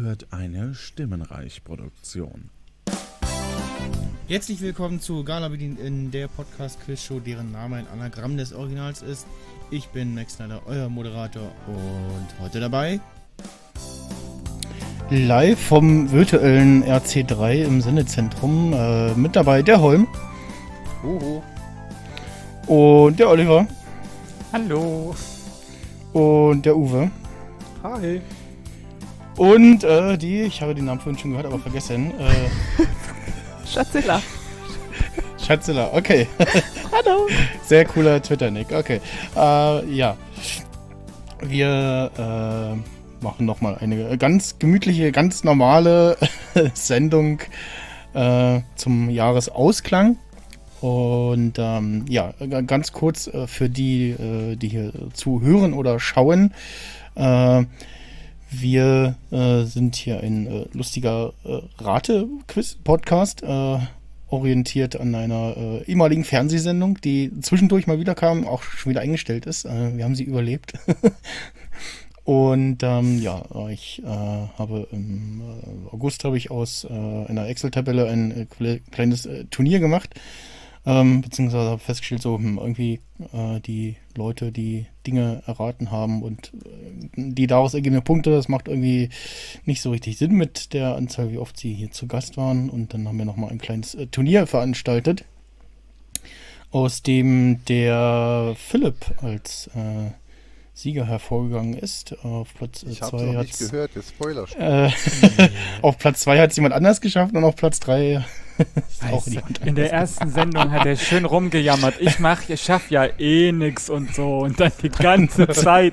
hört eine Stimmenreich-Produktion. Herzlich willkommen zu Galabedin in der Podcast-Quiz-Show, deren Name ein Anagramm des Originals ist. Ich bin Max Snyder, euer Moderator, und heute dabei live vom virtuellen RC3 im Sendezentrum mit dabei der Holm. Uhu. Und der Oliver. Hallo. Und der Uwe. Hi. Und ich habe den Namen vorhin schon gehört, aber vergessen. Schatzilla. Schatzilla, okay. Hallo. Sehr cooler Twitter-Nick, okay. Ja. Wir machen nochmal eine ganz gemütliche, ganz normale Sendung zum Jahresausklang. Und ja, ganz kurz für die, die hier zuhören oder schauen. Wir sind hier ein lustiger Rate-Quiz-Podcast, orientiert an einer ehemaligen Fernsehsendung, die zwischendurch mal wieder kam, auch schon wieder eingestellt ist. Wir haben sie überlebt. Und ja, ich habe im August aus einer Excel-Tabelle ein kleines Turnier gemacht. Beziehungsweise habe festgestellt, so irgendwie die Leute, die Dinge erraten haben und die daraus ergebenden Punkte, das macht irgendwie nicht so richtig Sinn mit der Anzahl, wie oft sie hier zu Gast waren. Und dann haben wir nochmal ein kleines Turnier veranstaltet, aus dem der Philipp als Sieger hervorgegangen ist. Auf Platz 2 ich habe noch nicht gehört, der Spoiler. Auf Platz 2 hat es jemand anders geschafft und auf Platz 3 ist auch niemand anders. In der ersten Sendung hat er schön rumgejammert. Ich schaff ja eh nix und so. Und dann die ganze Zeit.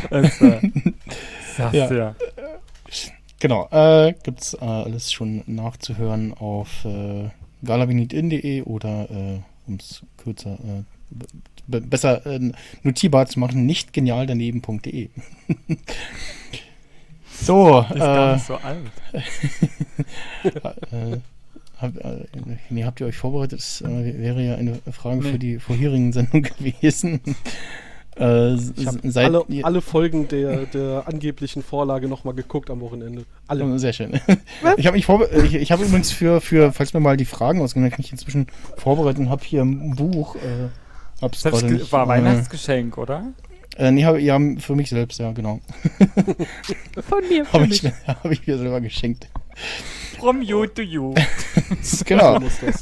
Ja. Genau. Gibt's alles schon nachzuhören auf galabinitin.de oder um es kürzer besser notierbar zu machen, nicht genial daneben.de. So, ist gar nicht so alt. Habt ihr euch vorbereitet? Das wäre ja eine Frage für die vorherigen Sendungen gewesen. Ich habe alle Folgen der angeblichen Vorlage nochmal geguckt am Wochenende. Alle. Sehr schön. Ich habe übrigens für, falls mir mal die Fragen ausgehen, ich mich inzwischen vorbereitet und habe hier ein Buch. Das war Weihnachtsgeschenk, oder? Nee, ja, für mich selbst, ja, genau. Von mir, Habe ich mir selber geschenkt. From you to you. Genau.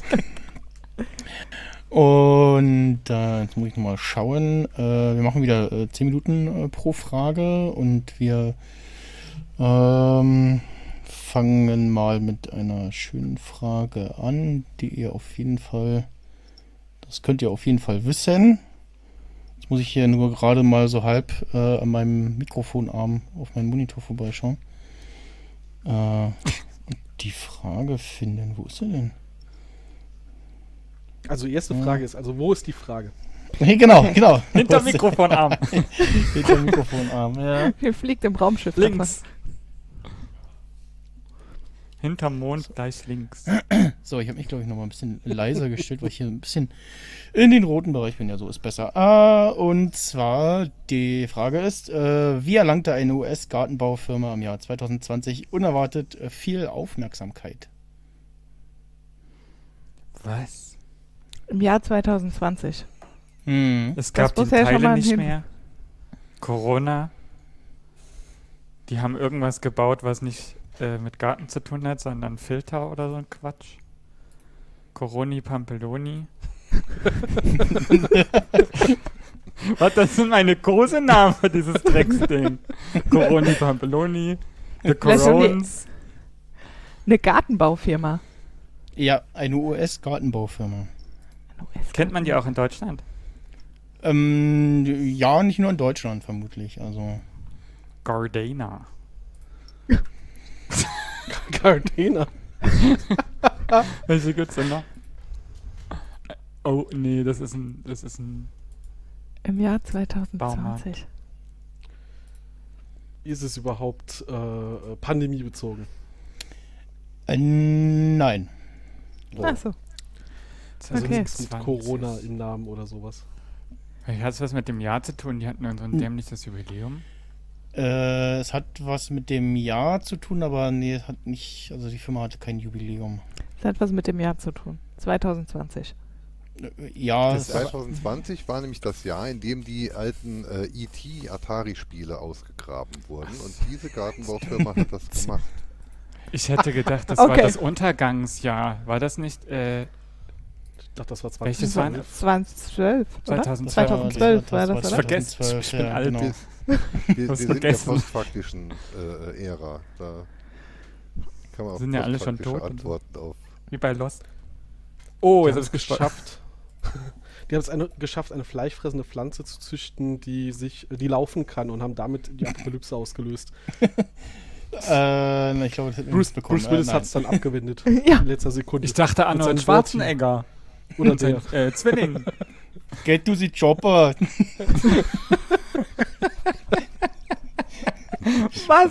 Und jetzt muss ich nochmal schauen. Wir machen wieder 10 Minuten pro Frage und wir fangen mal mit einer schönen Frage an, die ihr auf jeden Fall, das könnt ihr auf jeden Fall wissen. Jetzt muss ich hier nur gerade mal so halb an meinem Mikrofonarm auf meinen Monitor vorbeischauen. Die Frage finden, wo ist sie denn? Also die erste Frage ist, wo ist die Frage? Hey, genau. Hinter Mikrofonarm. Hinter Mikrofonarm, ja. Hier fliegt im Raumschiff. Links. Hinterm Mond, da ist links. So, ich habe mich, glaube ich, noch mal ein bisschen leiser gestellt, weil ich hier ein bisschen in den roten Bereich bin. Ja, so ist besser. Und zwar, die Frage ist, wie erlangte eine US-Gartenbaufirma im Jahr 2020 unerwartet viel Aufmerksamkeit? Was? Im Jahr 2020. Es gab die Teile nicht mehr. Corona. Die haben irgendwas gebaut, was nicht mit Garten zu tun hat, sondern Filter oder so ein Quatsch. Coroni Pampeloni. Was, das sind meine großen Namen für dieses Drecksding. Coroni Pampeloni. The Corons. Eine Gartenbaufirma. Ja, eine US-Gartenbaufirma. Kennt man die auch in Deutschland? Ja, nicht nur in Deutschland vermutlich. Also Gardena. Gardena. Welche gibt's denn noch? Oh, nee, das ist ein Im Jahr 2020. Baumarkt. Ist es überhaupt pandemiebezogen? Nein. Ach so. Also Okay. nichts mit Corona im Namen oder sowas. Hat es was mit dem Jahr zu tun? Die hatten so ein dämliches Jubiläum. Es hat was mit dem Jahr zu tun, aber nee, es hat nicht, also die Firma hatte kein Jubiläum. Es hat was mit dem Jahr zu tun. 2020. Ja. Das 2020 war nämlich das Jahr, in dem die alten E.T. Atari-Spiele ausgegraben wurden und diese Gartenbaufirma hat das gemacht. Ich hätte gedacht, das war das Untergangsjahr. War das nicht? Ich dachte, das war 2012. 2012 war das, oder? Ich vergesse, ich bin alt. Genau. Wir sind in der postfaktischen Ära. Da kann man sind ja alle schon tot. Antworten auf. Wie bei Lost. Oh, jetzt haben es geschafft. Die haben es geschafft, eine fleischfressende Pflanze zu züchten, die laufen kann und haben damit die Apokalypse ausgelöst. Ich glaube, das hat Bruce Willis hat es dann abgewendet. Ja. In letzter Sekunde. Ich dachte an einen Schwarzenegger. Oder der Zwilling. Get to the chopper. Was?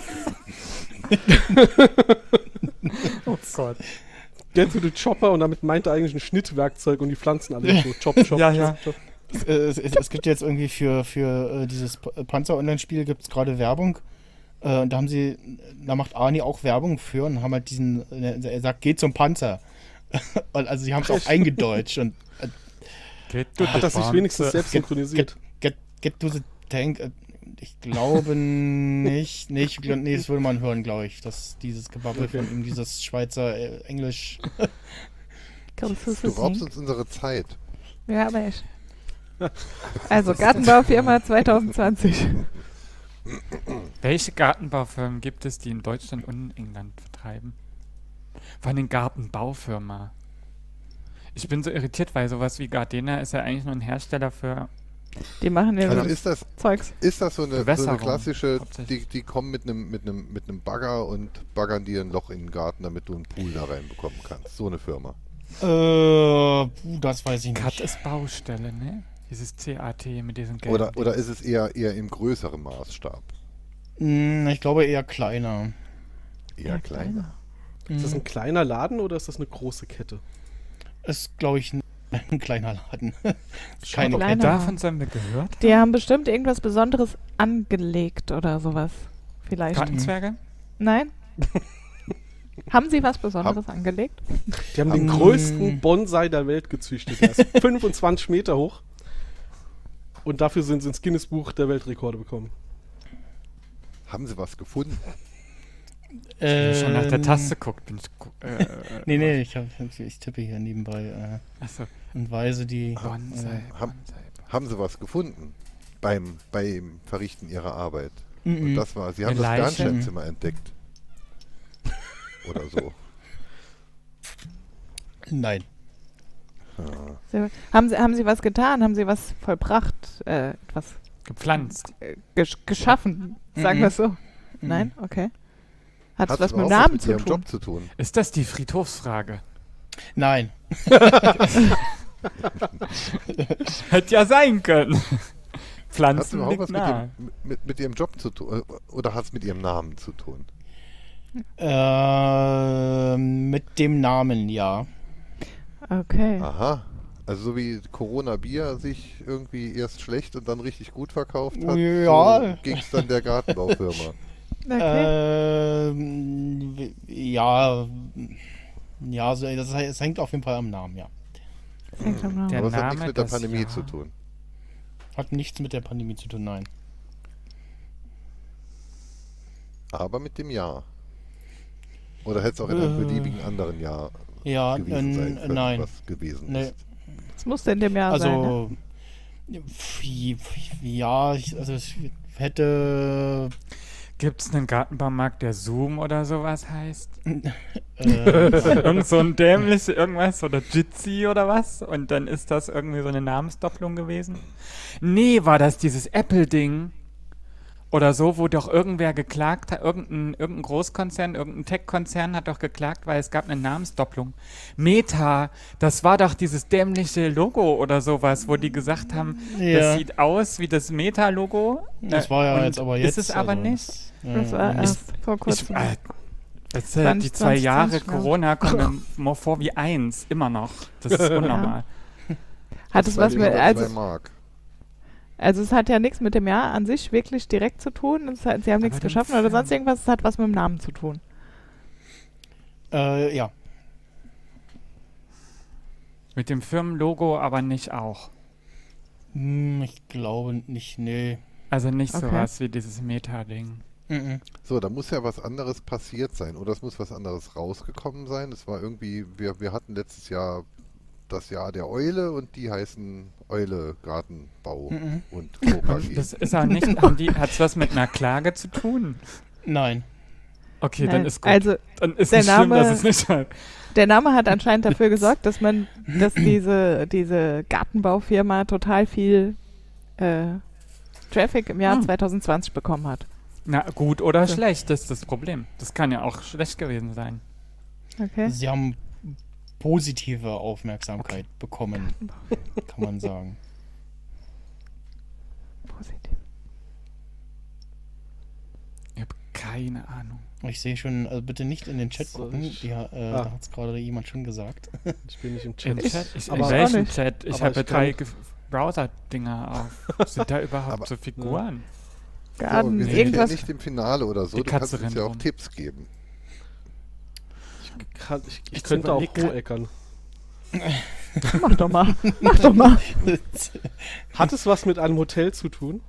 Oh Gott. Get to the chopper und damit meint er eigentlich ein Schnittwerkzeug und die Pflanzen alle so chop. Es gibt jetzt irgendwie für dieses Panzer-Online-Spiel gibt es gerade Werbung. Und da macht Arnie auch Werbung für und haben halt er sagt, geht zum Panzer. Also sie haben es auch eingedeutscht und hat das sich wenigstens selbst synchronisiert? Get to the tank. Ich glaube nicht. Nee, das würde man hören, glaube ich, dass dieses Gebabbel von ihm, dieses Schweizer Englisch. Du raubst uns unsere Zeit. Ja, aber echt. Also, Gartenbaufirma 2020. Welche Gartenbaufirmen gibt es, die in Deutschland und in England vertreiben? Vor allem Gartenbaufirma. Ich bin so irritiert, weil sowas wie Gardena ist ja eigentlich nur ein Hersteller für... Die machen ja Zeugs. Ist das so eine klassische, die kommen mit einem Bagger und baggern dir ein Loch in den Garten, damit du einen Pool da reinbekommen kannst? So eine Firma. Das weiß ich nicht. CAT ist Baustelle, ne? Dieses CAT mit diesen Geld. Oder ist es eher im größeren Maßstab? Ich glaube eher kleiner. Eher kleiner. Ist das ein kleiner Laden oder ist das eine große Kette? Ist, glaube ich, ein kleiner Laden. Keine Kette. Davon haben wir gehört. Die haben bestimmt irgendwas Besonderes angelegt oder sowas. Vielleicht. Gartenzwerge? Nein? Haben sie was Besonderes angelegt? Die haben den größten Bonsai der Welt gezüchtet. Der ist 25 Meter hoch. Und dafür sind sie ins Guinness-Buch der Weltrekorde bekommen. Haben sie was gefunden? Schon nach der Taste guckt. Nee, ich tippe hier nebenbei und weise die... Bonsai. Haben sie was gefunden beim Verrichten ihrer Arbeit? Und das war, sie haben das Bernsteinzimmer entdeckt. Oder so. Nein. Ja. Haben sie was getan? Haben sie was vollbracht? Etwas gepflanzt? Geschaffen? Sagen wir es so. Nein? Okay. Hat es was mit dem Namen zu tun? Ist das die Friedhofsfrage? Nein. Hätte ja sein können. Pflanzen hat es überhaupt was mit ihrem Job zu tun? Oder hat es mit ihrem Namen zu tun? Mit dem Namen, ja. Okay. Aha. Also so wie Corona-Bier sich irgendwie erst schlecht und dann richtig gut verkauft hat, ja. So ging es dann der Gartenbaufirma. Okay. Ja, es hängt auf jeden Fall am Namen, ja. Aber es hat nichts mit der Pandemie zu tun. Hat nichts mit der Pandemie zu tun, nein. Aber mit dem Jahr. Oder hätte es auch in einem beliebigen anderen Jahr gewesen sein können, nein. was gewesen ist. Es musste in dem Jahr sein, ne? Ja, ich hätte... Gibt es einen Gartenbaumarkt, der Zoom oder sowas heißt? Irgend so ein dämliches irgendwas oder Jitsi oder was? Und dann ist das irgendwie so eine Namensdoppelung gewesen? Nee, war das dieses Apple-Ding oder so, wo doch irgendwer geklagt hat, irgendein Großkonzern, irgendein Tech-Konzern hat doch geklagt, weil es gab eine Namensdoppelung. Meta, das war doch dieses dämliche Logo oder sowas, wo die gesagt haben, das sieht aus wie das Meta-Logo. Das war ja jetzt aber jetzt. Ist es aber nicht. Das war erst vor kurzem. Die 2 Jahre Corona kommen mir vor wie 1, immer noch. Das ist unnormal. Hat es was mit... Also es hat ja nichts mit dem Jahr an sich wirklich direkt zu tun. Sie haben nichts geschaffen oder sonst irgendwas. Es hat was mit dem Namen zu tun. Ja. Mit dem Firmenlogo aber nicht auch. Ich glaube nicht, nee. Also nicht sowas wie dieses Meta-Ding. So, da muss ja was anderes passiert sein oder es muss was anderes rausgekommen sein. Es war irgendwie, wir hatten letztes Jahr das Jahr der Eule und die heißen Eule Gartenbau und KKG. Das ist auch nicht, hat es was mit einer Klage zu tun? Nein. Okay, dann ist gut. Also dann ist es schlimm, dass es nicht hat. Der Name hat anscheinend dafür gesorgt, dass diese Gartenbaufirma total viel Traffic im Jahr 2020 bekommen hat. Na, gut oder schlecht, das ist das Problem. Das kann ja auch schlecht gewesen sein. Okay. Sie haben positive Aufmerksamkeit bekommen, kann man sagen. Positiv. Ich habe keine Ahnung. Ich sehe schon, also bitte nicht in den Chat gucken, da hat es gerade jemand schon gesagt. Ich bin nicht im Chat. In welchem Chat? Ich habe 3 Browser-Dinger auf. Sind da überhaupt so Figuren? Garten, wir sind irgendwas. ja nicht im Finale oder so, du kannst uns ja auch Tipps geben. Ich könnte auch hoheckern. Mach doch mal. Hat es was mit einem Hotel zu tun?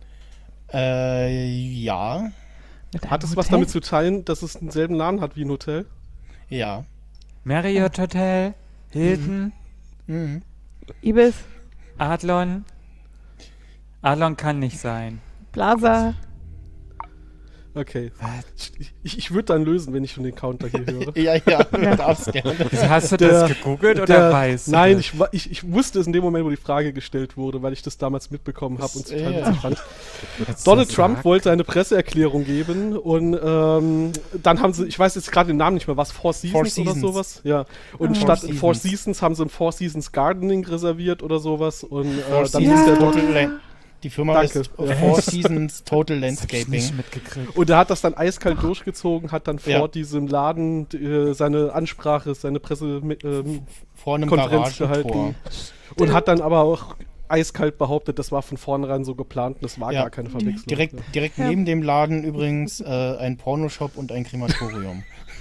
Ja. Hat es was damit zu teilen, dass es denselben Namen hat wie ein Hotel? Ja. Marriott Hotel, Hilton, Ibis, Adlon. Adlon kann nicht sein. Plaza. Okay. Ich würde dann lösen, wenn ich schon den Counter hier höre. ja, darfst gerne. Hast du das gegoogelt oder weißt du? Nein, ich wusste es in dem Moment, wo die Frage gestellt wurde, weil ich das damals mitbekommen habe und es total witzig fand. Donald Trump wollte eine Presseerklärung geben und dann haben sie, ich weiß jetzt gerade den Namen nicht mehr, was Four Seasons oder sowas? Ja. Und statt Four Seasons haben sie ein Four Seasons Gardening reserviert oder sowas und dann ist der Donald... Die Firma ist Four Seasons Total Landscaping. Und er hat das dann eiskalt durchgezogen, hat dann vor diesem Laden seine Ansprache, seine Pressekonferenz gehalten. Und hat dann aber auch eiskalt behauptet, das war von vornherein so geplant und das war gar keine Verwechslung. Direkt neben dem Laden übrigens ein Pornoshop und ein Krematorium.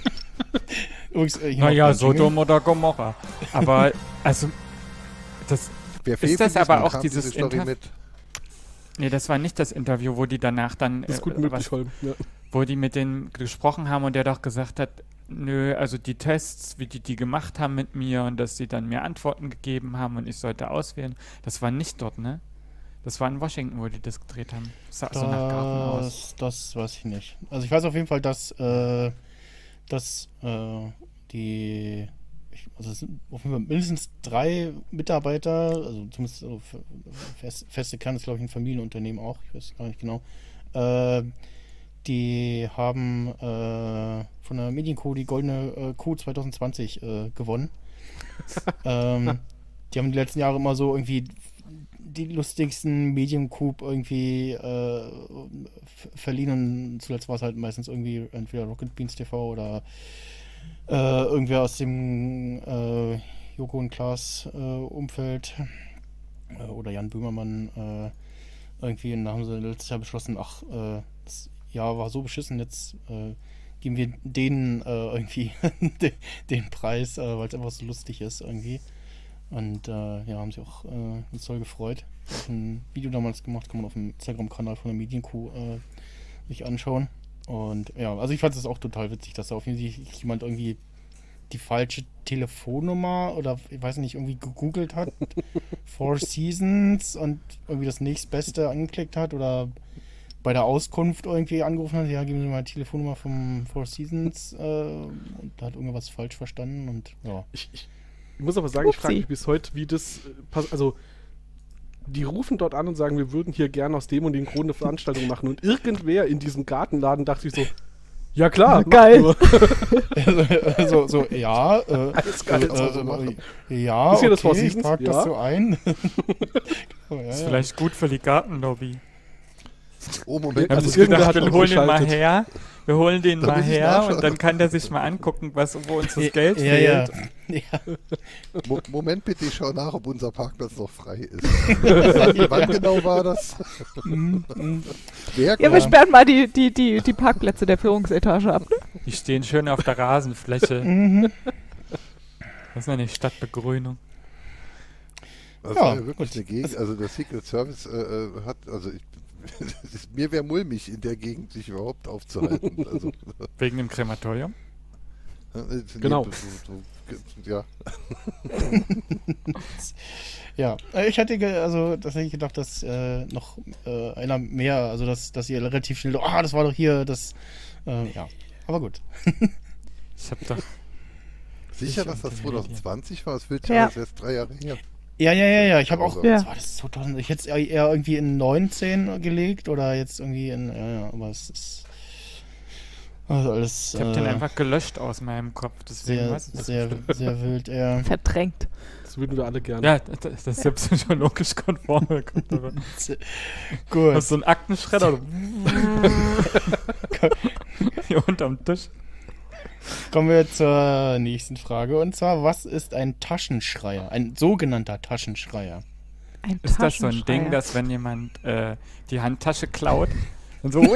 Naja, Sodom oder Gomorra. Aber, also, ist das aber auch dieses Interview? Nee, das war nicht das Interview, wo die danach dann... Das ist gut möglich, wo die mit denen gesprochen haben und der doch gesagt hat, nö, also die Tests, wie die gemacht haben mit mir und dass sie dann mir Antworten gegeben haben und ich sollte auswählen. Das war nicht dort, ne? Das war in Washington, wo die das gedreht haben. Das sah so nach Garten aus. Das weiß ich nicht. Also ich weiß auf jeden Fall, dass die... Also es sind auf jeden Fall mindestens 3 Mitarbeiter, also zumindest so feste Kern ist, glaube ich, ein Familienunternehmen auch, ich weiß gar nicht genau. Die haben von der Medienkuh die goldene Kuh 2020 gewonnen. Die haben die letzten Jahre immer so irgendwie die lustigsten Mediencoup irgendwie verliehen und zuletzt war es halt meistens irgendwie entweder Rocket Beans TV oder irgendwer aus dem Joko und Klaas Umfeld oder Jan Böhmermann irgendwie, und da haben sie letztes Jahr beschlossen, das Jahr war so beschissen, jetzt geben wir denen irgendwie den Preis, weil es einfach so lustig ist irgendwie. Und haben sich auch uns toll gefreut. Ich habe ein Video damals gemacht, kann man auf dem Instagram-Kanal von der Medienkuh sich anschauen. Und ja, also ich fand es auch total witzig, dass da auf jeden Fall jemand irgendwie die falsche Telefonnummer oder ich weiß nicht, irgendwie gegoogelt hat, Four Seasons, und irgendwie das nächstbeste angeklickt hat oder bei der Auskunft irgendwie angerufen hat, ja, geben Sie mal die Telefonnummer vom Four Seasons und da hat irgendwas falsch verstanden und ja. Ich muss aber sagen, ich frage mich bis heute, wie das passt, also die rufen dort an und sagen, wir würden hier gerne aus dem und dem Grund eine Veranstaltung machen. Und irgendwer in diesem Gartenladen dachte ich so, ja klar, geil. Ja. Alles geil. Ja, ist hier das okay, ich trage das so ein. Das ist vielleicht gut für die Gartenlobby. Oh, Moment. Wir haben sich gedacht, wir holen den mal her. Wir holen den mal her und dann kann der sich mal angucken, wo uns das Geld fehlt. Ja. Moment bitte, ich schaue nach, ob unser Parkplatz noch frei ist. Wann genau war das? Ja, wir sperren mal die Parkplätze der Führungsetage ab. Ne? Die stehen schön auf der Rasenfläche. Das ist ja nicht Stadtbegrünung. Das war ja wirklich eine Gegend, also der Secret Service hat, also mir wäre mulmig, in der Gegend sich überhaupt aufzuhalten. Also, wegen dem Krematorium? Genau. Ja. Ja, ich hatte tatsächlich gedacht, dass noch einer mehr, also dass ihr relativ schnell, das war doch hier, ja, aber gut. Ich hab doch... Sicher, dass das 2020 war? Es wird ja erst 3 Jahre her. Ja, ich habe auch, das ist so toll. Ich hätte es eher irgendwie in 19 gelegt oder jetzt irgendwie aber es ist also alles... Ich habe den einfach gelöscht aus meinem Kopf, deswegen sehr wild, verdrängt. Das würden wir alle gerne. Ja, das ist ja psychologisch konform. Gut. Hast du einen Aktenschredder? Hier unterm Tisch. Kommen wir zur nächsten Frage. Und zwar, was ist ein Taschenschreier? Ein sogenannter Taschenschreier. Ist das so ein Ding, dass wenn jemand die Handtasche klaut und so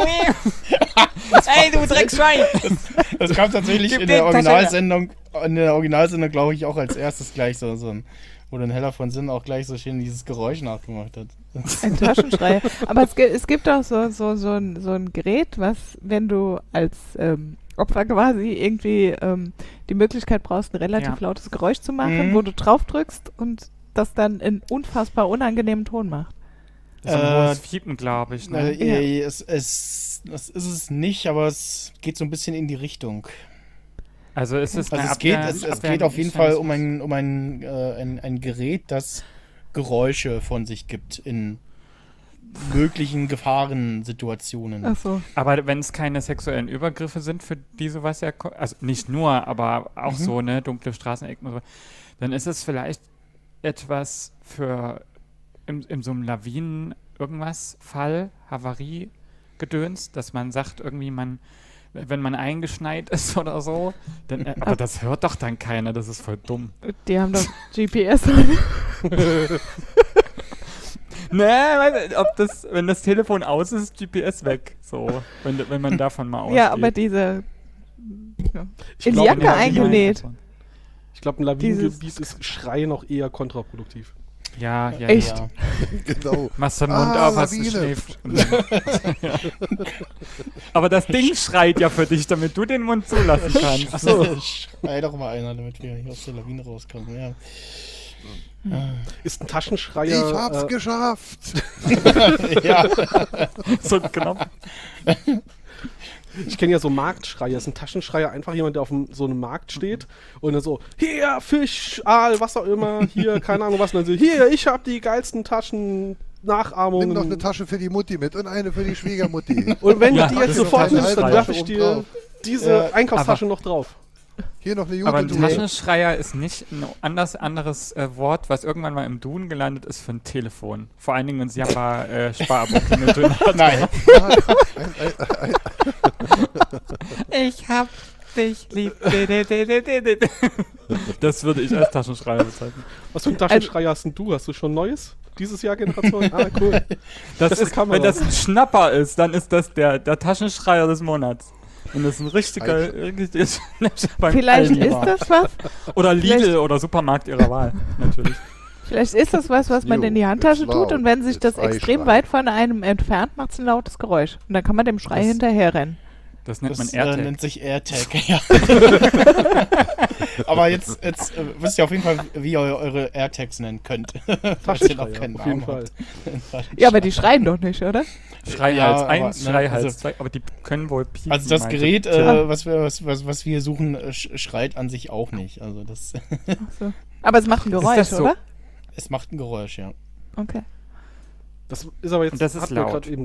ey, du Dreckschwein! Das kam tatsächlich in der Originalsendung, glaube ich, auch als erstes gleich so wo dann Hella von Sinn auch gleich so schön dieses Geräusch nachgemacht hat. Ein Taschenschreier. Aber es gibt auch so ein Gerät, was, wenn du als Opfer quasi irgendwie die Möglichkeit brauchst, ein relativ lautes Geräusch zu machen, wo du drauf drückst und das dann in unfassbar unangenehmen Ton macht. Das ist ein hohes Fiepen, glaube ich. Ne? Das ist es nicht, aber es geht so ein bisschen in die Richtung. Also es ist es geht auf jeden Fall um ein Gerät, das Geräusche von sich gibt in möglichen Gefahrensituationen. Ach so. Aber wenn es keine sexuellen Übergriffe sind, für die sowas ja, also nicht nur, aber auch so, ne, dunkle Straßenecken und so, dann ist es vielleicht etwas für in so einem Lawinen-Irgendwas-Fall, Havarie-Gedöns, dass man sagt, irgendwie wenn man eingeschneit ist oder so, dann, aber das hört doch dann keiner, das ist voll dumm. Die haben doch GPS. Wenn das Telefon aus ist, GPS weg. So, wenn man davon mal ausgeht. Ja, aber diese in die Jacke eingenäht. Ich glaube, ein Lawinengebiet ist Schreien noch eher kontraproduktiv. Ja. Echt? Ja. Genau. Machst den Mund auf, hast du schläft. Aber das Ding schreit ja für dich, damit du den Mund zulassen kannst. Achso. Schrei doch mal einer, damit wir hier aus der Lawine rauskommen. Ja. Ist ein Taschenschreier... Ich hab's geschafft! Ja. So ein Knopf. Ich kenne ja so Marktschreier. Ist ein Taschenschreier einfach jemand, der auf so einem Markt steht und dann so, hier, Fisch, Aal, was auch immer, hier, keine Ahnung was. Und dann so, hier, ich hab die geilsten Taschen-Nachahmungen. Nimm noch eine Tasche für die Mutti mit und eine für die Schwiegermutti. Und wenn du die jetzt das sofort ist nimmst, dann eine werfe ich Tasche dir oben diese Einkaufstasche noch drauf. Hier noch eine Aber ein Jugendliche. Taschenschreier ist nicht ein anderes Wort, was irgendwann mal im Duden gelandet ist für ein Telefon. Vor allen Dingen, wenn es Jabba-Sparabo drin hat. Nein. Ich hab dich lieb. Das würde ich als Taschenschreier bezeichnen. Was für ein Taschenschreier hast denn du? Hast du schon Neues? Dieses Jahr Generation? Ah, cool. Das ist, wenn das ein Schnapper ist, dann ist das der Taschenschreier des Monats. Und das ist ein richtiger Vielleicht ist das was. Oder Lidl oder Supermarkt ihrer Wahl, natürlich. Vielleicht ist das was man in die Handtasche tut und wenn sich das extrem weit von einem entfernt, macht es ein lautes Geräusch. Und dann kann man dem Schrei hinterherrennen. Das nennt man AirTag. Das nennt sich AirTag, ja. Aber jetzt wisst ihr auf jeden Fall, wie ihr eure AirTags nennen könnt. Falls ihr noch keinen auf jeden Namen Fall. Ja, aber die schreien doch nicht, oder? Schreihals 1, Schreihals 2, aber die können wohl piepen. Also das Gerät, was wir suchen, schreit an sich auch nicht. Also das Ach so. Aber es macht ein Geräusch, so? oder? Es macht ein Geräusch, ja. Okay. Das ist aber jetzt... Und das ist laut. Eben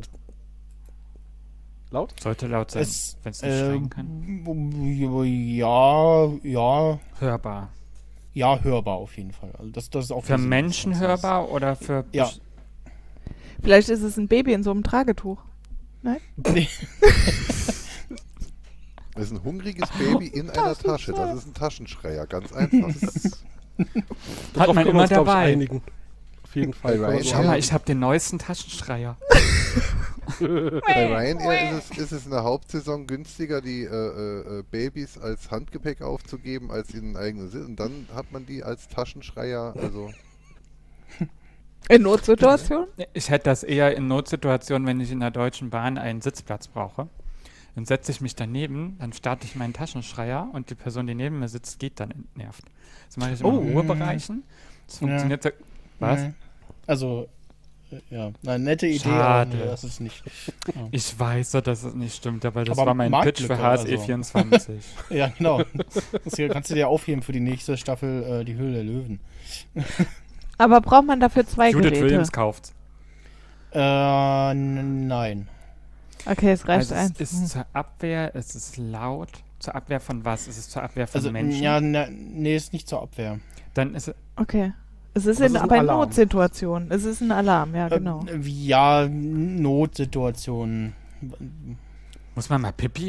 laut? Sollte laut sein, wenn es nicht schreien kann. Ja. Hörbar. Ja, hörbar auf jeden Fall. Also das ist auch für Menschen hörbar oder für... Ja. Vielleicht ist es ein Baby in so einem Tragetuch. Nein? Nee. Das ist ein hungriges Baby in einer Tasche. Das ist ein Taschenschreier, ganz einfach. Hat man immer dabei. Auf jeden Fall. Schau mal, ich habe den neuesten Taschenschreier. Bei Ryanair ist es in der Hauptsaison günstiger, die Babys als Handgepäck aufzugeben, als ihren eigenen Sitz. Und dann hat man die als Taschenschreier, also... In Notsituationen? Ich hätte das eher in Notsituationen, wenn ich in der Deutschen Bahn einen Sitzplatz brauche. Dann setze ich mich daneben, dann starte ich meinen Taschenschreier und die Person, die neben mir sitzt, geht dann entnervt. Das mache ich immer in Ruhebereichen. Das funktioniert so. Was? Also, ja, eine nette Idee, Schade. aber das ist nicht. Ja. Ich weiß doch, dass es nicht stimmt, aber das Aber war mein Pitch für HSE24. Ja, genau. Das hier kannst du dir aufheben für die nächste Staffel Die Höhle der Löwen. Aber braucht man dafür 2 Judith Geräte? Williams kauft. Nein. Okay, es reicht Also eins. es ist zur Abwehr, es ist laut. Zur Abwehr von was? Ist es zur Abwehr von Menschen? Ja, nee, ist nicht zur Abwehr. Dann ist es. Okay. Es ist aber in Notsituationen. Es ist ein Alarm, ja, genau. Ja, Notsituationen. Muss man mal Pipi?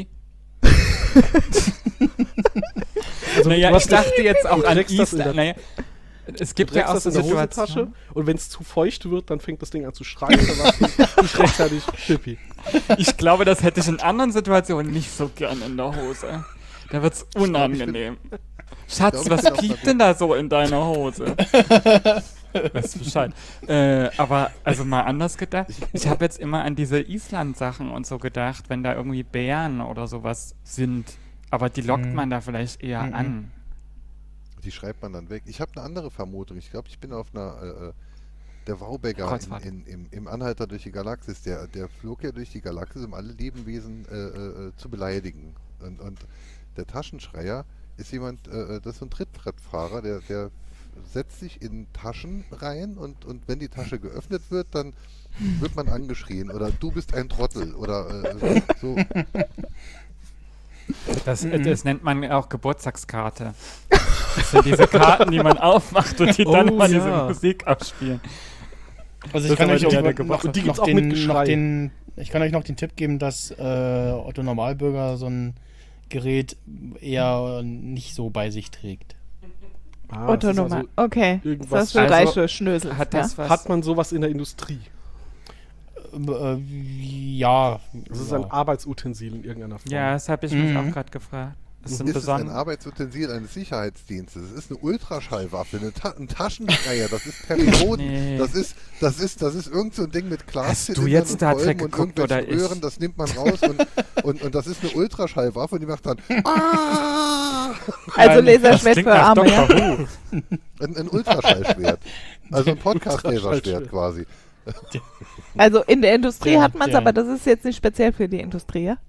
Also, naja, ich dachte jetzt auch an Easter. Naja, es gibt ja auch so Situationen. Und wenn es zu feucht wird, dann fängt das Ding an zu schreien. Dann machst du nicht rechtzeitig Pipi. Ich glaube, das hätte ich in anderen Situationen nicht so gern in der Hose. Da wird's unangenehm. Schatz, was piept denn da so in deiner Hose? Weißt du Bescheid. Aber, also mal anders gedacht. Ich habe jetzt immer an diese Island-Sachen und so gedacht, wenn da irgendwie Bären oder sowas sind. Aber die lockt man da vielleicht eher an. Die schreibt man dann weg. Ich habe eine andere Vermutung. Ich glaube, ich bin auf einer... der Waubegger im Anhalter durch die Galaxis, der flog ja durch die Galaxis, um alle Lebewesen zu beleidigen. Und der Taschenschreier ist jemand, das ist so ein Trittbrettfahrer, der setzt sich in Taschen rein und wenn die Tasche geöffnet wird, dann wird man angeschrien oder du bist ein Trottel oder so. Das nennt man auch Geburtstagskarte. Das sind diese Karten, die man aufmacht und die dann mal diese Musik abspielen. Also ich kann euch ich kann euch noch den Tipp geben, dass Otto Normalbürger so ein Gerät eher nicht so bei sich trägt. Otto Normal. Also okay. Das für reiche Schnösel. Hat man sowas in der Industrie? Ja. Das ist ein Arbeitsutensil in irgendeiner Form. Ja, das habe ich mich auch gerade gefragt. Es ist ein Arbeitsutensil eines Sicherheitsdienstes. Es ist eine Ultraschallwaffe, ein Taschenschreier, das ist Period, nee. das ist irgend so ein Ding mit Hast du jetzt Star Trek geguckt oder Röhren, das nimmt man raus und das ist eine Ultraschallwaffe und die macht dann Also Laserschwert für Arme, ja. Ein Ultraschallschwert. Also ein Podcast-Laserschwert quasi. Also in der Industrie hat man es, aber das ist jetzt nicht speziell für die Industrie, ja?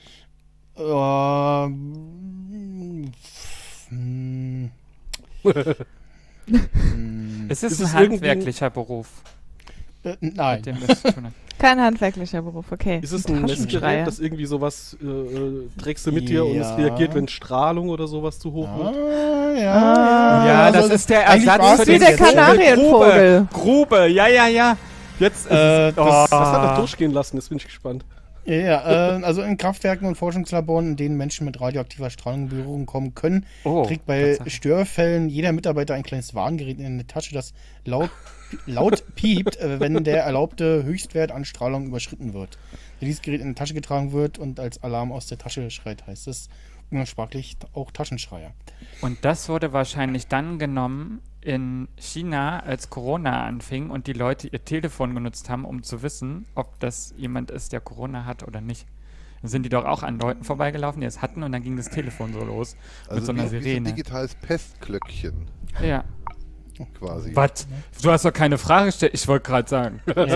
Es ist ein handwerklicher Beruf. Nein. Kein handwerklicher Beruf, okay. Ist es ein Messgerät, das irgendwie sowas trägst du mit dir und es reagiert, wenn Strahlung oder sowas zu hoch wird? Ja, das ist der Ersatz für den der Kanarienvogel. Grube, ja. Jetzt das hat noch durchgehen lassen, jetzt bin ich gespannt. Ja, also in Kraftwerken und Forschungslaboren, in denen Menschen mit radioaktiver Strahlung in Berührung kommen können, kriegt bei Störfällen jeder Mitarbeiter ein kleines Warngerät in der Tasche, das laut piept, wenn der erlaubte Höchstwert an Strahlung überschritten wird. Wenn dieses Gerät in die Tasche getragen wird und als Alarm aus der Tasche schreit, heißt es umgangssprachlich auch Taschenschreier. Und das wurde wahrscheinlich dann genommen in China, als Corona anfing und die Leute ihr Telefon genutzt haben, um zu wissen, ob das jemand ist, der Corona hat oder nicht. Dann sind die doch auch an Leuten vorbeigelaufen, die es hatten und dann ging das Telefon so los mit so einer Sirene. Wie so ein digitales Pestglöckchen. Ja. Quasi. Was? Du hast doch keine Frage gestellt, ich wollte gerade sagen.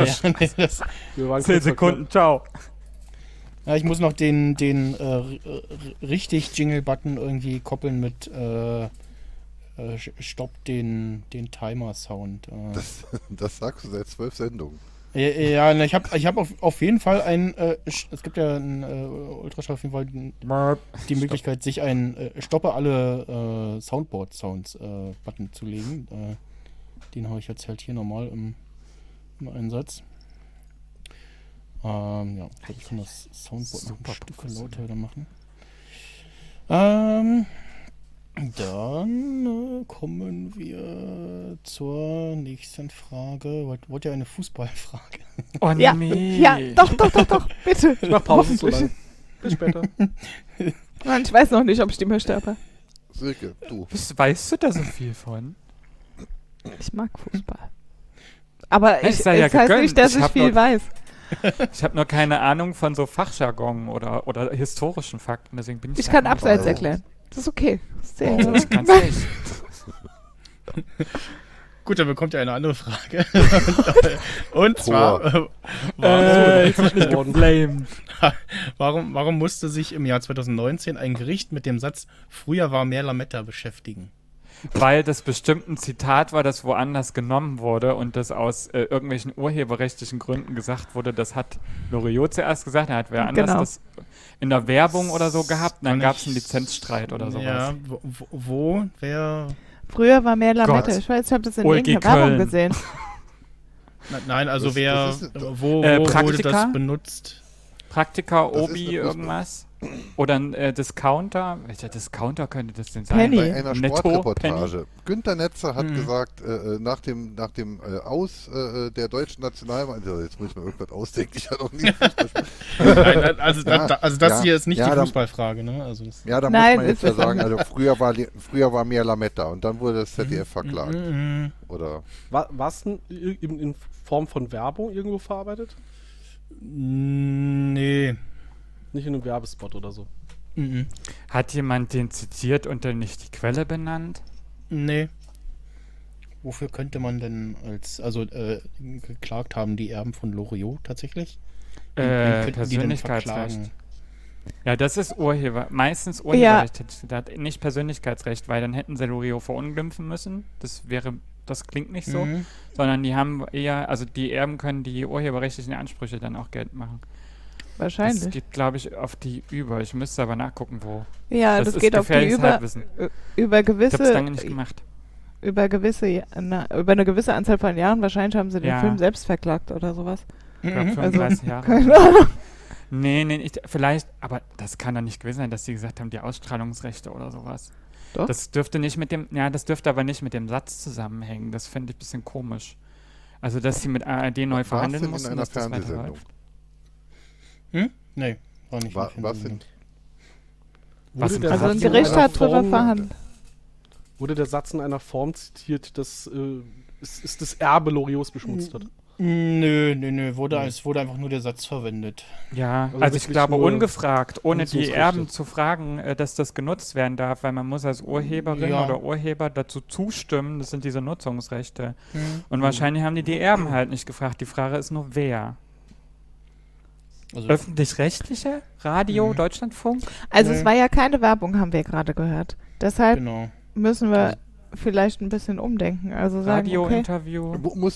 10 Sekunden, ciao. Ja, ich muss noch den richtig Jingle-Button irgendwie koppeln mit Stopp den Timer-Sound. Das sagst du seit 12 Sendungen. Ja, ich hab auf jeden Fall es gibt ja in Ultraschall auf jeden Fall die Möglichkeit, sich ein Stoppe alle Soundboard-Sounds-Button zu legen. Den habe ich jetzt halt hier normal im Einsatz. Ja, ich kann das Soundboard noch ein Stück lauter machen. Dann kommen wir zur nächsten Frage. Wollt ihr eine Fußballfrage? Oh ja, nee. Ja, doch, bitte. Ich mach Pause so lange. Bis später. Mann, ich weiß noch nicht, ob ich die möchte, aber Silke, du. Weißt du da so viel von? ich mag Fußball. Aber Es es sei ja heißt gegönnt. nicht, dass Ich ich hab viel noch- weiß. Ich habe nur keine Ahnung von so Fachjargon oder historischen Fakten, deswegen bin ich Ich kann da Abseits Ball. erklären. Das ist okay. Sehr Das ist ganz echt. Gut, dann bekommt ihr eine andere Frage. Und zwar, warum musste sich im Jahr 2019 ein Gericht mit dem Satz "Früher war mehr Lametta" beschäftigen? Weil das bestimmt ein Zitat war, das woanders genommen wurde und das aus irgendwelchen urheberrechtlichen Gründen gesagt wurde. Das hat Loriot zuerst gesagt, er hat wer anders Genau. das in der Werbung oder so gehabt und dann Kann gab es ich- einen Lizenzstreit oder sowas. Ja, wer... Früher war mehr Lametta. Gott. Ich weiß, ich habe das in OLG irgendeiner Werbung Köln. gesehen. Nein, also Das ist- wo wurde Praktika? das benutzt? Praktika, Das ist Obi, eine irgendwas. Oder ein Discounter. Welcher Discounter könnte das denn sein? Penny. Bei einer Netto, Sportreportage. Günter Netzer hat Mhm. gesagt, nach dem Aus der deutschen Nationalmannschaft, jetzt muss ich mir irgendwas ausdenken, ich hatte noch nie Nein, also, Ja, also das ja, hier ist nicht ja, die da- Fußballfrage, ne? Also das, Ja, da Nein, muss man jetzt ist ja es sagen, also früher war mehr Lametta und dann wurde das ZDF verklagt. Mhm. Oder War es denn in Form von Werbung irgendwo verarbeitet? Nee. Nicht in einem Werbespot oder so. Mhm. Hat jemand den zitiert und dann nicht die Quelle benannt? Nee. Wofür könnte man denn geklagt haben die Erben von Loriot tatsächlich? Wen könnten die denn Persönlichkeitsrecht. verklagen? Ja, das ist meistens Urheberrecht, hätte ich gedacht, nicht Persönlichkeitsrecht, weil dann hätten sie Loriot verunglimpfen müssen. Das klingt nicht so. Mhm. Sondern die haben eher, also die Erben können die urheberrechtlichen Ansprüche dann auch geltend machen. Das Wahrscheinlich. geht, glaube ich, auf die über. Ich müsste aber nachgucken, wo. Ja, das ist geht auf die gefährliches über Halbwissen. über Ich habe es gewisse lange nicht gemacht. über eine gewisse Anzahl von Jahren. Wahrscheinlich haben sie den Ja. Film selbst verklagt oder sowas. Ich glaube, Mhm. 35 Jahre. Keine Ahnung. Nee, vielleicht, aber das kann doch nicht gewesen sein, dass die gesagt haben, die Ausstrahlungsrechte oder sowas. Doch. Das dürfte aber nicht mit dem Satz zusammenhängen. Das finde ich ein bisschen komisch. Also, dass sie mit ARD neu War's verhandeln denn in mussten, einer dass das Fernsehsendung? weiterläuft. Nee, war nicht. War im es Fernsehen. Was Wurde ein der Also ein Satz in Gericht einer hat drüber Form- verhandelt. Wurde der Satz in einer Form zitiert, dass es das Erbe Loriots beschmutzt hat? Nö. Es wurde einfach nur der Satz verwendet. Ja, Also also ich wirklich glaube nur ungefragt, ohne die Nutzungsrechte. Erben zu fragen, dass das genutzt werden darf, weil man muss als Urheberin Ja. oder Urheber dazu zustimmen, das sind diese Nutzungsrechte. Mhm. Und wahrscheinlich haben die Erben halt nicht gefragt. Die Frage ist nur, wer? Also, Öffentlich-rechtliche? Radio, Deutschlandfunk? Also Nee. es war ja keine Werbung, haben wir gerade gehört. Deshalb genau. müssen wir vielleicht ein bisschen umdenken. Also sagen, okay. Radio-Interview?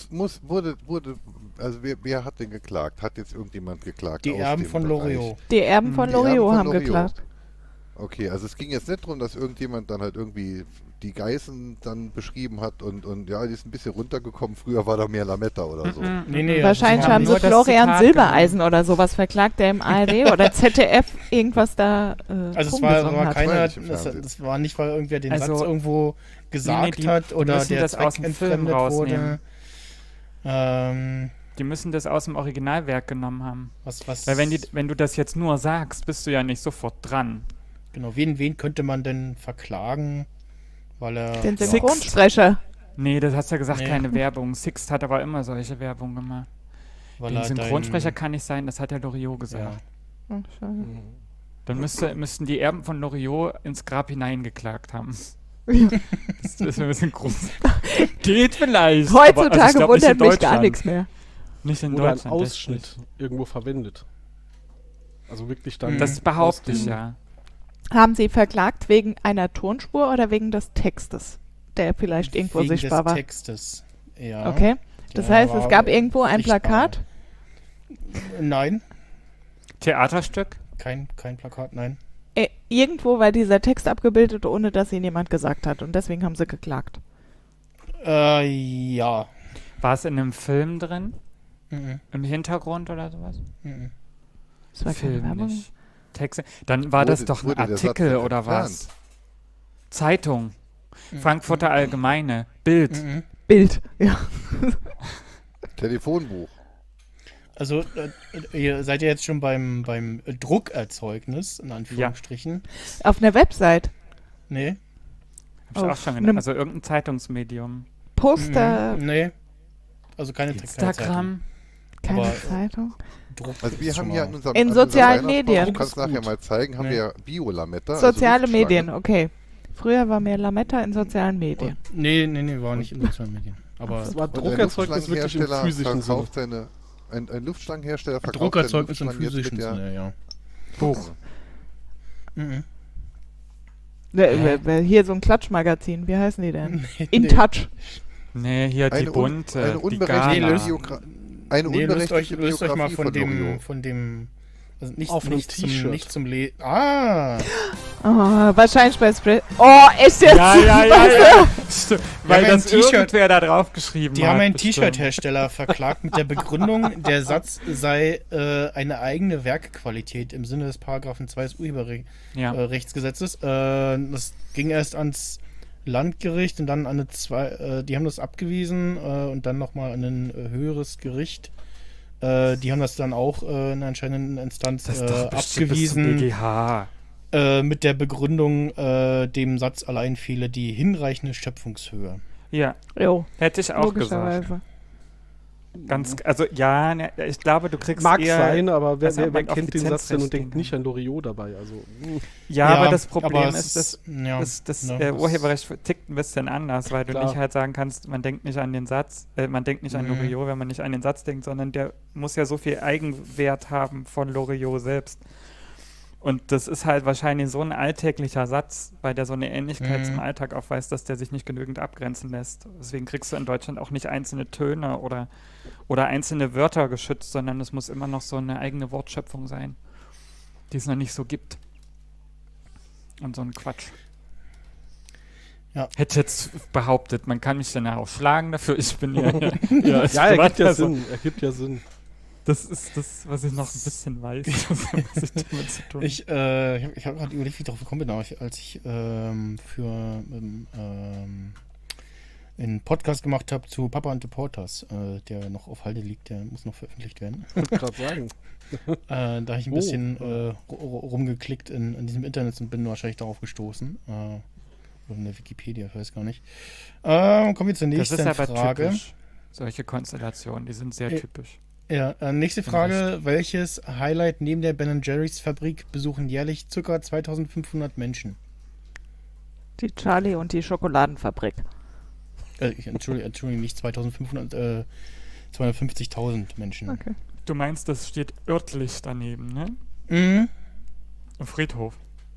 Also wer hat denn geklagt? Hat jetzt irgendjemand geklagt? Die aus Erben dem von Bereich? Loriot. Die Erben von Die Erben Loriot von haben Loriot. geklagt. Okay, also es ging jetzt nicht darum, dass irgendjemand dann halt irgendwie die Geißen dann beschrieben hat und ja, die ist ein bisschen runtergekommen. Früher war da mehr Lametta oder so. Nee, Wahrscheinlich haben haben nur sie das Florian Zitat Silbereisen oder sowas verklagt, der im ARD oder ZDF irgendwas da Also es rumgesungen war hat. keiner, nicht im Fernsehen. das war nicht, weil irgendwer den Also, Satz irgendwo gesagt die hat oder müssen der das aus Zweck dem Film entfremdet wurde. rausnehmen. Die müssen das aus dem Originalwerk genommen haben. Was, Weil wenn du das jetzt nur sagst, bist du ja nicht sofort dran. genau, wen könnte man denn verklagen? Weil er Den Sixt. Synchronsprecher. Nee, das hast du ja gesagt, Nee. keine Werbung. Sixt hat aber immer solche Werbung gemacht. weil Den er Synchronsprecher kann nicht sein, das hat der Loriot ja. gesagt. Oh, schade. Dann müssten die Erben von Loriot ins Grab hineingeklagt haben. Ja. Das ist ein bisschen groß. Geht vielleicht. Heutzutage aber, also ich glaub, nicht in wundert mich gar Deutschland. nichts mehr. Nicht in Oder ein Deutschland. das Ausschnitt irgendwo verwendet. Also wirklich dann. nicht. Das behaupte ich aus dem- ja. Haben Sie verklagt wegen einer Tonspur oder wegen des Textes, der vielleicht irgendwo Wegen sichtbar des war? Textes. Ja. Okay. Das Der heißt, es war gab irgendwo ein sichtbar. Plakat. Nein, Theaterstück? kein Plakat, nein. Irgendwo war dieser Text abgebildet, ohne dass ihn jemand gesagt hat. Und deswegen haben sie geklagt. Ja. War es in einem Film drin? Im Hintergrund oder sowas? Das war keine Werbung. Nicht. Texte. Dann war das doch ein Artikel oder was? Zeitung. Frankfurter Allgemeine. Bild. Bild, ja. Telefonbuch. Also, ihr seid ja jetzt schon beim Druckerzeugnis, in Anführungsstrichen. Auf einer Website? Nee. Hab ich auch schon gedacht. Also irgendein Zeitungsmedium. Poster? Nee. Also keine Instagram? Keine Zeitung? Also wir haben ja in sozialen Medien. Du kannst nachher mal zeigen, haben wir ja Bio-Lametta. Soziale Medien, okay. Früher war mehr Lametta in sozialen Medien. Nee, war nicht in sozialen Medien. Aber das war Druckerzeugnis wirklich im physischen Sinne. Ein Luftschlangenhersteller verkauft Druckerzeugnis im physischen Sinne, ja. Buch. Hier so ein Klatschmagazin, wie heißen die denn? In Touch. Nee, hier die bunte, eine unberechtigte Biografie löst euch mal von dem also nicht, auf einem T-Shirt. Nicht zum Lesen. Ah! Oh, wahrscheinlich bei Spray. Oh, ist jetzt? Ja. Weil das irgendwer da drauf geschrieben hat. Die haben einen T-Shirt-Hersteller verklagt mit der Begründung, der Satz sei eine eigene Werkqualität im Sinne des Paragraphen 2 des Urheberrechtsgesetzes. Das ging erst ans Landgericht und dann an die haben das abgewiesen und dann nochmal an ein höheres Gericht. Die haben das dann auch in einer entscheidenden Instanz abgewiesen. BGH. Mit der Begründung, dem Satz allein fehle die hinreichende Schöpfungshöhe. Ja, hätte ich auch gesagt. Also ja, ich glaube, du kriegst mag sein, aber wer kennt den Satz denn und denkt nicht an Loriot dabei? Also, ja, aber das Problem ist, das Urheberrecht tickt ein bisschen anders, weil du nicht halt sagen kannst, man denkt nicht an den Satz, man denkt nicht an Loriot, wenn man nicht an den Satz denkt, sondern der muss ja so viel Eigenwert haben von Loriot selbst. Und das ist halt wahrscheinlich so ein alltäglicher Satz, weil der so eine Ähnlichkeit zum Alltag aufweist, dass der sich nicht genügend abgrenzen lässt. Deswegen kriegst du in Deutschland auch nicht einzelne Töne oder einzelne Wörter geschützt, sondern es muss immer noch so eine eigene Wortschöpfung sein, die es noch nicht so gibt. Und so ein Quatsch. Ja. Hätte jetzt behauptet, man kann mich danach auch schlagen dafür, ich bin ja ergibt ja Sinn, ergibt ja Sinn. Das ist das, was ich noch ein bisschen weiß, was ich damit zu tun. Ich habe gerade überlegt, wie ich darauf gekommen bin, als ich für einen Podcast gemacht habe zu Papa and the Porters, der noch auf Halde liegt, der muss noch veröffentlicht werden. Ich wollte gerade sagen. Da habe ich ein bisschen rumgeklickt in diesem Internet und bin wahrscheinlich darauf gestoßen. Oder in der Wikipedia, ich weiß gar nicht. Kommen wir zur nächsten Frage. Das ist aber typisch. Solche Konstellationen, die sind sehr typisch. Ja, nächste Frage. Welches Highlight neben der Ben & Jerry's Fabrik besuchen jährlich ca. 2500 Menschen? Die Charlie und die Schokoladenfabrik. Entschuldigung, nicht 2500, 250.000 Menschen. Okay. Du meinst, das steht örtlich daneben, ne? Mhm. Ein Friedhof.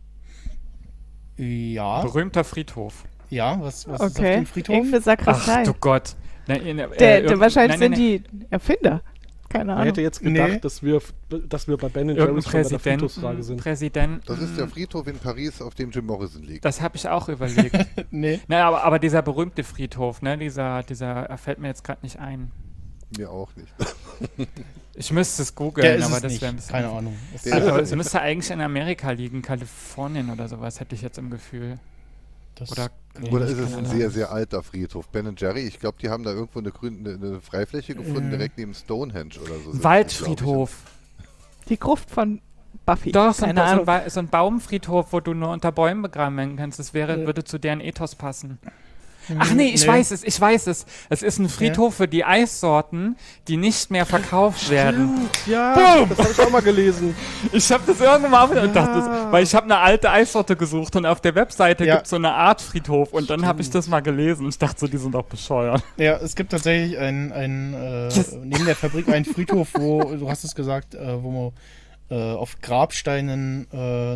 Ja. Berühmter Friedhof. Ja, was ist auf dem Friedhof? Irgendeine Sakristei. Ach du Gott. Wahrscheinlich sind die Erfinder. Keine Ahnung. Ich hätte jetzt gedacht, dass wir bei Ben & Jerry's schon bei der Friedhofsfrage sind. Das ist der Friedhof in Paris, auf dem Jim Morrison liegt. Das habe ich auch überlegt. Nee. Na, aber dieser berühmte Friedhof, ne, dieser fällt mir jetzt gerade nicht ein. Mir auch nicht. Ich müsste es googeln, aber das wäre ein bisschen... Keine Ahnung. Also, es müsste eigentlich in Amerika liegen, Kalifornien oder sowas, hätte ich jetzt im Gefühl. Oder ist es ein sehr, sehr alter Friedhof? Ben & Jerry, ich glaube, die haben da irgendwo eine Freifläche gefunden, direkt neben Stonehenge oder so. Waldfriedhof. Die Gruft von Buffy. Doch, so ein Baumfriedhof, wo du nur unter Bäumen begraben werden kannst. Das würde zu deren Ethos passen. Ach nee, ich weiß es. Es ist ein Friedhof für die Eissorten, die nicht mehr verkauft werden. Ja, boom! Das habe ich auch mal gelesen. Ich habe das irgendwann mal gedacht, weil ich habe eine alte Eissorte gesucht und auf der Webseite gibt es so eine Art Friedhof und dann habe ich das mal gelesen und ich dachte so, die sind doch bescheuert. Ja, es gibt tatsächlich neben der Fabrik einen Friedhof, wo, du hast es gesagt, wo man auf Grabsteinen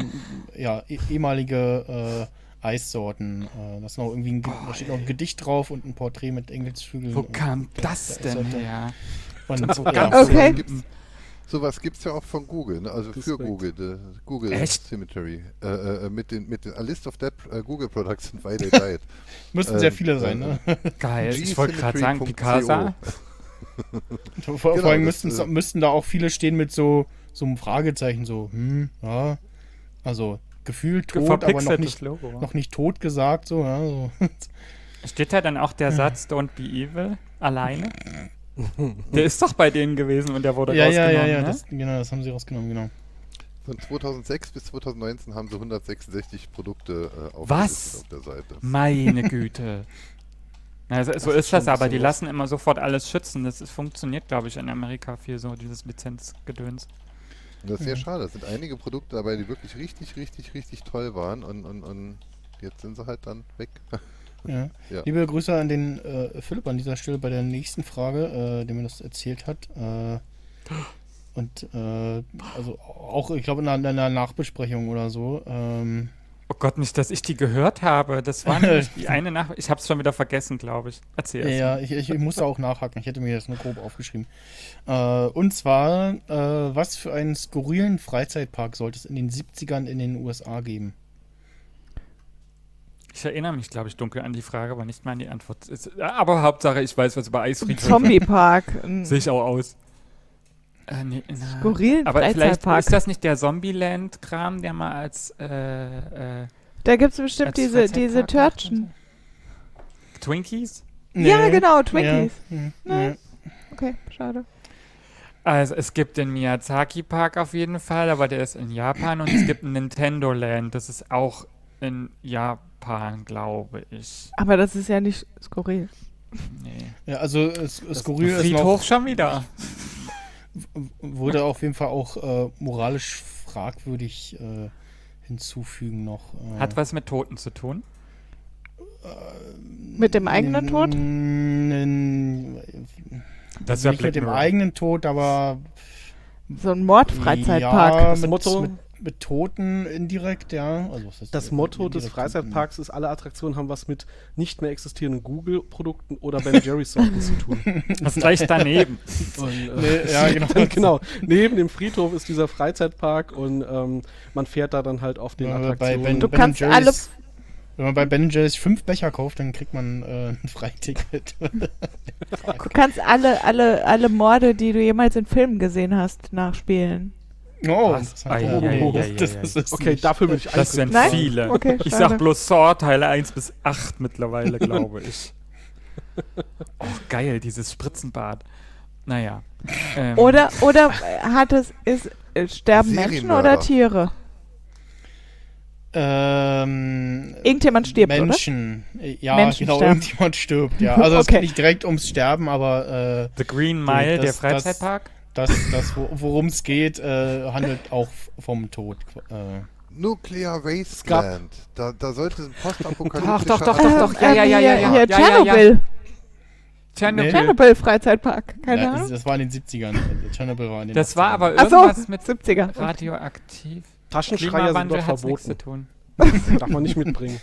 ehemalige Eissorten. Da steht noch ein Gedicht drauf und ein Porträt mit Engelsflügeln. Wo kam das denn her? Sowas gibt es ja auch von Google, ne? Also für Google, Google Cemetery. Mit den A List of Dead Google Products and Why They Died. Müssten sehr viele sein, ne? Geil, ich wollte gerade sagen, Picasa. Vor allem müssten da auch viele stehen mit so einem Fragezeichen, so, ja, also gefühlt tot, aber noch nicht tot gesagt, so, ja. So. Steht da dann auch der Satz, don't be evil, alleine? Der ist doch bei denen gewesen und der wurde rausgenommen, ja, ne? Das haben sie rausgenommen, genau. Von 2006 bis 2019 haben sie 166 Produkte aufgelistet auf der Seite. Meine Güte. Also, so ist das, aber die lassen immer sofort alles schützen. Das funktioniert, glaube ich, in Amerika viel so, dieses Lizenzgedöns. Das ist sehr schade. Es sind einige Produkte dabei, die wirklich richtig, richtig, richtig toll waren und jetzt sind sie halt dann weg. Ja. Liebe Grüße an den Philipp an dieser Stelle bei der nächsten Frage, der mir das erzählt hat. Und also auch, ich glaube, in einer Nachbesprechung oder so. Oh Gott, nicht, dass ich die gehört habe. Das war nämlich die eine Nachbesprechung. Ich habe es schon wieder vergessen, glaube ich. Erzähl es. Ja, ich musste auch nachhaken. Ich hätte mir das nur grob aufgeschrieben. Und zwar, was für einen skurrilen Freizeitpark sollte es in den 70ern in den USA geben? Ich erinnere mich, glaube ich, dunkel an die Frage, aber nicht mal an die Antwort. Aber Hauptsache, ich weiß was über Eisfriedhöfe. Zombie-Park. Sehe ich auch aus. Skurrilen aber Freizeitpark. Vielleicht ist das nicht der Zombieland-Kram, der mal als da gibt es bestimmt diese Törtchen. Twinkies? Nee. Ja, genau, Twinkies. Ja. Okay, schade. Also es gibt den Miyazaki-Park auf jeden Fall, aber der ist in Japan und es gibt ein Nintendo Land, das ist auch in Japan, glaube ich. Aber das ist ja nicht skurril. Nee. Ja, also skurril ist Friedhof schon wieder. Wurde auf jeden Fall auch moralisch fragwürdig hinzufügen noch. Hat was mit Toten zu tun? Mit dem eigenen Tod? Das ist nicht mit dem eigenen Tod, aber so ein Mordfreizeitpark. Ja, das Motto mit Toten indirekt, ja. Also, das Motto des Freizeitparks ist, alle Attraktionen haben was mit nicht mehr existierenden Google-Produkten oder Ben Jerry's Sorten zu tun. Das ist gleich daneben. Und, ja, genau. Genau. Neben dem Friedhof ist dieser Freizeitpark und man fährt da dann halt auf den Attraktionen. Du kannst alle... Wenn man bei Ben & Jerry's 5 Becher kauft, dann kriegt man ein Freiticket. Du kannst alle Morde, die du jemals in Filmen gesehen hast, nachspielen. Oh, okay, dafür bin ich Das sind viele. Okay, ich sag bloß Saw Teile 1 bis 8 mittlerweile, glaube ich. Oh, geil, dieses Spritzenbad. Naja. Oder sterben Menschen oder Tiere? Irgendjemand stirbt, Menschen. Oder? Ja, Menschen genau, sterben. irgendjemand stirbt, ja. Also es geht nicht direkt ums Sterben, aber The Green Mile, der Freizeitpark? Worum es geht, handelt auch vom Tod. Nuclear Wasteland. Da sollte ein postapokalyptischer... Doch. Ja. Tschernobyl. Tschernobyl Freizeitpark. Keine Ahnung. Das war in den 70ern. Tschernobyl war in den Das 80ern. war aber irgendwas mit 70er. Radioaktiv. Taschenschreier sind doch hat's nichts verboten. zu tun. Darf man nicht mitbringen.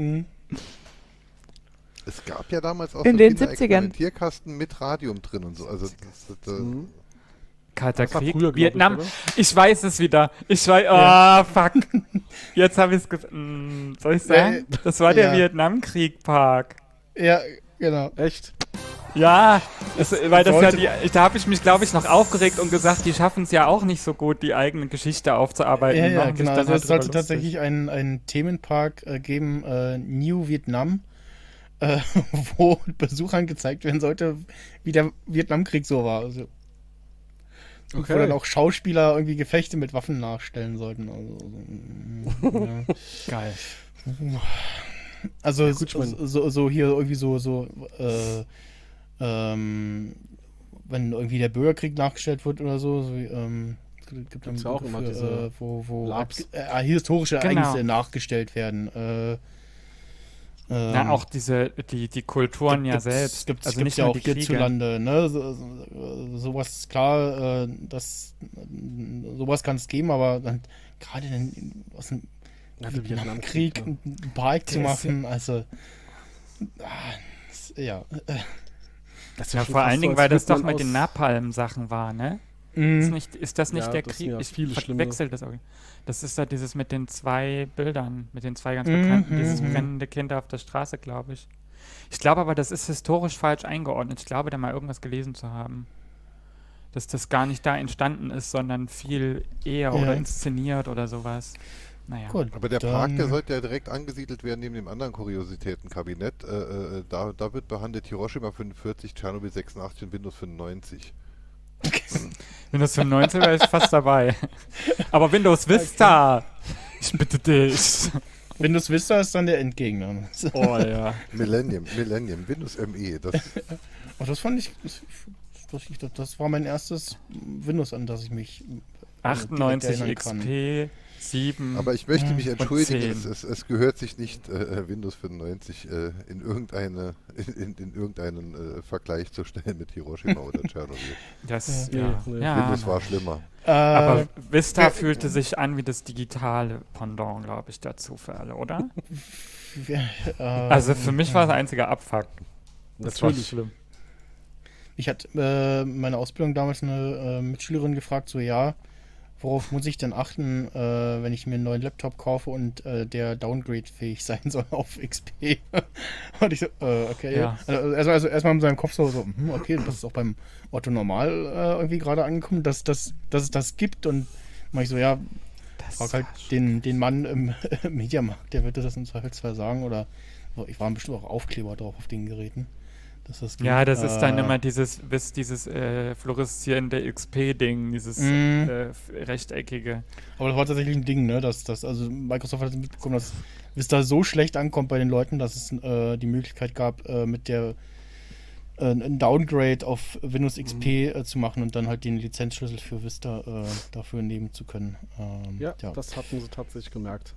Es gab ja damals auch in so den Experimentierkasten mit Radium drin und so. Also Kalter Krieg, früher, Vietnam. Ich weiß es wieder. Fuck. Jetzt habe ich es soll ich sagen? Das war der Vietnamkrieg-Park. Ja, genau. Echt? Ja, da habe ich mich, glaube ich, noch aufgeregt und gesagt, die schaffen es ja auch nicht so gut, die eigene Geschichte aufzuarbeiten. Ja, genau. Also es sollte tatsächlich einen Themenpark geben, New Vietnam, wo Besuchern gezeigt werden sollte, wie der Vietnamkrieg so war. Also, wo dann auch Schauspieler irgendwie Gefechte mit Waffen nachstellen sollten. Also, ja. Geil. Also so hier irgendwie wenn irgendwie der Bürgerkrieg nachgestellt wird oder so, gibt es auch immer diese wo historische Ereignisse nachgestellt werden. Auch die Kulturen selbst. Es gibt ja auch hierzulande, ne? Sowas, klar, sowas kann es geben, aber dann gerade aus dem Vietnamkrieg einen Park zu machen, also ja. Das ja, vor allen Dingen, weil das doch mit den Napalm-Sachen war, ne? Ist das nicht der Krieg? Ich verwechsel das auch. Das ist da dieses mit den 2 Bildern, mit den 2 ganz bekannten, dieses brennende Kind auf der Straße, glaube ich. Ich glaube aber, das ist historisch falsch eingeordnet. Ich glaube, da mal irgendwas gelesen zu haben. Dass das gar nicht da entstanden ist, sondern viel eher oder inszeniert oder sowas. Naja. Gut, aber der Park, der sollte ja direkt angesiedelt werden neben dem anderen Kuriositätenkabinett. Da wird behandelt Hiroshima 45, Tschernobyl 86 und Windows 95. Windows 95 wäre ich fast dabei. Aber Windows Vista! Okay. Ich bitte dich. Windows Vista ist dann der Endgegner. Oh ja. Millennium, Windows ME. Das fand ich... Das war mein erstes Windows, an das ich mich 98 XP, 7. Aber ich möchte mich entschuldigen, es gehört sich nicht, Windows 95 in irgendeinen Vergleich zu stellen mit Hiroshima oder Tschernobyl. Windows war schlimmer. Aber Vista fühlte sich an wie das digitale Pendant, glaube ich, dazu für alle, oder? Also für mich war es ein einziger Abfuck. Das war schlimm. Ich hatte meine Ausbildung damals eine Mitschülerin gefragt, so worauf muss ich denn achten, wenn ich mir einen neuen Laptop kaufe und der downgrade-fähig sein soll auf XP? Und ich so, okay. Ja. Also erstmal in seinem Kopf so, okay, das ist auch beim Otto Normal irgendwie gerade angekommen, dass es das gibt. Und mach ich so, frag halt den Mann im Mediamarkt, der wird das im Zweifelsfall sagen. Oder ich war bestimmt auch Aufkleber drauf auf den Geräten. Das ist dann immer dieses fluoreszierende XP-Ding, dieses rechteckige. Aber das war tatsächlich ein Ding, ne? Also Microsoft hat mitbekommen, dass Vista so schlecht ankommt bei den Leuten, dass es die Möglichkeit gab, mit der ein Downgrade auf Windows XP zu machen und dann halt den Lizenzschlüssel für Vista dafür nehmen zu können. Das hatten sie tatsächlich gemerkt.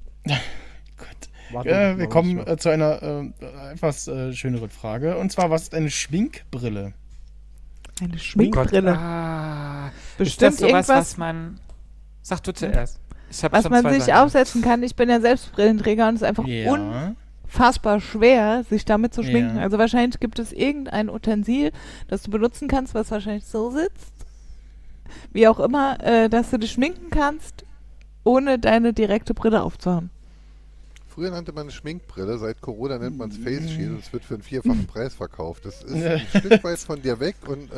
Gut. Wir kommen zu einer etwas schöneren Frage. Und zwar, was ist eine Schminkbrille? Eine Schminkbrille? Bestimmt ist das sowas, was man... Sag du zuerst. Was man sich aufsetzen kann. Ich bin ja selbst Brillenträger und es ist einfach unfassbar schwer, sich damit zu schminken. Also wahrscheinlich gibt es irgendein Utensil, das du benutzen kannst, was wahrscheinlich so sitzt. Wie auch immer, dass du dich schminken kannst, ohne deine direkte Brille aufzuhaben. Früher nannte man eine Schminkbrille, seit Corona nennt man es Face Shield und es wird für einen 4-fachen Preis verkauft. Das ist ein Stück weit von dir weg und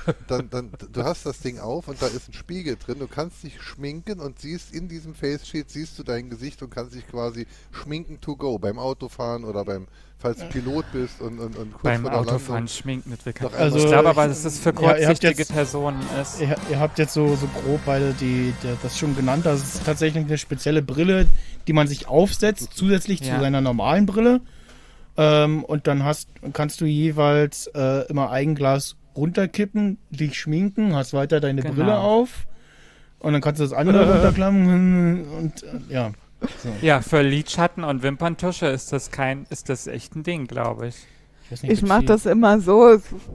du hast das Ding auf und da ist ein Spiegel drin. Du kannst dich schminken und siehst in diesem Face Shield siehst du dein Gesicht und kannst dich quasi schminken to go beim Autofahren oder falls du Pilot bist und kurz beim vor der Autofahren schminken nicht wirklich. Also ich glaube aber, dass das für kurzsichtige Personen ist. Ihr habt jetzt so grob beide das schon genannt. Das ist tatsächlich eine spezielle Brille, die man sich aufsetzt, zusätzlich zu seiner normalen Brille. Und dann kannst du jeweils immer ein Glas runterkippen, dich schminken, hast weiter deine Brille auf und dann kannst du das andere runterklappen und So. Ja, für Lidschatten und Wimperntusche ist das echt ein Ding, glaube ich. Ich mache das immer so.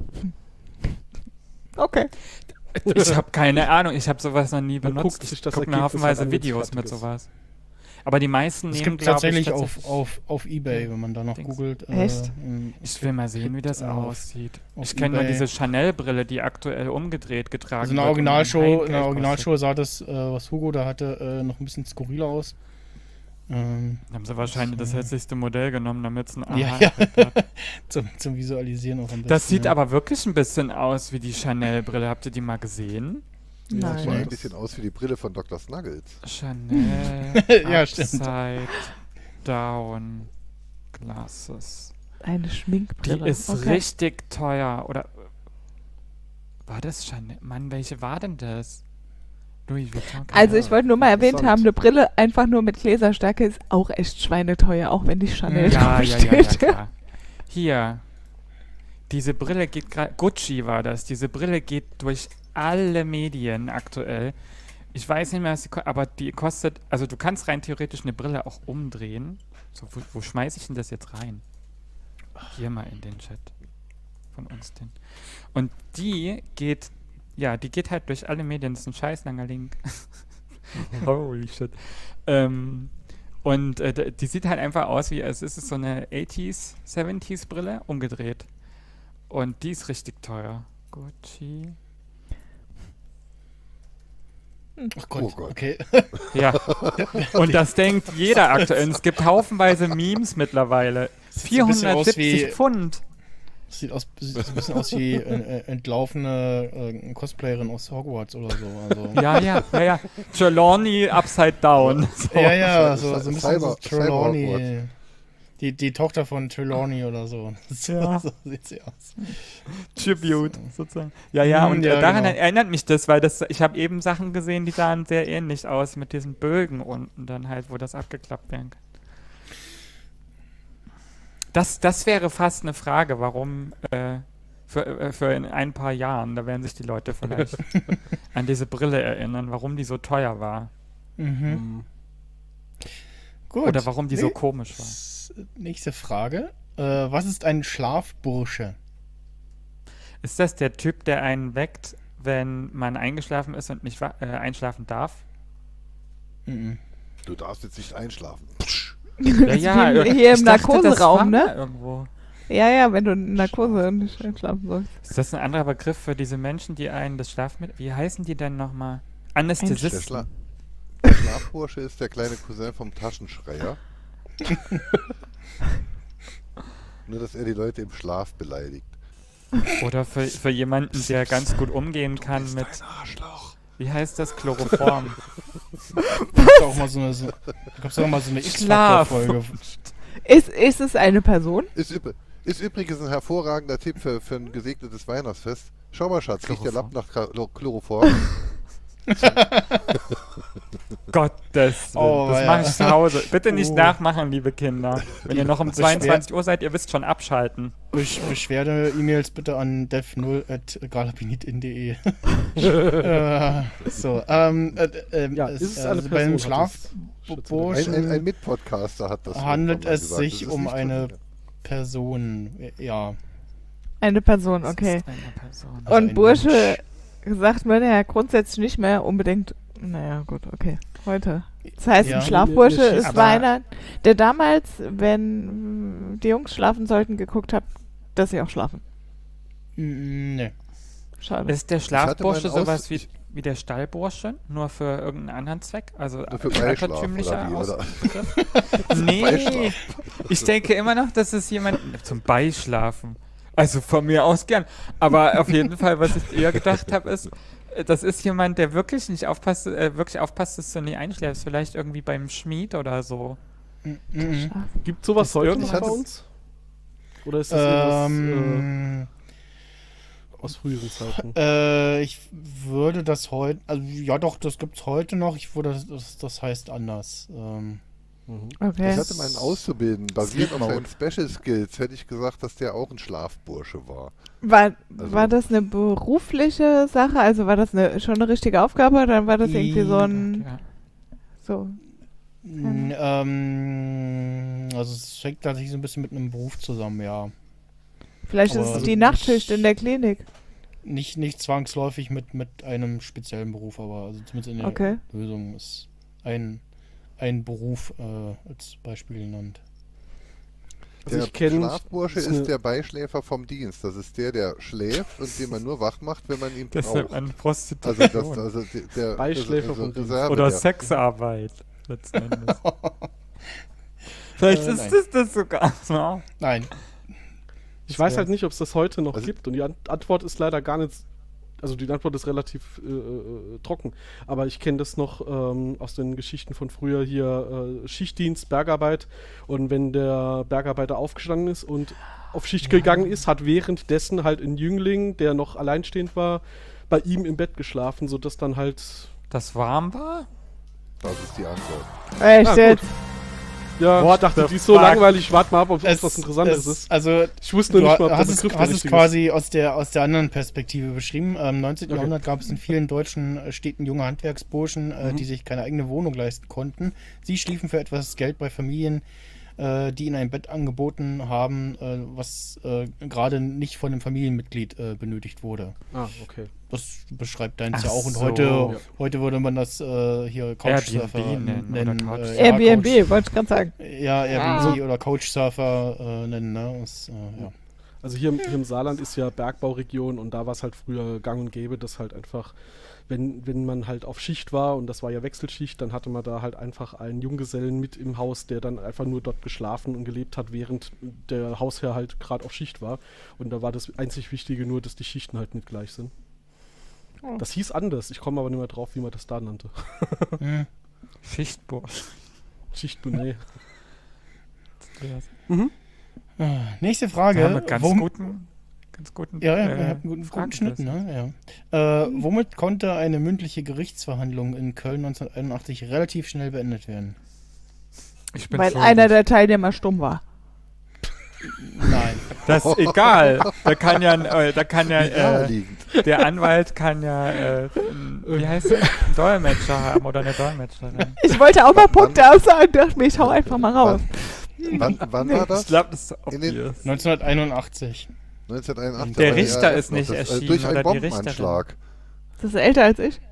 Okay. Ich habe keine Ahnung, ich habe sowas noch nie benutzt. Ich gucke haufenweise Videos mit sowas. Aber die meisten nehmen, glaube ich, tatsächlich auf eBay, wenn man da noch googelt. Echt? Ich will mal sehen, wie das aussieht. Ich kenne nur diese Chanel-Brille, die aktuell umgedreht getragen wird. Also in der Originalshow sah das, was Hugo da hatte, noch ein bisschen skurriler aus. Haben sie wahrscheinlich das hässlichste Modell genommen, damit es ein hat. zum Visualisieren auch ein bisschen. Das sieht aber wirklich ein bisschen aus wie die Chanel-Brille. Habt ihr die mal gesehen? Nein. Sieht ein bisschen aus wie die Brille von Dr. Snuggles. Chanel Upside Down Glasses. Eine Schminkbrille. Die ist richtig teuer. Oder war das Chanel? Mann, welche war denn das? Louis Vuitton. Also ich wollte nur mal erwähnt haben, eine Brille einfach nur mit Gläserstärke ist auch echt schweineteuer, auch wenn die Chanel draufsteht. Ja, klar. Hier. Diese Brille geht gerade, Gucci war das, diese Brille geht durch alle Medien aktuell. Ich weiß nicht mehr, was sie kostet, aber die kostet, also du kannst rein theoretisch eine Brille auch umdrehen. So, wo schmeiße ich denn das jetzt rein? Hier mal in den Chat von uns denn. Und die geht halt durch alle Medien, das ist ein scheiß langer Link. Holy shit. Und die sieht halt einfach aus wie, es ist so eine 80s, 70s Brille, umgedreht. Und die ist richtig teuer. Gucci. Ach Gott, okay. Ja. Und das denkt jeder aktuell. Es gibt haufenweise Memes mittlerweile. 470 Pfund. Das sieht ein bisschen aus wie entlaufene Cosplayerin aus Hogwarts oder so. Also. Ja. Trelawney upside down. So. Ja, so ein bisschen so Trelawney. Die Tochter von Trelawney oder so. Ja. So sieht sie aus. Tribute, sozusagen. Ja, und daran erinnert mich das, weil ich habe eben Sachen gesehen, die sahen sehr ähnlich aus mit diesen Bögen unten dann halt, wo das abgeklappt werden kann. Das wäre fast eine Frage, warum für in ein paar Jahren, da werden sich die Leute vielleicht an diese Brille erinnern, warum die so teuer war. Gut. Oder warum die so komisch war. Nächste Frage. Was ist ein Schlafbursche? Ist das der Typ, der einen weckt, wenn man eingeschlafen ist und nicht einschlafen darf? Du darfst jetzt nicht einschlafen. Ja, hier im Narkoseraum, ne? Irgendwo. Ja, wenn du in Narkose nicht einschlafen sollst. Ist das ein anderer Begriff für diese Menschen, die einen das Schlafmittel... Wie heißen die denn nochmal? Anästhesisten. Der Schlafbursche ist der kleine Cousin vom Taschenschreier. Nur, dass er die Leute im Schlaf beleidigt. Oder für jemanden, der ganz gut umgehen kann mit... Wie heißt das? Chloroform. Da gab es auch mal so eine X-Factor-Folge. Ist es eine Person? Ist übrigens ein hervorragender Tipp für ein gesegnetes Weihnachtsfest. Schau mal, Schatz, riecht der Lappen nach Chloroform? Gottes Willen, das mache ich zu Hause. Bitte nicht nachmachen, liebe Kinder. Wenn ihr noch um 22 Uhr seid, ihr wisst schon abschalten. Beschwerde-E-Mails bitte an dev0@galabinit.de. Ist es eine Person, beim Schlafburschen ein Mitpodcaster hat das. Handelt es sich um eine Person, ja. Eine Person, okay. Und Bursche sagt man ja grundsätzlich nicht mehr unbedingt. Naja, gut, okay. Heute. Das heißt, ein Schlafbursche ist einer, der damals, wenn die Jungs schlafen sollten, geguckt hat, dass sie auch schlafen. Nee. Schade. Ist der Schlafbursche sowas wie der Stallbursche, nur für irgendeinen anderen Zweck? Also für altertümlicher Nee, ich denke immer noch, dass es jemand zum Beischlafen. Also von mir aus gern. Aber auf jeden Fall, was ich eher gedacht habe, ist, das ist jemand, der wirklich nicht aufpasst, dass du nie einschläfst. Vielleicht irgendwie beim Schmied oder so. Gibt sowas heute noch bei uns? Oder ist das irgendwas aus früheren Zeiten? Ich würde das heute, also ja doch, das gibt's heute noch. Das heißt anders. Okay. Ich hatte meinen Auszubildenden, basiert auf seinen Special Skills, hätte ich gesagt, dass der auch ein Schlafbursche war. War das eine berufliche Sache? Also war das schon eine richtige Aufgabe oder war das irgendwie so ein... So. Also es hängt tatsächlich so ein bisschen mit einem Beruf zusammen, ja. Vielleicht ist es die Nachtschicht in der Klinik. Nicht zwangsläufig mit einem speziellen Beruf, aber also zumindest in der Lösung ist ein Beruf als Beispiel genannt. Der Schlafbursche ist der Beischläfer vom Dienst. Das ist der schläft und den man nur wach macht, wenn man ihn braucht. Eine Prostitution. Also der Beischläfer vom Dienst. Oder Sexarbeit, letzten Endes. Vielleicht ist das sogar so. Nein. Ich weiß halt nicht, ob es das heute noch gibt. Und die Antwort ist leider gar nicht... Also die Antwort ist relativ trocken. Aber ich kenne das noch aus den Geschichten von früher hier, Schichtdienst, Bergarbeit. Und wenn der Bergarbeiter aufgestanden ist und auf Schicht gegangen ist, hat währenddessen halt ein Jüngling, der noch alleinstehend war, bei ihm im Bett geschlafen, sodass dann halt... Das warm war? Das ist die Antwort. Echt jetzt? Ja, ich dachte, die ist so langweilig, warte mal ab, ob es was Interessantes ist. Also, ich wusste nur nicht mal, ob der Begriff hast es quasi aus der anderen Perspektive beschrieben. Im 19. Jahrhundert gab es in vielen deutschen Städten junge Handwerksburschen, die sich keine eigene Wohnung leisten konnten. Sie schliefen für etwas Geld bei Familien, die ihnen ein Bett angeboten haben, was gerade nicht von einem Familienmitglied benötigt wurde. Ah, okay. Das beschreibt deins ja auch. Und heute würde man das hier Couchsurfer nennen. Airbnb, wollte ich gerade sagen. Ja, Airbnb oder Couchsurfer nennen. Ne? Das, Also hier im Saarland ist ja Bergbauregion und da war es halt früher gang und gäbe, dass halt einfach, wenn man halt auf Schicht war und das war ja Wechselschicht, dann hatte man da halt einfach einen Junggesellen mit im Haus, der dann einfach nur dort geschlafen und gelebt hat, während der Hausherr halt gerade auf Schicht war. Und da war das einzig Wichtige nur, dass die Schichten halt nicht gleich sind. Oh. Das hieß anders, ich komme aber nicht mehr drauf, wie man das da nannte. Schichtbursch. Schichtbunnet. Nächste Frage. Da haben wir ganz guten ja, ihr habt einen guten Schnitt, ne? Ja. Womit konnte eine mündliche Gerichtsverhandlung in Köln 1981 relativ schnell beendet werden? Weil einer der Teilnehmer stumm war. Nein. Das ist egal. Da kann ja der Anwalt kann ja, wie heißt es, einen Dolmetscher haben oder eine Dolmetscherin. Ich wollte auch mal Punkte aussagen, dachte mir, ich hau einfach mal raus. Wann war das? Ich glaube, das ist 1981. 1981. Der Richter ist nicht erschienen durch einen oder die Bombenanschlag. Das ist älter als ich?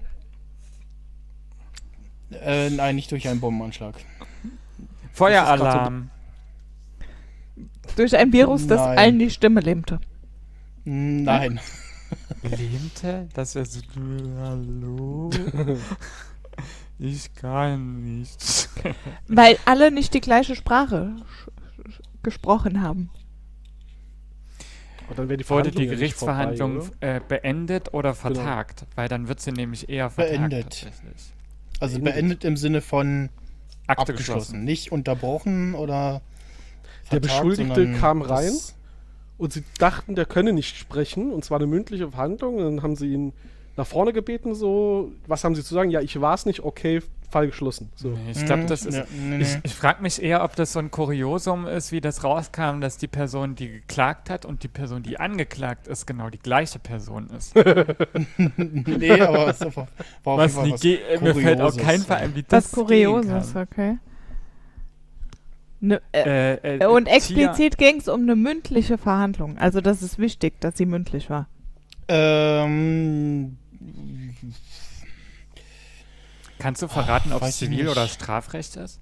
Nein, nicht durch einen Bombenanschlag. Feueralarm. Durch ein Virus, das allen die Stimme lähmte. Nein. Lähmte? Das wäre so, hallo? Ich kann nicht. Weil alle nicht die gleiche Sprache gesprochen haben. Und dann wäre die Wurde die Gerichtsverhandlung beendet oder vertagt? Genau. Weil dann wird sie nämlich eher vertagt. Beendet. Also beendet im Sinne von Akte geschlossen. Nicht unterbrochen oder der Beschuldigte kam rein und sie dachten, der könne nicht sprechen, und zwar eine mündliche Verhandlung, und dann haben sie ihn nach vorne gebeten, so, was haben sie zu sagen? Ja, ich war es nicht, okay, Fall geschlossen. So. Nee, ich glaube, das ist, ich frage mich eher, ob das so ein Kuriosum ist, wie das rauskam, dass die Person, die geklagt hat und die Person, die angeklagt ist, genau die gleiche Person ist. Nee, aber es war was mir fällt auch kein Fall ein, wie das Kurioses, okay. Und explizit ging es um eine mündliche Verhandlung. Also das ist wichtig, dass sie mündlich war. Kannst du verraten, ob es Zivil- oder Strafrecht ist?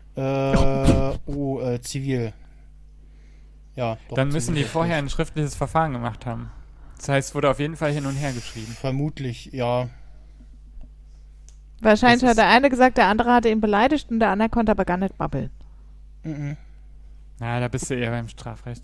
Zivil. Ja, doch. Dann müssen die vorher ein schriftliches Verfahren gemacht haben. Das heißt, es wurde auf jeden Fall hin und her geschrieben. Vermutlich, ja. Wahrscheinlich hat der eine gesagt, der andere hatte ihn beleidigt und der andere konnte aber gar nicht babbeln. Na, da bist du eher beim Strafrecht.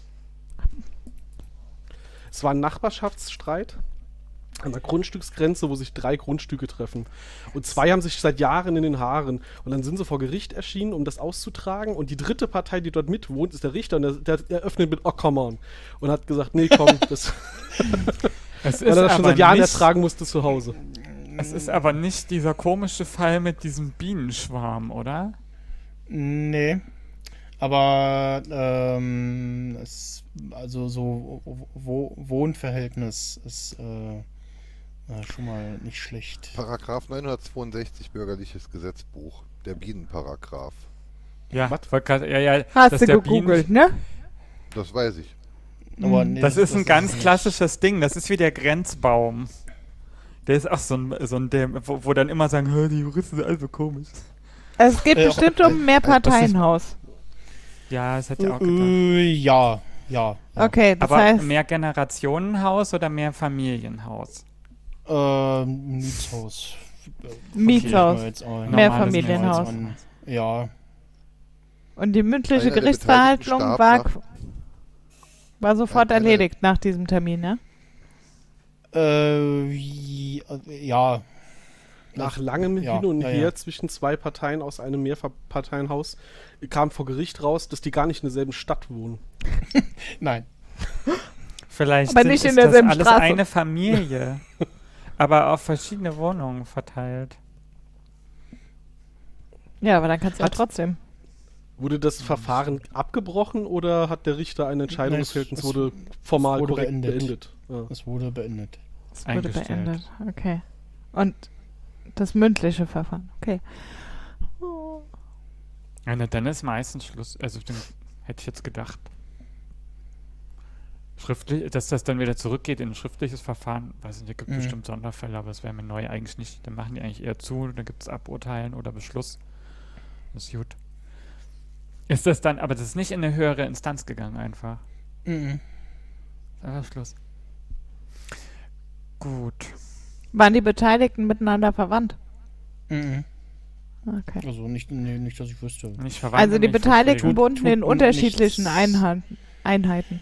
Es war ein Nachbarschaftsstreit an der Grundstücksgrenze, wo sich 3 Grundstücke treffen. Und 2 haben sich seit Jahren in den Haaren. Und dann sind sie vor Gericht erschienen, um das auszutragen. Und die dritte Partei, die dort mitwohnt, ist der Richter. Und der öffnet mit, oh, come on. Und hat gesagt, nee, komm, das weil er das schon seit Jahren ertragen musste zu Hause. Es ist aber nicht dieser komische Fall mit diesem Bienenschwarm, oder? Nee. Aber also so Wohnverhältnis ist schon mal nicht schlecht. Paragraph 962 Bürgerliches Gesetzbuch, der Bienenparagraph. Ja, hast du gegoogelt, ne? Das weiß ich. Aber nee, das ist ein ganz klassisches Ding, das ist wie der Grenzbaum. Der ist auch so ein wo dann immer sagen, die Juristen sind also komisch. Es geht bestimmt um ein Mehrparteienhaus. Ja, das hat ja auch gedacht. Ja. Okay, das aber heißt... Mehrgenerationenhaus oder Mehrfamilienhaus? Mietshaus. Mietshaus. Mehrfamilienhaus. Ja. Und die mündliche Gerichtsverhandlung war sofort erledigt nach diesem Termin, ne? Ja. Nach langem Hin und Her zwischen 2 Parteien aus einem Mehrparteienhaus kam vor Gericht raus, dass die gar nicht in derselben Stadt wohnen. Nein. Vielleicht aber nicht in ist derselben das alles Straße. Eine Familie, aber auf verschiedene Wohnungen verteilt. Ja, aber dann kannst du ja trotzdem. Wurde das Verfahren abgebrochen oder hat der Richter eine Entscheidung gefällt und es wurde formal korrekt beendet? Ja. Es wurde beendet. Es wurde beendet, okay. Und das mündliche Verfahren, okay. Ja, dann ist meistens Schluss, also hätte ich jetzt gedacht. Schriftlich, dass das dann wieder zurückgeht in ein schriftliches Verfahren, weiß nicht, da gibt es bestimmt Sonderfälle, aber das wäre mir neu eigentlich nicht. Dann machen die eigentlich eher zu, dann gibt es Aburteilen oder Beschluss. Das ist gut. Ist das dann, aber das ist nicht in eine höhere Instanz gegangen einfach. Einfach Schluss. Gut. Waren die Beteiligten miteinander verwandt? Mhm. Okay. Also nicht, dass ich wüsste. Nicht verwandt. Also die nicht Beteiligten verschwägert. wohnten in unterschiedlichen nichts. Einheiten.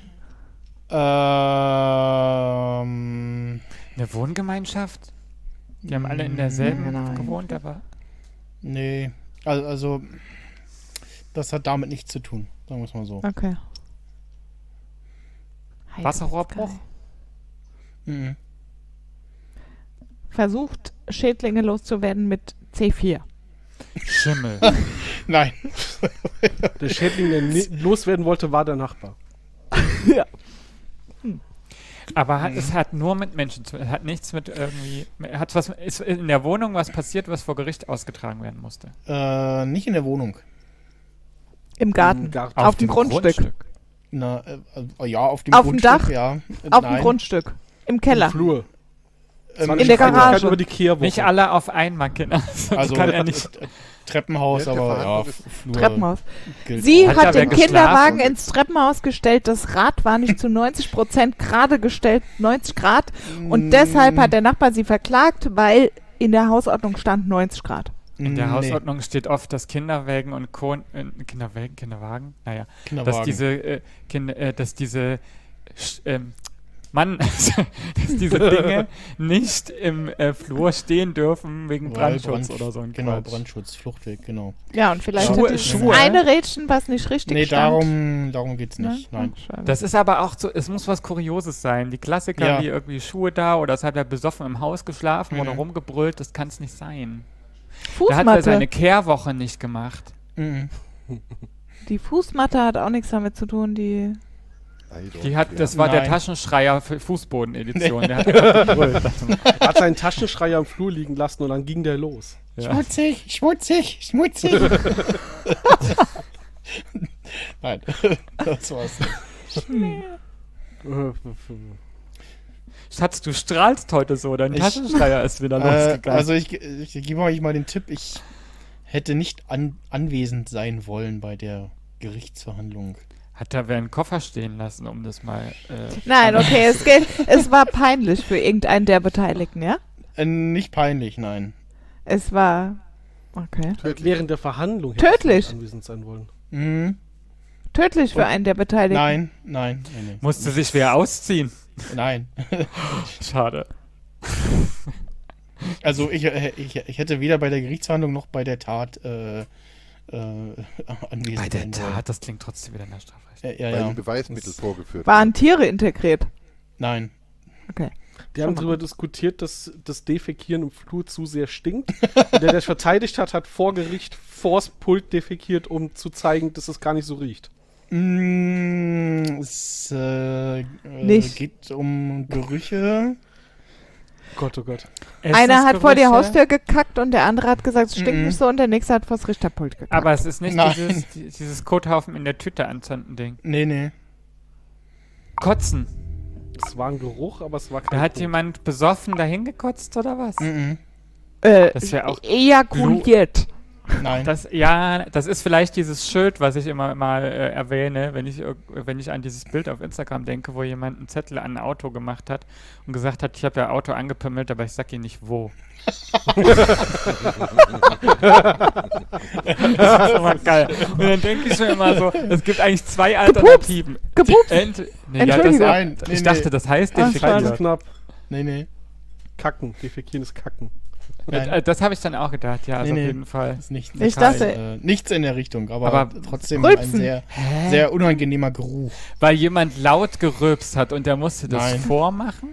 Eine Wohngemeinschaft? Die haben alle in derselben Nein. gewohnt, aber... Nee, also das hat damit nichts zu tun, sagen wir es mal so. Okay. Wasserrohrbruch? Mhm. Versucht, Schädlinge loszuwerden mit C4. Schimmel. Nein. Der Schädling, der loswerden wollte, war der Nachbar. Ja. Aber es hat nur mit Menschen zu tun. Es hat nichts mit irgendwie... Ist in der Wohnung was passiert, was vor Gericht ausgetragen werden musste? Nicht in der Wohnung. Im Garten. Im Garten. Auf dem Grundstück. Na, ja, auf dem Auf dem Grundstück, Dach? ja. Auf Nein. dem Grundstück. Im Im Keller. Flur. Es war in eine der Streitigkeit Garage. über die Kehrwoche. Nicht alle auf einmal, Kinder. Das Also kann er nicht. Treppenhaus, Während der aber ja, Verhandlung ist- Flur Treppenhaus. gilt Sie auch. Hat da hat wer den geschlafen? Kinderwagen ins Treppenhaus gestellt. Das Rad war nicht zu 90% gerade gestellt, 90 Grad. Und deshalb hat der Nachbar sie verklagt, weil in der Hausordnung stand 90 Grad. In der Nee, Hausordnung steht oft, dass Kinderwagen und Kinderwagen? Naja. Kinderwagen. Dass diese Dinge nicht im Flur stehen dürfen wegen Weil Brandschutz oder so ein Genau, Quatsch. Brandschutz, Fluchtweg, genau. Ja, und vielleicht Schuhe- hat dieses Schuhe. eine Rädchen, was nicht richtig Nee, stand. darum geht's nicht. Nein. Ach, schade. Das ist aber auch so, es muss was Kurioses sein. Die Klassiker Ja. wie irgendwie Schuhe da oder es hat er besoffen im Haus geschlafen oder Mhm. rumgebrüllt, das kann es nicht sein. Da hat er Fußmatte. seine Kehrwoche nicht gemacht. Mhm. Die Fußmatte hat auch nichts damit zu tun, die... Das war der Nein. Taschenschreier für Fußboden-Edition. Der hat einfach gebrüllt. Er hat seinen Taschenschreier am Flur liegen lassen und dann ging der los. Ja. Schmutzig. Nein, das war's. Schatz, du strahlst heute so, dein Ich- Taschenschreier ist wieder losgegangen. Also ich gebe euch mal den Tipp, ich hätte nicht anwesend sein wollen bei der Gerichtsverhandlung. Hat da wer einen Koffer stehen lassen, um das mal... Nein, okay, es war peinlich für irgendeinen der Beteiligten, ja? Nicht peinlich, nein. Es war... Okay. Während der Verhandlung hätte Tödlich. ich nicht anwesend sein wollen. Mhm. Tödlich für einen der Beteiligten. Nein. Musste sich wer ausziehen. Nein. Schade. Also ich hätte weder bei der Gerichtsverhandlung noch bei der Tat anwesend Bei der sein wollen. Tat, das klingt trotzdem wieder in der Strafrecht. Ja, Weil ja. die Beweismittel vorgeführt Waren Tiere integriert? Nein. Okay. Die haben darüber diskutiert, dass das Defekieren im Flur zu sehr stinkt. Und der verteidigt hat vor Gericht vors Pult defekiert, um zu zeigen, dass es gar nicht so riecht. Es Nicht. geht um Gerüche. Gott, oh Gott. Einer hat vor die Essensgerüche, Haustür gekackt und der andere hat gesagt, es stinkt Mhm. nicht so und der nächste hat vors Richterpult gekackt. Aber es ist nicht Nein. dieses Kothaufen in der Tüte anzünden Ding. Nee. Kotzen. Es war ein Geruch, aber es war kein Da hat Geruch. jemand besoffen dahin gekotzt oder was? Mhm. Das wäre auch ejakuliert. Nein. das ist vielleicht dieses Schild, was ich immer mal erwähne, wenn ich an dieses Bild auf Instagram denke, wo jemand einen Zettel an ein Auto gemacht hat und gesagt hat, ich habe ja Auto angepimmelt, aber ich sag Ihnen nicht wo. Das ist immer geil. Und dann denke ich mir immer so, es gibt eigentlich zwei Alternativen. Gepupst. Das, Entschuldigung. Nein, ich dachte, das heißt Ach, Scheiße defekiert. knapp. Nee. Kacken. Defekieren ist Kacken. Nein. Das habe ich dann auch gedacht, ja, also Nee. auf jeden Fall. Das ist nicht, Ich dachte- nichts in der Richtung, aber Aber trotzdem Rülpsen. ein sehr unangenehmer Geruch. Weil jemand laut gerülpst hat und der musste das Nein. vormachen?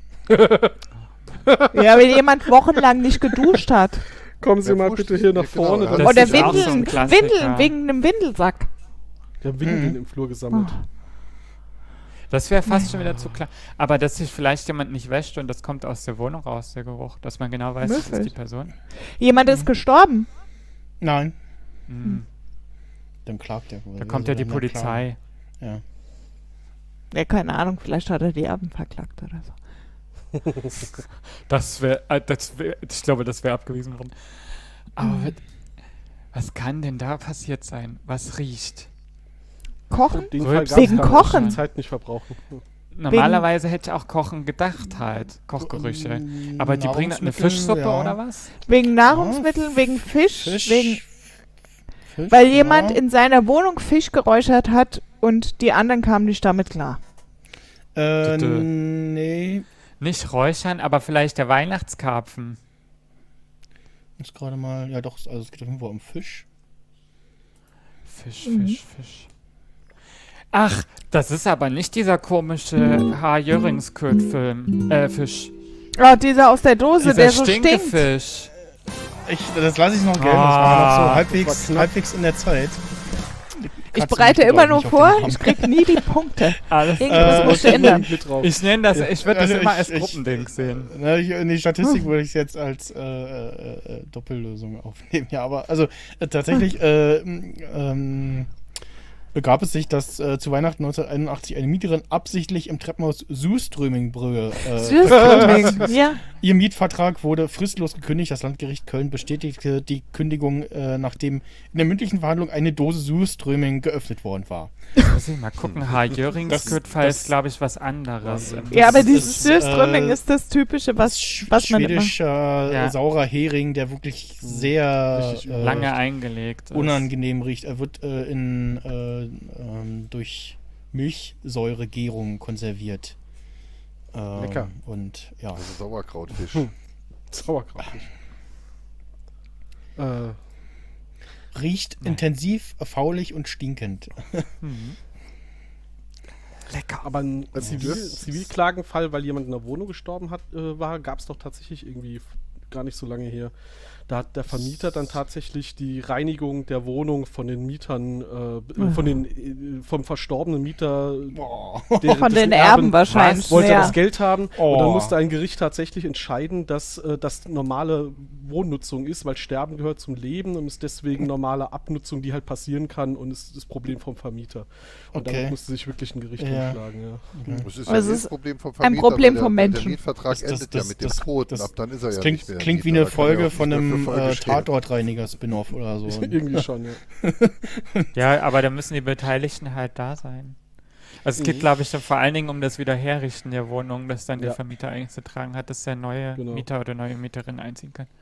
Ja, wenn jemand wochenlang nicht geduscht hat. Kommen Sie Der mal Wurst- bitte hier nach genau, vorne. ja. Dann Das Oder ist auch so ein Windeln, Klassiker. Windeln wegen einem Windelsack. Der Windeln im Flur gesammelt. Das wäre fast schon wieder zu klar. Aber dass sich vielleicht jemand nicht wäscht und das kommt aus der Wohnung raus, der Geruch, dass man genau weiß, das ist die Möglich. Person. Jemand ist gestorben. Nein. Hm. Dann klagt er wohl. Da kommt ja die Dann Polizei. klagen. Ja, keine Ahnung, vielleicht hat er die Erben verklagt oder so. Ich glaube, das wäre abgewiesen worden. Aber was kann denn da passiert sein? Was riecht? Kochen? Den Rülpsen. Fall Wegen gab's Kochen. Zeit nicht verbrauchen. Normalerweise hätte ich auch Kochen gedacht halt, Kochgerüche. Aber die bringen eine Fischsuppe oder was? Wegen Nahrungsmitteln, wegen Fisch, weil jemand in seiner Wohnung Fisch geräuchert hat und die anderen kamen nicht damit klar. Nee. Nicht räuchern, aber vielleicht der Weihnachtskarpfen. Jetzt gerade mal, ja doch, also es geht auf jeden Fall um Fisch. Fisch. Ach, das ist aber nicht dieser komische H-Jöringskürt-Film, Fisch. Oh, dieser aus der Dose, der so stinkt. Stinkefisch. Das lasse ich noch gelten, das war noch so halbwegs in der Zeit. Ich bereite immer nur vor, ich krieg nie die Punkte. Irgendwas musst du ändern. Ich nenne das, ich würde das immer als Gruppending sehen. In die Statistik würde ich es jetzt als Doppellösung aufnehmen. Ja, aber also tatsächlich begab es sich, dass zu Weihnachten 1981 eine Mieterin absichtlich im Treppenhaus Surströmming-Brühe ja. Ihr Mietvertrag wurde fristlos gekündigt. Das Landgericht Köln bestätigte die Kündigung, nachdem in der mündlichen Verhandlung eine Dose Surströmming geöffnet worden war. Muss ich mal gucken. Jöringskürt-Fall ist, glaube ich, was anderes. Ja, aber dieses Surströmming ist das Typische, was man schwedischer saurer Hering, der wirklich sehr lange eingelegt ist. Unangenehm riecht. Er wird durch Milchsäuregärung konserviert. Lecker. Und ja. Also Sauerkrautfisch. Sauerkrautfisch. Riecht intensiv, faulig und stinkend. Lecker. Aber ein Zivilklagenfall, weil jemand in der Wohnung gestorben war, gab es doch tatsächlich irgendwie gar nicht so lange her. Da hat der Vermieter dann tatsächlich die Reinigung der Wohnung von den Mietern, vom verstorbenen Mieter, von den Erben wahrscheinlich, wollte das Geld haben. Und dann musste ein Gericht tatsächlich entscheiden, dass das normale Wohnnutzung ist, weil Sterben gehört zum Leben und ist deswegen normale Abnutzung, die halt passieren kann und ist das Problem vom Vermieter. Und damit musste sich wirklich ein Gericht umschlagen. Ja. Das ist also ein Problem vom Vermieter, ein Problem vom Menschen. Der Mietvertrag endet ja mit dem Tod und ab dann ist er ja nicht mehr. Klingt wie eine Folge von einem Tatortreiniger-Spin-Off oder so. Irgendwie schon, ja. Ja, aber da müssen die Beteiligten halt da sein. Also es geht, glaube ich, dann vor allen Dingen um das Wiederherrichten der Wohnung, dass dann der Vermieter eigentlich zu tragen hat, dass der neue Mieter oder neue Mieterin einziehen kann.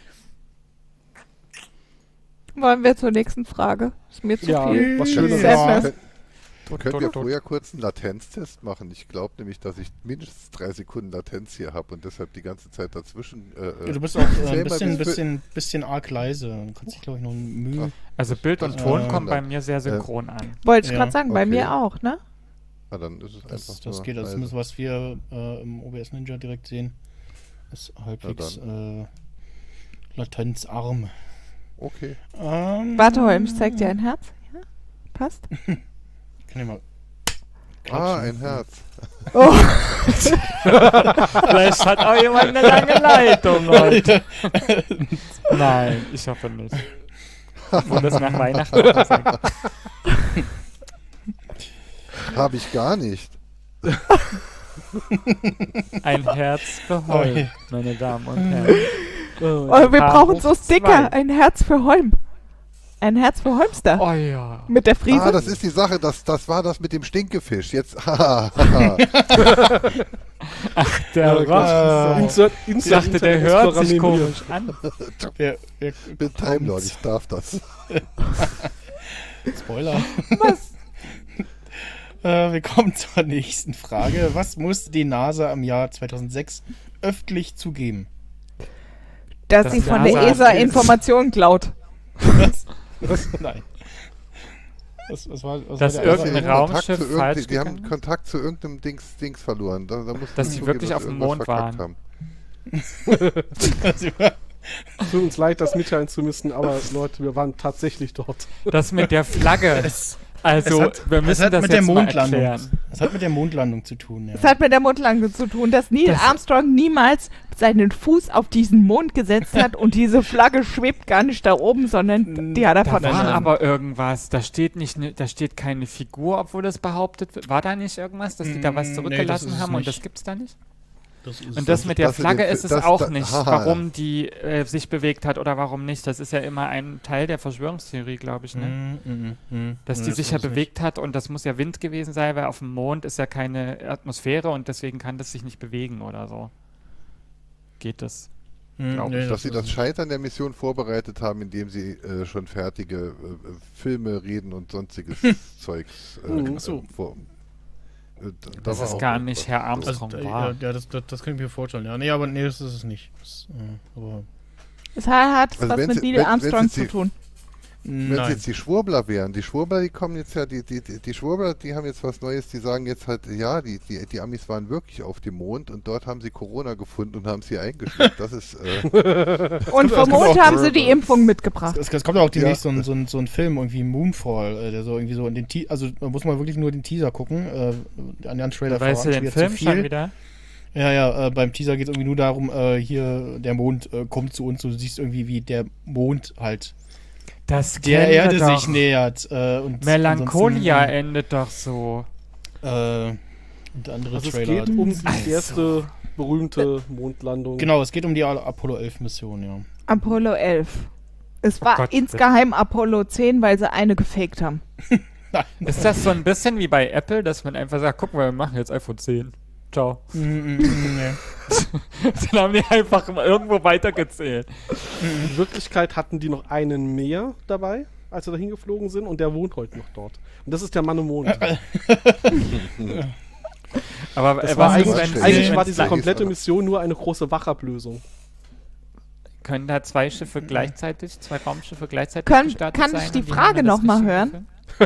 Wollen wir zur nächsten Frage? Ist mir zu viel. Was Schönes. Können wir vorher kurz einen Latenztest machen? Ich glaube nämlich, dass ich mindestens 3 Sekunden Latenz hier habe und deshalb die ganze Zeit dazwischen. Du bist auch ein bisschen arg leise. Du kannst dich, glaube ich, noch Mühe. Also Bild und Ton kommen bei mir sehr synchron an. Wollte ich gerade sagen, bei mir auch, ne? Ja, dann ist es einfach das geht, das ist, was wir im OBS Ninja direkt sehen. Ist halbwegs latenzarm. Okay. Warte, Holm, ich zeig dir ein Herz. Ja, passt. Kann ich mal ein Herz. Oh. Vielleicht hat auch jemand eine lange Leitung heute. Nein, ich hoffe nicht. Wo das nach Weihnachten aussieht. Habe ich gar nicht. Ein Herz für Holm, meine Damen und Herren. Wir brauchen so Sticker. Ein Herz für Holm. Ein Herz für Holmster. Oh ja. Mit der Friese. Das ist die Sache. Das war das mit dem Stinkefisch. Jetzt. Ach, der Rock. Ich dachte, der hört sich komisch an. Ich bin Time Lord, ich darf das. Spoiler. Was? Wir kommen zur nächsten Frage. Was musste die NASA im Jahr 2006 öffentlich zugeben? Dass sie von der ESA Informationen klaut. Was? Nein. Was dass irgendein Raumschiff falsch die haben Kontakt zu irgendeinem Dings verloren. Dass sie wirklich auf dem Mond waren. Haben. Tut uns leid, das mitteilen zu müssen, aber Leute, wir waren tatsächlich dort. Das mit der Flagge. Also, wir müssen das jetzt mal erklären. Das hat mit der Mondlandung zu tun, ja. Es hat mit der Mondlandung zu tun, dass Neil Armstrong niemals seinen Fuß auf diesen Mond gesetzt hat und diese Flagge schwebt gar nicht da oben, sondern die hat er verloren. Da war aber irgendwas. Da steht keine Figur, obwohl das behauptet wird. War da nicht irgendwas, dass die da was zurückgelassen haben und das gibt's da nicht? Und das mit der Flagge ist es auch nicht, warum die sich bewegt hat oder warum nicht. Das ist ja immer ein Teil der Verschwörungstheorie, glaube ich, ne? Dass die sich ja bewegt hat und das muss ja Wind gewesen sein, weil auf dem Mond ist ja keine Atmosphäre und deswegen kann das sich nicht bewegen oder so. Geht das? Dass sie das Scheitern der Mission vorbereitet haben, indem sie schon fertige Filme, Reden und sonstiges Zeugs das ist gar nicht Herr Armstrong war. Ja, das kann ich mir vorstellen. Ja, nee, aber nee, das ist es nicht. Es hat was mit Neil Armstrong zu tun. Wenn es jetzt die Schwurbler wären, die Schwurbler, die kommen jetzt ja, die Schwurbler, die haben jetzt was Neues, die sagen jetzt halt, ja, die Amis waren wirklich auf dem Mond und dort haben sie Corona gefunden und haben sie eingeschleppt. Das ist und vom Mond haben sie die Impfung mitgebracht. Es kommt auch demnächst so ein Film, irgendwie Moonfall, der so irgendwie so in den also man muss mal wirklich nur den Teaser gucken, an den Trailer weißt du den Film schon wieder? Ja, beim Teaser geht es irgendwie nur darum, hier der Mond kommt zu uns, du siehst irgendwie, wie der Mond halt der Erde sich nähert. Und Melancholia endet doch so. Und andere also Trailer. Es geht um die erste berühmte Mondlandung. Genau, es geht um die Apollo 11 Mission, ja. Apollo 11. Es war insgeheim Apollo 10, weil sie eine gefaked haben. Ist das so ein bisschen wie bei Apple, dass man einfach sagt, guck mal, wir machen jetzt iPhone 10. Ciao. Nee. Dann haben die einfach irgendwo weitergezählt. In Wirklichkeit hatten die noch einen mehr dabei, als sie dahin geflogen sind, und der wohnt heute noch dort. Und das ist der Mann im Mond. Aber eigentlich war diese komplette Mission nur eine große Wachablösung. Können da zwei Raumschiffe gleichzeitig gestartet sein? Kann ich die Frage nochmal hören?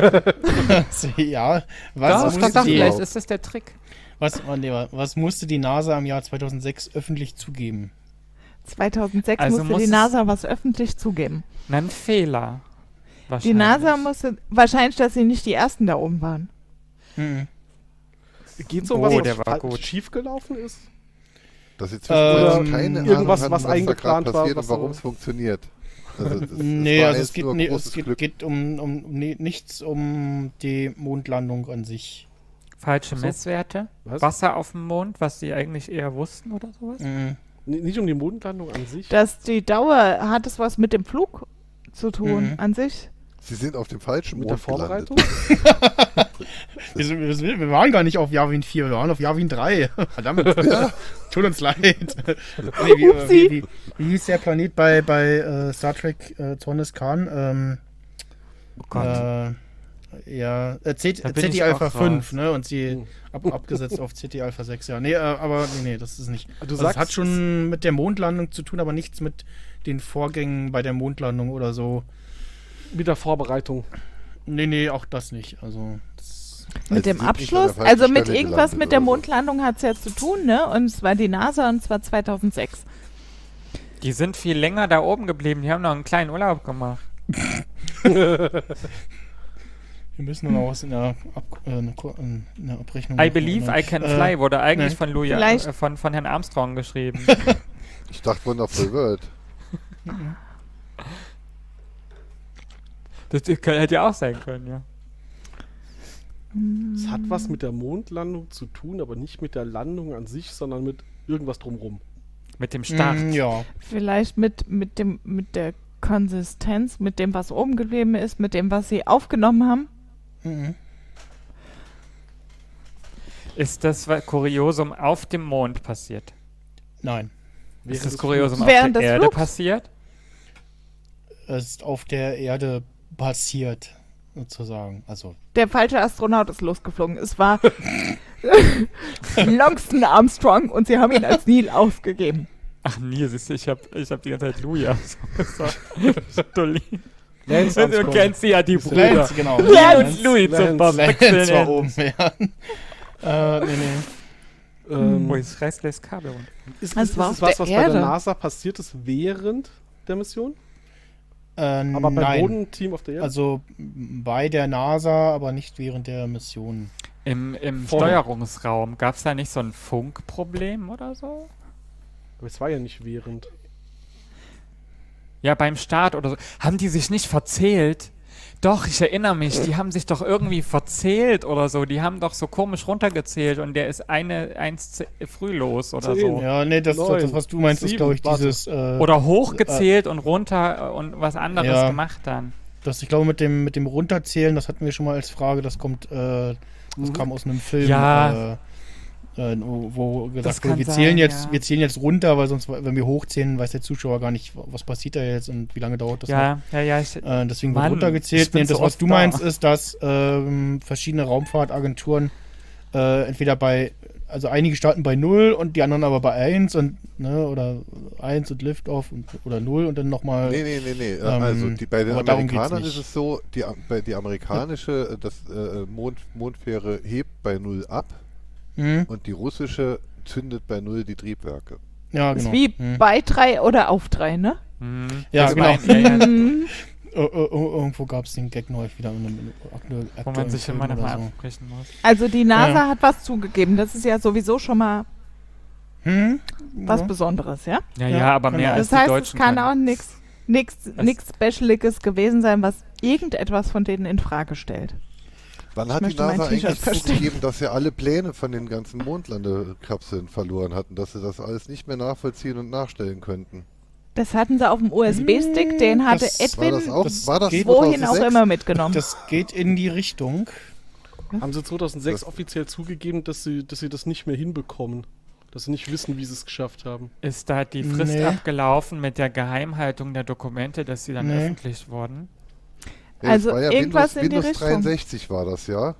Ja, vielleicht ist das der Trick. Was musste die NASA im Jahr 2006 öffentlich zugeben? 2006 musste die NASA was öffentlich zugeben. Ein Fehler. Die NASA musste wahrscheinlich, dass sie nicht die Ersten da oben waren. Geht es um was schief gelaufen ist? Dass sie zwischendurch keine irgendwas, Ahnung was hatten, eingeplant was war, und warum es funktioniert. Also es geht nichts um die Mondlandung an sich. Falsche Messwerte? Was? Wasser auf dem Mond, was sie eigentlich eher wussten oder sowas? Nicht um die Mondlandung an sich. Dass die Dauer, hat es was mit dem Flug zu tun an sich? Sie sind auf dem falschen Mond mit der Vorbereitung? Wir waren gar nicht auf Yavin 4, wir waren auf Yavin 3. Verdammt. Ja. Tut uns leid. Wie hieß der Planet bei Star Trek Zorn des Khan? Oh Gott. CT Alpha 5, ne? Und sie abgesetzt auf CT Alpha 6, ja. Nee, das ist nicht. Das hat schon mit der Mondlandung zu tun, aber nichts mit den Vorgängen bei der Mondlandung oder so. Mit der Vorbereitung. Nee, auch das nicht. Also mit dem Abschluss? Also mit irgendwas mit der Mondlandung hat es ja zu tun, ne? Und es war die NASA und zwar 2006. Die sind viel länger da oben geblieben. Die haben noch einen kleinen Urlaub gemacht. Wir müssen noch was in der Abrechnung. I Believe I Can Fly wurde eigentlich von von Herrn Armstrong geschrieben. Ich dachte Wonderful World. Das hätte ja auch sein können, ja. Es hat was mit der Mondlandung zu tun, aber nicht mit der Landung an sich, sondern mit irgendwas drumherum. Mit dem Start. Ja. Vielleicht mit der Konsistenz, mit dem, was oben geblieben ist, mit dem, was sie aufgenommen haben. Ist das Kuriosum auf dem Mond passiert? Nein. Ist das Kuriosum auf der Erde passiert? Es ist auf der Erde passiert, sozusagen. Also der falsche Astronaut ist losgeflogen. Es war Langston Armstrong und sie haben ihn als Neil ausgegeben. Ach Neil, siehst du, ich hab die ganze Zeit Louis gesagt. Lance du kennst sie ja, die Brüder. Lance, genau. Neil und Louis zum Lance war oben, ja. Wo ist reißles Kabel? Ist was bei der NASA passiert ist während der Mission? Aber beim Bodenteam auf der Erde? Also bei der NASA, aber nicht während der Mission. Im Steuerungsraum gab es da nicht so ein Funkproblem oder so? Aber es war ja nicht während. Ja, beim Start oder so. Haben die sich nicht verzählt? Doch, ich erinnere mich, die haben sich doch irgendwie verzählt oder so. Die haben doch so komisch runtergezählt und der ist eins früh los oder 10. so. Ja, nee, das, was du meinst, 7, ist, glaube ich, warte. dieses... Oder hochgezählt und runter und was anderes gemacht dann. Ich glaube, mit dem Runterzählen, das hatten wir schon mal als Frage, das kommt, das kam aus einem Film, wo gesagt wurde, wir zählen jetzt runter, weil sonst, wenn wir hochzählen, weiß der Zuschauer gar nicht, was passiert da jetzt und wie lange dauert das noch. Deswegen wird runtergezählt. Nee, das, was du meinst, ist, dass verschiedene Raumfahrtagenturen entweder also einige starten bei 0 und die anderen aber bei 1 und oder 1 und Liftoff oder 0 und dann nochmal. Nee. Also bei den Amerikanern ist es so, die amerikanische Mondfähre hebt bei 0 ab. Und die russische zündet bei 0 die Triebwerke. Ja, genau. Ist wie bei 3 oder auf 3, ne? Ja, also genau. Irgendwo gab es den Gag neulich wieder. Wo man sich immer nochmal abbrechen muss. Also die NASA hat was zugegeben. Das ist ja sowieso schon mal was Besonderes, ja? Ja, aber mehr als die Deutschen. Das heißt, es kann auch nichts Specialiges gewesen sein, was irgendetwas von denen in Frage stellt. Wann hat die NASA eigentlich zugegeben, dass sie alle Pläne von den ganzen Mondlandekapseln verloren hatten, dass sie das alles nicht mehr nachvollziehen und nachstellen könnten? Das hatten sie auf dem USB-Stick, den hatte Edwin wohin auch immer mitgenommen. Das geht in die Richtung. Haben sie 2006 offiziell zugegeben, dass sie das nicht mehr hinbekommen? Dass sie nicht wissen, wie sie es geschafft haben? Ist da die Frist abgelaufen mit der Geheimhaltung der Dokumente, dass sie dann öffentlich wurden? Also irgendwas in die Windows Richtung. 63 war das, ja.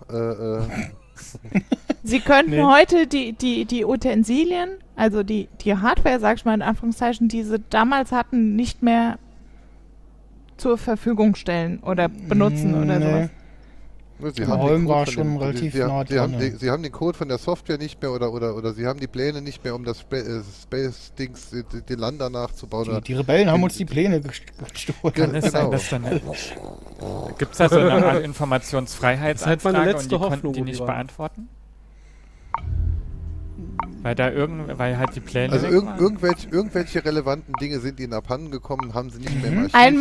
Sie könnten heute die Utensilien, also die Hardware, sag ich mal in Anführungszeichen, die sie damals hatten, nicht mehr zur Verfügung stellen oder benutzen oder sowas. Sie haben den Code von der Software nicht mehr oder sie haben die Pläne nicht mehr, um das Space-Dings, den Lander nachzubauen. Die Rebellen haben uns die Pläne gestohlen. Kann es sein, dass dann gibt es da so eine Informationsfreiheitsanfrage und die konnten die nicht beantworten? Weil halt die Pläne. Also irgendwelche relevanten Dinge sind ihnen abhanden gekommen, haben sie nicht mehr im Archiv. Ein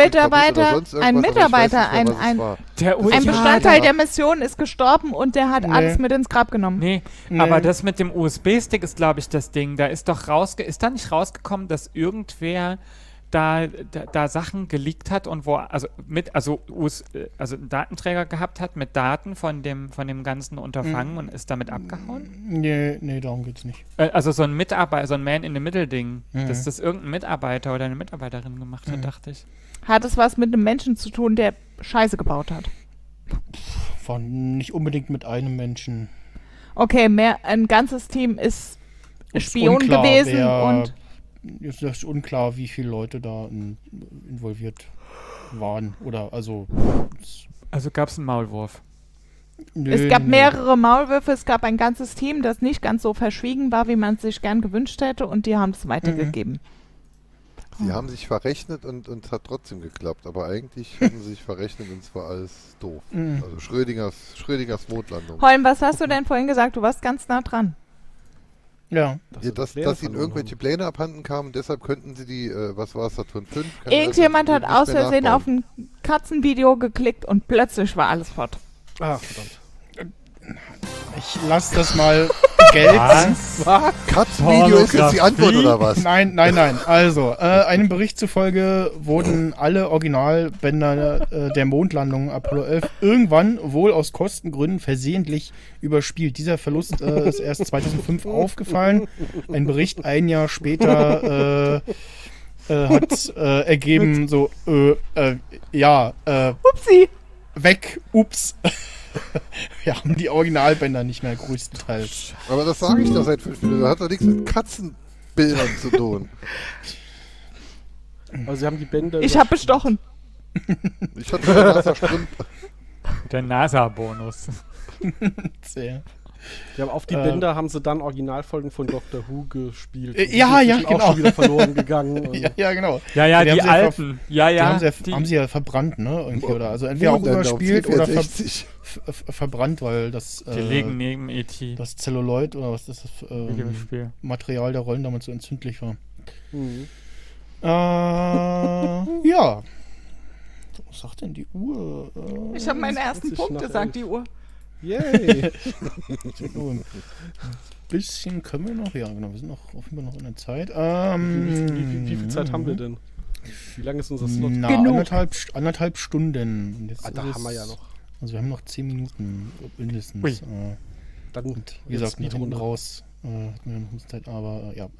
Bestandteil der Mission ist gestorben und der hat alles mit ins Grab genommen. Nee, aber das mit dem USB-Stick ist, glaube ich, das Ding. Da ist doch ist da nicht rausgekommen, dass irgendwer da Sachen geleakt hat und einen Datenträger gehabt hat mit Daten von dem ganzen Unterfangen und ist damit abgehauen? Nee, darum geht's nicht. Also so ein Mitarbeiter, so ein Man-in-the-Middle-Ding, dass das irgendein Mitarbeiter oder eine Mitarbeiterin gemacht hat, dachte ich. Hat es was mit einem Menschen zu tun, der Scheiße gebaut hat? Nicht unbedingt mit einem Menschen. Okay, ein ganzes Team ist Spion gewesen und es ist unklar, wie viele Leute da involviert waren. Also gab es einen Maulwurf? Es gab mehrere Maulwürfe, es gab ein ganzes Team, das nicht ganz so verschwiegen war, wie man es sich gern gewünscht hätte, und die haben es weitergegeben. Sie haben sich verrechnet und es hat trotzdem geklappt, aber eigentlich haben sie sich verrechnet und es war alles doof. Also Schrödingers Mondlandung. Holm, was hast du denn vorhin gesagt? Du warst ganz nah dran. Ja. Dass ihnen irgendwelche Pläne abhanden kamen, deshalb könnten sie die, was war es, Saturn 5? Irgendjemand hat aus Versehen auf ein Katzenvideo geklickt und plötzlich war alles fort. Ah, verdammt. Ich lass das mal gelten. Was? Katzenvideo ist jetzt die Antwort, oder was? Nein. Also, einem Bericht zufolge wurden alle Originalbänder der Mondlandung Apollo 11 irgendwann wohl aus Kostengründen versehentlich überspielt. Dieser Verlust ist erst 2005 aufgefallen. Ein Bericht ein Jahr später hat ergeben, Upsi! Weg, ups. Wir haben die Originalbänder nicht mehr größtenteils. Aber das sage ich doch seit 5 Minuten. Das hat doch nichts mit Katzenbildern zu tun. Also sie haben die Bänder... Ich habe bestochen. Ich hatte den NASA-Sprint. Der NASA-Bonus. Sehr. Ja, aber auf die Bänder haben sie dann Originalfolgen von Doctor Who gespielt. Ja, genau. Auch schon wieder verloren gegangen. Ja, genau. Ja, die alten. Haben sie ja verbrannt, ne? Irgendwie, oder? Also entweder auch überspielt oder verbrannt, weil das die liegen neben E.T. Das Zelluloid oder was ist das Material der Rollen damals so entzündlich war. Ja. Was sagt denn die Uhr? Ich habe meinen ersten Punkt gesagt, die Uhr. Yay! Ein bisschen können wir noch, ja genau, wir sind noch auf jeden Fall noch in der Zeit. Wie viel Zeit haben wir denn? Wie lange ist unser Slot? Anderthalb Stunden. Da haben wir ja noch. Also wir haben noch 10 Minuten mindestens. Dann und wie gesagt, nicht hinten raus hatten wir noch Zeit, aber ja.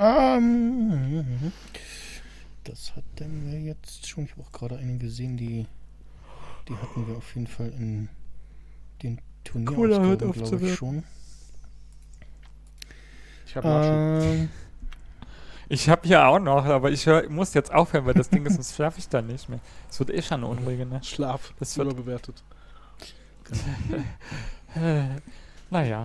Das hatten wir jetzt schon. Ich habe auch gerade einen gesehen, die hatten wir auf jeden Fall in den Turnierausgaben, glaube ich, schon. Ich habe hier auch noch, aber ich muss jetzt aufhören, weil das Ding ist, sonst schlafe ich da nicht mehr. Es wird eh schon eine unruhige Nacht. Schlaf, das wird überbewertet. Naja.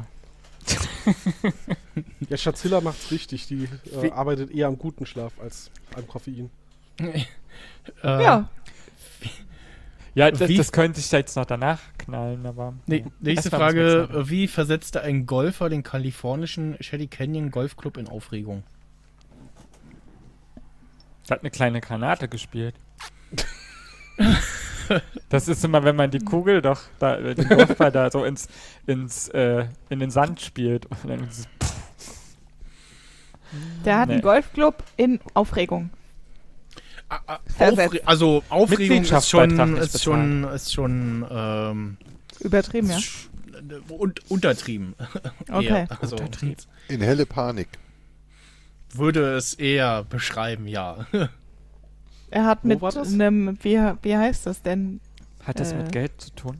Ja, Schatzilla macht's richtig. Die arbeitet eher am guten Schlaf als am Koffein. Ja. Ja, das könnte ich jetzt noch danach knallen, aber... Nächste Frage. Wie versetzte ein Golfer den kalifornischen Shady Canyon Golfclub in Aufregung? Hat eine kleine Granate gespielt. Das ist immer, wenn man die Kugel den Golfball da so in den Sand spielt. Und dann Der hat einen Golfclub in Aufregung. Aufregung ist schon übertrieben, ja? Untertrieben. Okay. In helle Panik. Würde es eher beschreiben, ja. Er hat mit einem, wie heißt das denn? Hat das mit Geld zu tun?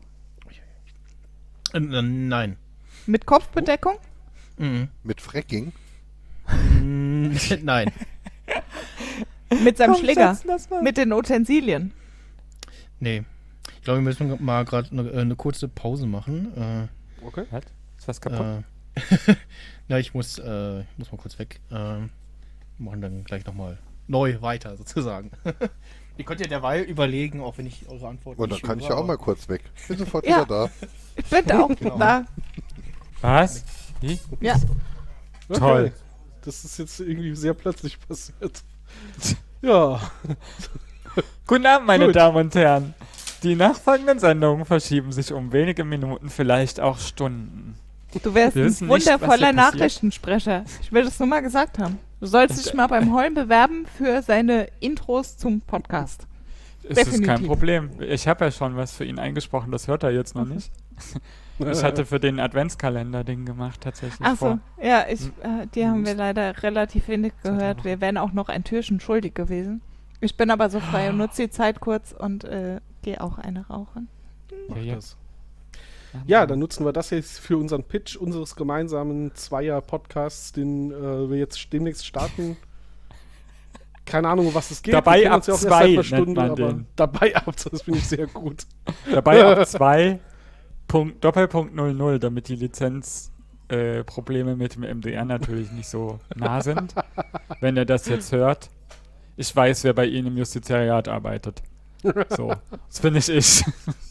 Nein. Mit Kopfbedeckung? Mhm. Mit Fracking? Nein. Mit seinem Schläger? Mit den Utensilien? Nee. Ich glaube, wir müssen mal gerade eine kurze Pause machen. Okay. Ist was kaputt? Na, ich muss mal kurz weg. Machen dann gleich nochmal neu weiter, sozusagen. Ihr könnt ja derweil überlegen, auch wenn ich eure Antwort nicht. Und dann kann ich ja auch mal kurz weg. Bin sofort wieder da. Ich bin auch da. Was? Wie? Ja. Okay. Toll. Das ist jetzt irgendwie sehr plötzlich passiert. Ja. Guten Abend, meine Damen und Herren. Die nachfolgenden Sendungen verschieben sich um wenige Minuten, vielleicht auch Stunden. Du wärst ein wundervoller Nachrichtensprecher. Ich will das nur mal gesagt haben. Du sollst dich mal beim Holm bewerben für seine Intros zum Podcast. Es ist kein Problem. Ich habe ja schon was für ihn eingesprochen, das hört er jetzt noch nicht. Ich hatte für den Adventskalender-Ding gemacht, tatsächlich. Achso, ja, die haben wir leider relativ wenig gehört. Wir wären auch noch ein Türchen schuldig gewesen. Ich bin aber so frei und nutze die Zeit kurz und gehe auch eine rauchen. Ja, dann nutzen wir das jetzt für unseren Pitch unseres gemeinsamen Zweier-Podcasts, den wir jetzt demnächst starten. Keine Ahnung, um was es geht. Dabei ab 2 nennt man den. Dabei ab, das finde ich sehr gut. Dabei ab 2 Doppelpunkt 00, damit die Lizenzprobleme mit dem MDR natürlich nicht so nah sind. Wenn er das jetzt hört. Ich weiß, wer bei Ihnen im Justizariat arbeitet. So, das bin nicht ich.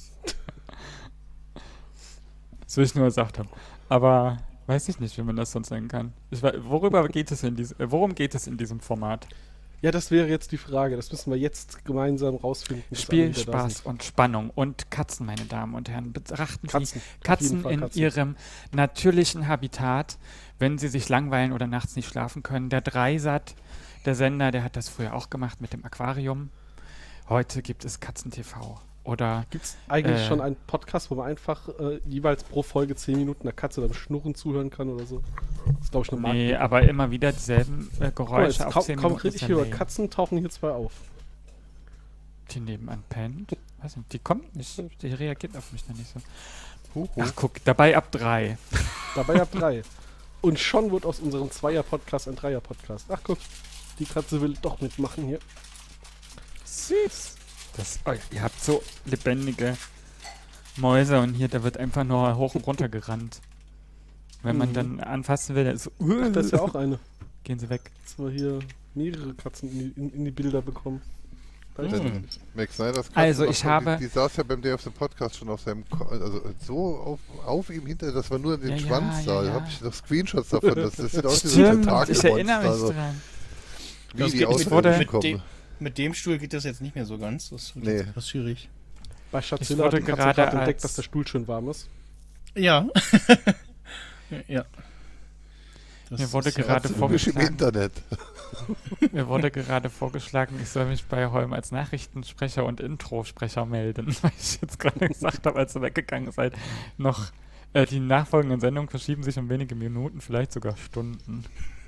Das will ich nur gesagt haben. Aber weiß ich nicht, wie man das sonst nennen kann. Worum geht es in diesem Format? Ja, das wäre jetzt die Frage. Das müssen wir jetzt gemeinsam rausfinden. Spiel, Spaß und Spannung und Katzen, meine Damen und Herren. Betrachten Sie Katzen in ihrem natürlichen Habitat, wenn sie sich langweilen oder nachts nicht schlafen können. Der Dreisat, der Sender, der hat das früher auch gemacht mit dem Aquarium. Heute gibt es Katzen-TV. Oder gibt es eigentlich schon einen Podcast, wo man einfach jeweils pro Folge 10 Minuten einer Katze beim Schnurren zuhören kann oder so? Das ist, glaube ich, eine Marke. Nee, aber immer wieder dieselben Geräusche auf 10 Minuten. Kaum rede ich hier über Katzen, tauchen hier 2 auf. Die nebenan pennt? Weiß nicht, die kommt nicht, die reagiert auf mich noch nicht so. Ach guck, dabei ab 3. Dabei ab 3. Und schon wird aus unserem Zweier-Podcast ein Dreier-Podcast. Ach guck, die Katze will doch mitmachen hier. Süß. Ihr habt so lebendige Mäuse und hier, da wird einfach nur hoch und runter gerannt. Wenn man dann anfassen will, dann ist so, ach, das ist ja auch eine. Gehen sie weg. Dass wir hier mehrere Katzen in die Bilder bekommen. Max Snyders Katze, also ich habe... Die saß ja beim Day of the Podcast schon auf seinem... Also so auf ihm hinter, dass man nur den Schwanz sah. Da habe ich noch Screenshots davon. Das sieht aus wie so ein Tagemonster. Ich erinnere mich dran. Wie die Ausreden kommen. Mit dem Stuhl geht das jetzt nicht mehr so ganz. Das wird jetzt etwas schwierig. Bei Schatzilla hat die Katze gerade entdeckt, dass der Stuhl schön warm ist. Ja. Ja. Mir wurde gerade vorgeschlagen. Im Internet. Mir wurde gerade vorgeschlagen, ich soll mich bei Holm als Nachrichtensprecher und Introsprecher melden, weil ich jetzt gerade gesagt habe, als ihr weggegangen seid, noch die nachfolgenden Sendungen verschieben sich um wenige Minuten, vielleicht sogar Stunden.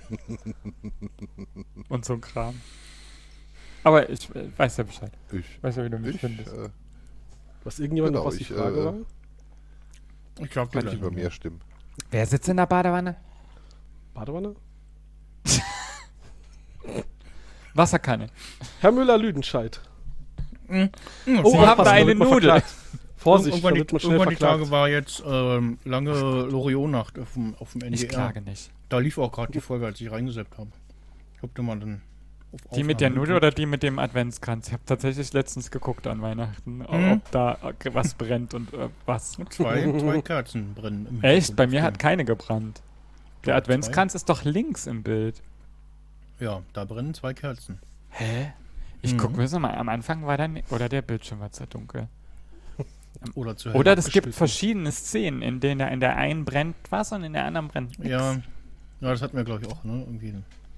Und so ein Kram. Aber ich weiß ja Bescheid. Ich weiß ja, wie du mich findest. Was irgendjemand noch was die Frage war? Ich glaube, kann nicht bei mir stimmen. Wer sitzt in der Badewanne? Badewanne? Wasserkanne. Herr Müller-Lüdenscheid. Oh, Sie haben da eine Nudel. Vorsicht, irgendwann die Tage war jetzt lange Loriot-Nacht auf dem NDR. Ich klage nicht. Da lief auch gerade die Folge, als ich reingesappt habe. Ich hab da mal dann die mit der Nudel oder die mit dem Adventskranz? Ich habe tatsächlich letztens geguckt an Weihnachten, ob da was brennt und was. Zwei Kerzen brennen. Echt? Bei mir hat keine gebrannt. Der Adventskranz ist doch links im Bild. Ja, da brennen 2 Kerzen. Hä? Ich guck mir so mal, am Anfang war dann, oder der Bildschirm war zu dunkel. Oder es gibt verschiedene Szenen, in denen in der einen brennt was und in der anderen brennt nichts. Ja, das hatten wir, glaube ich, auch, ne? Irgendwie.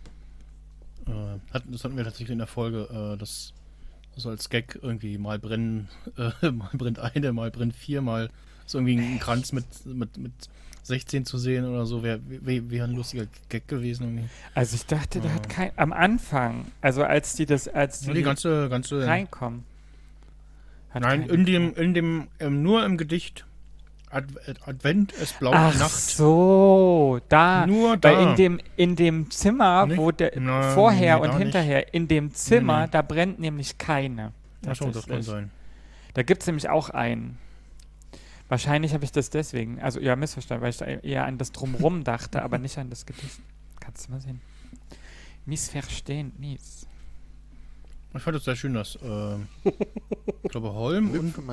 Das hatten wir tatsächlich in der Folge, dass so als Gag irgendwie mal brennen, mal brennt eine, mal brennt 4, mal ist irgendwie ein Kranz mit 16 zu sehen oder so, wäre ein lustiger Gag gewesen irgendwie. Also ich dachte, der hat kein, am Anfang, also als die ganze reinkommen. Nein, in dem nur im Gedicht Advent ist blaue Nacht. Ach so, da. Nur da. Weil in dem Zimmer, nicht? Wo der vorher und hinterher, nicht. In dem Zimmer, da brennt nämlich keine. Achso, das kann sein. Da gibt es nämlich auch einen. Wahrscheinlich habe ich das deswegen, also ja, missverstanden, weil ich da eher an das Drumrum dachte, aber nicht an das Gedicht. Kannst du mal sehen. Missverstehen, mies. Ich fand es sehr schön, dass ich glaube Holm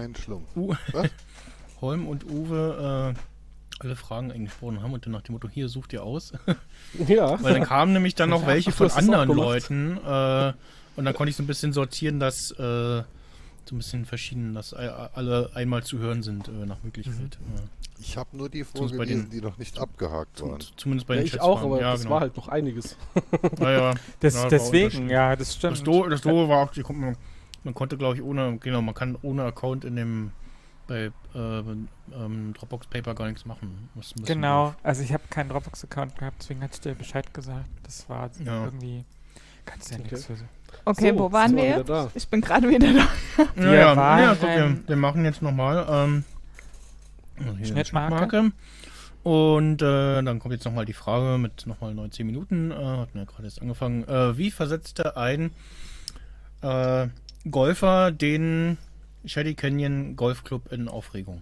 und Uwe alle Fragen eingesprochen haben und dann nach dem Motto, hier sucht ihr aus. Ja. Weil dann kamen nämlich dann noch welche von anderen Leuten und dann konnte ich so ein bisschen sortieren, dass so ein bisschen verschieden, dass alle einmal zu hören sind nach Möglichkeit. Ich habe nur die vorgelesen, die noch nicht abgehakt waren. Zumindest bei den ich auch, aber das war halt noch einiges. Deswegen, ja, das stimmt. Das Doofe war auch, man konnte, glaube ich, man kann ohne Account bei Dropbox Paper gar nichts machen. Genau, doof. Also ich habe keinen Dropbox-Account gehabt, deswegen hatte ich dir Bescheid gesagt. Das war irgendwie, kannst du ja nichts für so. Okay, wo waren wir jetzt? Ich bin gerade wieder da. Wir machen jetzt nochmal Schnittmarke. Und dann kommt jetzt nochmal die Frage mit nochmal 19 Minuten. Hatten wir gerade jetzt angefangen. Wie versetzte ein Golfer den Shady Canyon Golfclub in Aufregung?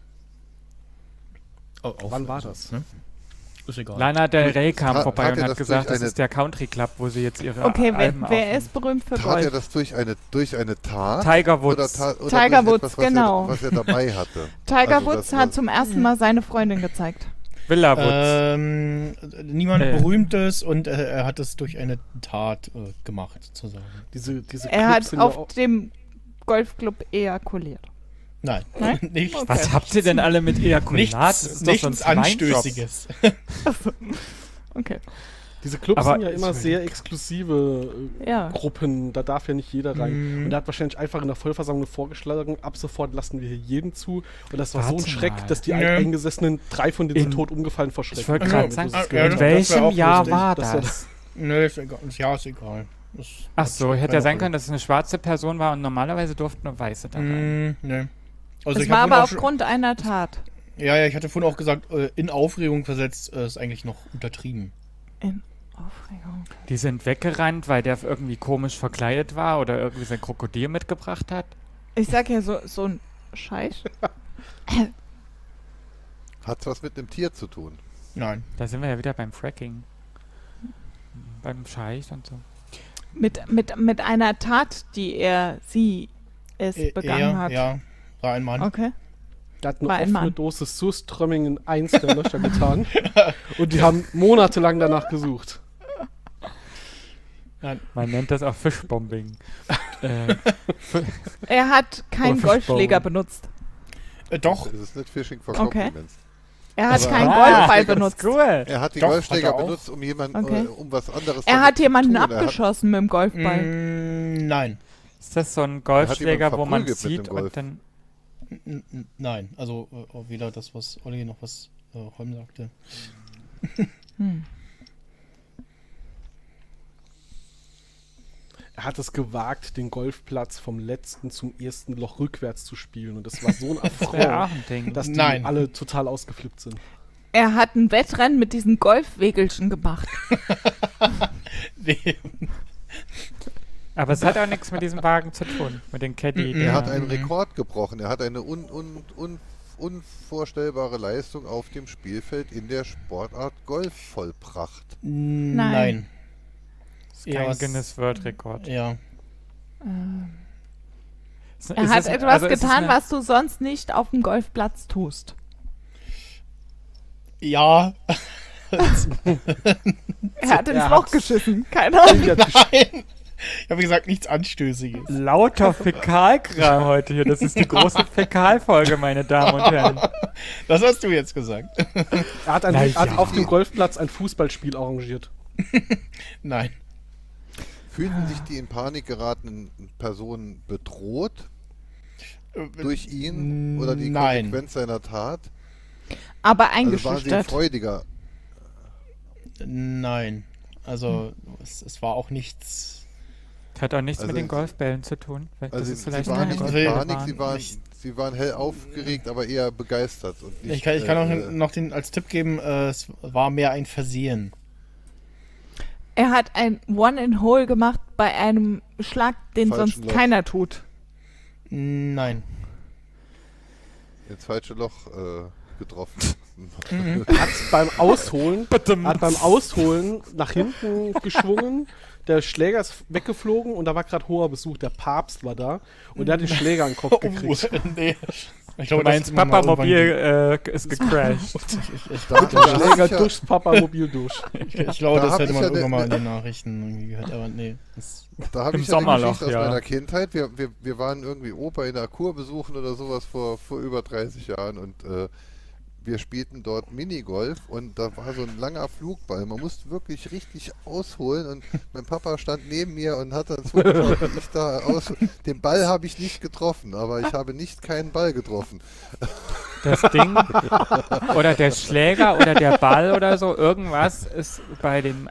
Wann war das? Ne? Ist egal. Lana Del Rey kam vorbei und hat gesagt, das ist der Country Club, wo sie jetzt ihre Alben wer ist berühmt für Golf? Hat er das durch eine Tat? Tiger Woods. Oder Tiger Woods, genau. Was er dabei hatte. Tiger Woods hat zum ersten Mal seine Freundin gezeigt. Villa Woods. Niemand Berühmtes und er hat es durch eine Tat gemacht, sozusagen. Diese er hat auf dem Golfclub ejakuliert. Nein, nichts. Okay. Was habt ihr denn alle mit Ejakulat? Nichts Anstößiges. Okay. Diese Clubs sind ja immer sehr exklusive Gruppen, da darf ja nicht jeder rein. Und er hat wahrscheinlich einfach in der Vollversammlung vorgeschlagen, ab sofort lassen wir hier jeden zu. Und das war so ein Schreck, dass die Eingesessenen, 3 von denen sind tot umgefallen vor Schreck. Ich wollte gerade sagen, in welchem Jahr war das? Nö, das Jahr ist egal. Ach so, hätte ja sein können, dass es eine schwarze Person war und normalerweise durften nur Weiße da rein. Nee. Also das war aber aufgrund einer Tat. Ja, ich hatte vorhin auch gesagt, in Aufregung versetzt ist eigentlich noch untertrieben. In Aufregung. Die sind weggerannt, weil der irgendwie komisch verkleidet war oder irgendwie sein Krokodil mitgebracht hat. Ich sag ja, so ein Scheiß. Hat was mit einem Tier zu tun? Nein. Da sind wir ja wieder beim Fracking. Beim Scheich und so. Mit einer Tat, die es begangen hat. Ja, war ein Mann. Okay. Der hat eine offene Dose Surströmming in eins der Löcher getan. Und die haben monatelang danach gesucht. Man nennt das auch Fischbombing. Er hat keinen Golfschläger benutzt. Doch. Das ist nicht Fishing for Compliments. Er hat keinen Golfball benutzt. Cool. Er hat die Golfschläger benutzt, um was anderes Er hat jemanden abgeschossen mit dem Golfball. Nein. Ist das so ein Golfschläger, wo man zieht und dann... Nein, also weder das, was Olli noch was Holm sagte. Er hat es gewagt, den Golfplatz vom letzten zum ersten Loch rückwärts zu spielen. Und das war so ein Affront, dass die alle total ausgeflippt sind. Er hat ein Wettrennen mit diesen Golfwegelchen gemacht. Aber es hat auch nichts mit diesem Wagen zu tun, mit dem Caddy. Er hat einen Rekord gebrochen. Er hat eine unvorstellbare Leistung auf dem Spielfeld in der Sportart Golf vollbracht. Nein. Kein Guinness-World-Rekord. Ja. Er hat etwas getan, was du sonst nicht auf dem Golfplatz tust. Ja. Er hat ins Loch geschissen. Keine Ahnung. Nein. Ich habe gesagt, nichts Anstößiges. Lauter Fäkalkram heute hier. Das ist die große Fäkalfolge, meine Damen und Herren. Das hast du jetzt gesagt. Er hat auf dem Golfplatz ein Fußballspiel arrangiert. Nein. Fühlten sich die in Panik geratenen Personen bedroht durch ihn oder die Konsequenz seiner Tat? Aber eingeschüchtert. Also waren sie freudiger? Nein. Also es war auch nichts... Hat auch nichts mit den Golfbällen zu tun. Also sie waren nicht in Panik, sie waren hell aufgeregt, aber eher begeistert. Und nicht, ich kann auch noch als Tipp geben, es war mehr ein Versehen. Er hat ein One-in-Hole gemacht bei einem Schlag, den sonst keiner tut. Nein. Ins falsche Loch getroffen. Hat beim Ausholen nach hinten geschwungen. Der Schläger ist weggeflogen und da war gerade hoher Besuch. Der Papst war da und der hat den Schläger in den Kopf gekriegt. Nee. Ich glaube, mein Papamobil ist gecrashed. Der Schläger durchs Papamobil durch. Ich glaube, das hätte man irgendwann mal in den Nachrichten irgendwie gehört, aber nee. Da habe ich ja eine Geschichte aus meiner Kindheit. Wir waren irgendwie Opa in der Kur besuchen oder sowas vor über 30 Jahren und wir spielten dort Minigolf und da war so ein langer Flugball. Man musste wirklich richtig ausholen und mein Papa stand neben mir und hat dann zugeschaut, wie ich da den Ball habe ich nicht getroffen, aber ich habe nicht keinen Ball getroffen. Das Ding oder der Schläger oder der Ball oder so, irgendwas ist bei dem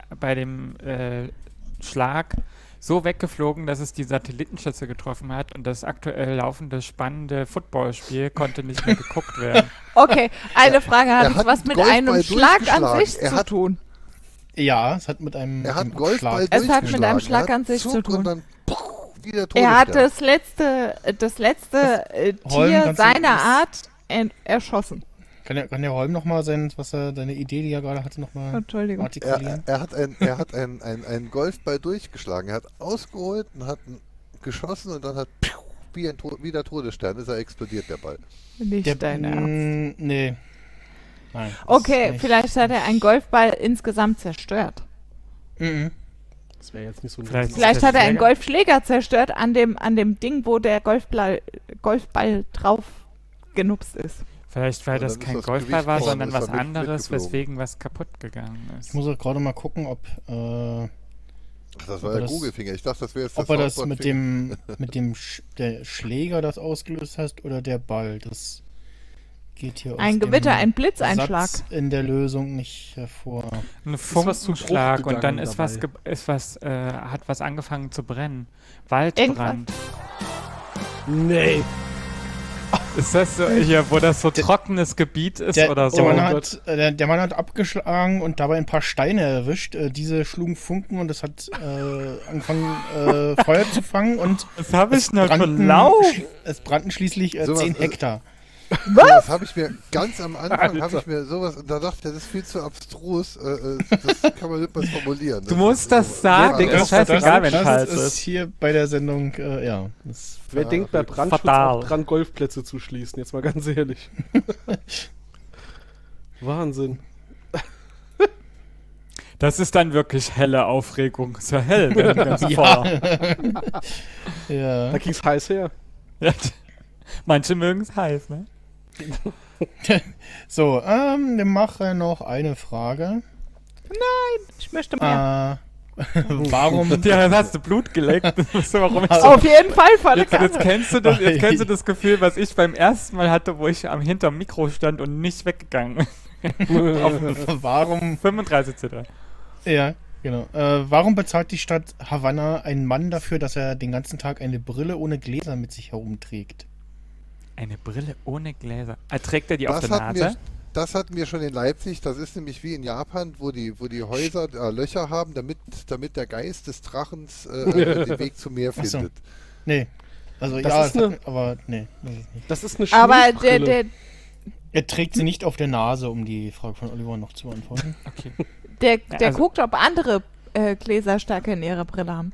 Schlag so weggeflogen, dass es die Satellitenschütze getroffen hat und das aktuell laufende, spannende Footballspiel konnte nicht mehr geguckt werden. Okay, eine Frage, hat es was mit einem Schlag an sich zu tun? Ja, es hat mit einem Golfball Es hat mit einem Schlag an sich zu tun. Und dann, wieder er hat das letzte Tier seiner Art erschossen. Kann der Holm nochmal seine Idee, die er gerade hatte, nochmal artikulieren? Er hat einen Golfball durchgeschlagen. Er hat ausgeholt und hat geschossen und dann hat wie der Todesstern ist er explodiert, der Ball. Nicht dein Ernst. Nee. Nein. Okay, vielleicht hat er einen Golfball insgesamt zerstört. Das wäre jetzt nicht so ein Vielleicht hat er einen Golfschläger zerstört an dem Ding, wo der Golfball drauf genupst ist. Vielleicht, weil das kein Golfball war, sondern was anderes, weswegen was kaputt gegangen ist. Ich muss auch gerade mal gucken, ob... das war der Google-Finger. Ich dachte, das wäre jetzt ob er das mit dem der Schläger das ausgelöst hat oder der Ball. Das geht hier ein Gewitter, ein Blitzeinschlag. Satz in der Lösung nicht hervor. Ein Funkenschlag und dann ist hat was angefangen zu brennen. Waldbrand. Nee. Ist das so hier, wo das so trockenes Gebiet ist oder so? Der Mann hat abgeschlagen und dabei ein paar Steine erwischt. Diese schlugen Funken und es hat angefangen Feuer zu fangen und das habe ich noch verlaut. Es brannten schließlich 10 Hektar. Was? Das habe ich mir ganz am Anfang, sowas, und da dachte ich, das ist viel zu abstrus, das kann man nicht mal formulieren. Du musst das sagen, das ist scheißegal, wenn es falsch ist. Das ist hier bei der Sendung, ja. Wer denkt bei Brandschutz auch dran, Golfplätze zu schließen? Jetzt mal ganz ehrlich. Das ist dann wirklich helle Aufregung. Ist ja hell, wenn die ganze Feuer. Ja. Da ging's heiß her. Ja, manche mögen es heiß, ne? So, wir machen noch eine Frage. Nein, ich möchte mehr. Warum? Ja, dann hast du Blut geleckt. Warum auf jeden Fall vor der Kamera. Jetzt kennst du das Gefühl, was ich beim ersten Mal hatte, wo ich hinterm Mikro stand und nicht weggegangen bin. Warum? 35 C3. Ja, genau. Warum bezahlt die Stadt Havanna einen Mann dafür, dass er den ganzen Tag eine Brille ohne Gläser mit sich herumträgt? Eine Brille ohne Gläser? Trägt er die auf der Nase? Das hatten wir schon in Leipzig. Das ist nämlich wie in Japan, wo die Häuser Löcher haben, damit der Geist des Drachens den Weg zum Meer findet. So. Nee. Also das aber nee, das ist nicht. Das ist eine Schminkbrille. Aber er trägt sie nicht auf der Nase, um die Frage von Oliver noch zu beantworten. Okay. Der guckt, ob andere Gläserstärke in ihrer Brille haben.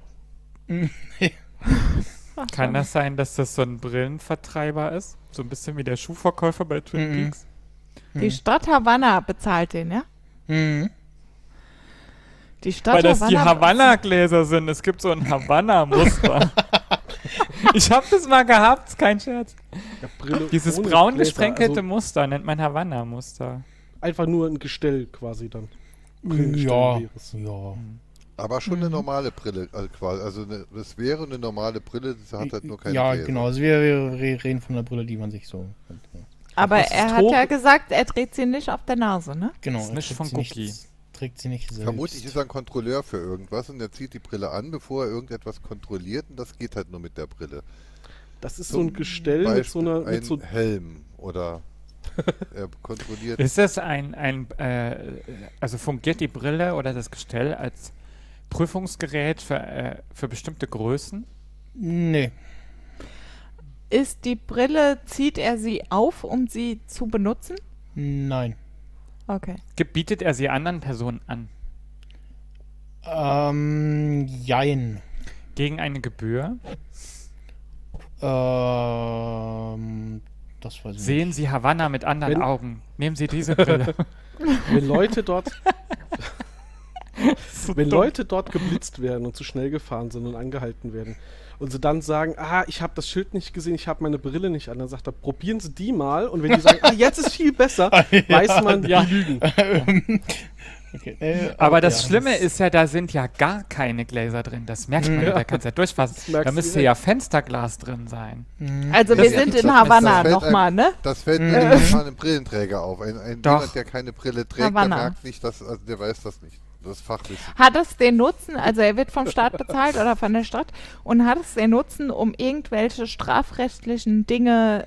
Kann das sein, dass das so ein Brillenvertreiber ist? So ein bisschen wie der Schuhverkäufer bei Twin Peaks? Die Stadt Havanna bezahlt den, ja? Mhm. Die Stadt Weil das die Havanna-Gläser sind. Es gibt so ein Havanna-Muster. Ich hab das mal gehabt, ist kein Scherz. Ja, dieses braun gesprenkelte Muster nennt man Havanna-Muster. Einfach nur ein Gestell quasi dann. Ja. Aber schon eine normale Brille quasi. Also das wäre eine normale Brille, das hat halt nur keine Ja, Gläser. genau. Also wir reden von einer Brille, die man sich so... Aber er hat ja gesagt, er trägt sie nicht auf der Nase, ne? Genau. Das ist nicht von Cookie. Trägt sie nicht selbst. Vermutlich ist er ein Kontrolleur für irgendwas und er zieht die Brille an, bevor er irgendetwas kontrolliert und das geht halt nur mit der Brille. Das ist so ein Gestell mit so einer... Ein Helm oder er kontrolliert... Ist das also fungiert die Brille oder das Gestell als Prüfungsgerät für bestimmte Größen? Nee. Ist die Brille, zieht er sie auf, um sie zu benutzen? Nein. Okay. Bietet er sie anderen Personen an? Jein. Gegen eine Gebühr? Das weiß ich nicht. Sehen Sie Havanna mit anderen Augen. Nehmen Sie diese Brille. Wenn Leute dort geblitzt werden und zu schnell gefahren sind und angehalten werden und sie dann sagen, ich habe das Schild nicht gesehen, ich habe meine Brille nicht an, dann sagt er, probieren Sie die mal und wenn die sagen, jetzt ist viel besser, weiß man, die lügen. Okay. Aber das Schlimme ist ja, da sind ja gar keine Gläser drin, das merkt man ja, da kannst du ja durchfassen. Da müsste ja Fensterglas drin sein. Also wir sind in Havanna nochmal, ne? Das fällt mir nicht mal einem Brillenträger auf. Jemand, der keine Brille trägt, der merkt nicht, der weiß das nicht. Das Fachwissen. Hat es den Nutzen, also er wird vom Staat bezahlt oder von der Stadt, und hat es den Nutzen, um irgendwelche strafrechtlichen Dinge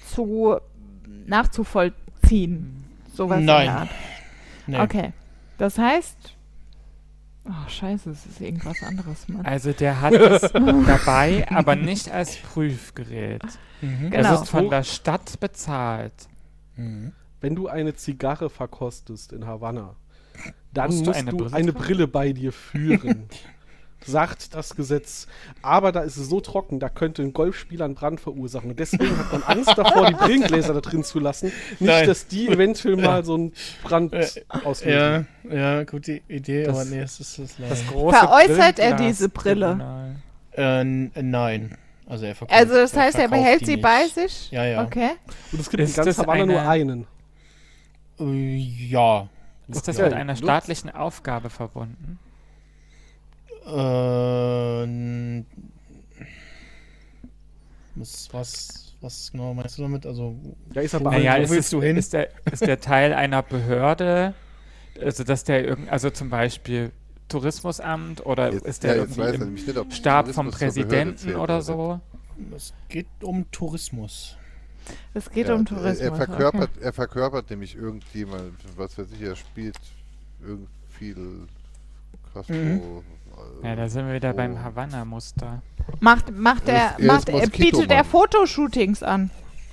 nachzuvollziehen? Sowas in der Art. Nee. Okay. Das heißt, scheiße, es ist irgendwas anderes, Mann. Also der hat es dabei, aber nicht als Prüfgerät. Genau. Es ist von der Stadt bezahlt. Wenn du eine Zigarre verkostest in Havanna, dann musst du eine Brille bei dir führen. Sagt das Gesetz. Aber da ist es so trocken, da könnte ein Golfspieler einen Brand verursachen. Und deswegen hat man Angst davor, die Brillengläser da drin zu lassen. Nicht, dass die eventuell mal so einen Brand auslösen. Ja, gute Idee, aber nee, es ist das große Veräußert er diese Brille? Nein. Also das heißt, er behält sie bei sich? Ja. Okay. Und es gibt in ganz Havanna nur einen. Ja. Ist das mit einer staatlichen Aufgabe verbunden? Was genau meinst du damit? Also, ja, ist aber wo willst du hin? Ist der Teil einer Behörde, also dass also zum Beispiel Tourismusamt oder ist der irgendwie im Stab vom Präsidenten oder so? Es geht um Tourismus. Es geht um Tourismus. Er verkörpert nämlich irgendjemand, was weiß ich, er spielt irgendwie viel Castro. Ja, da sind wir wieder beim Havanna-Muster. Bietet er Fotoshootings an?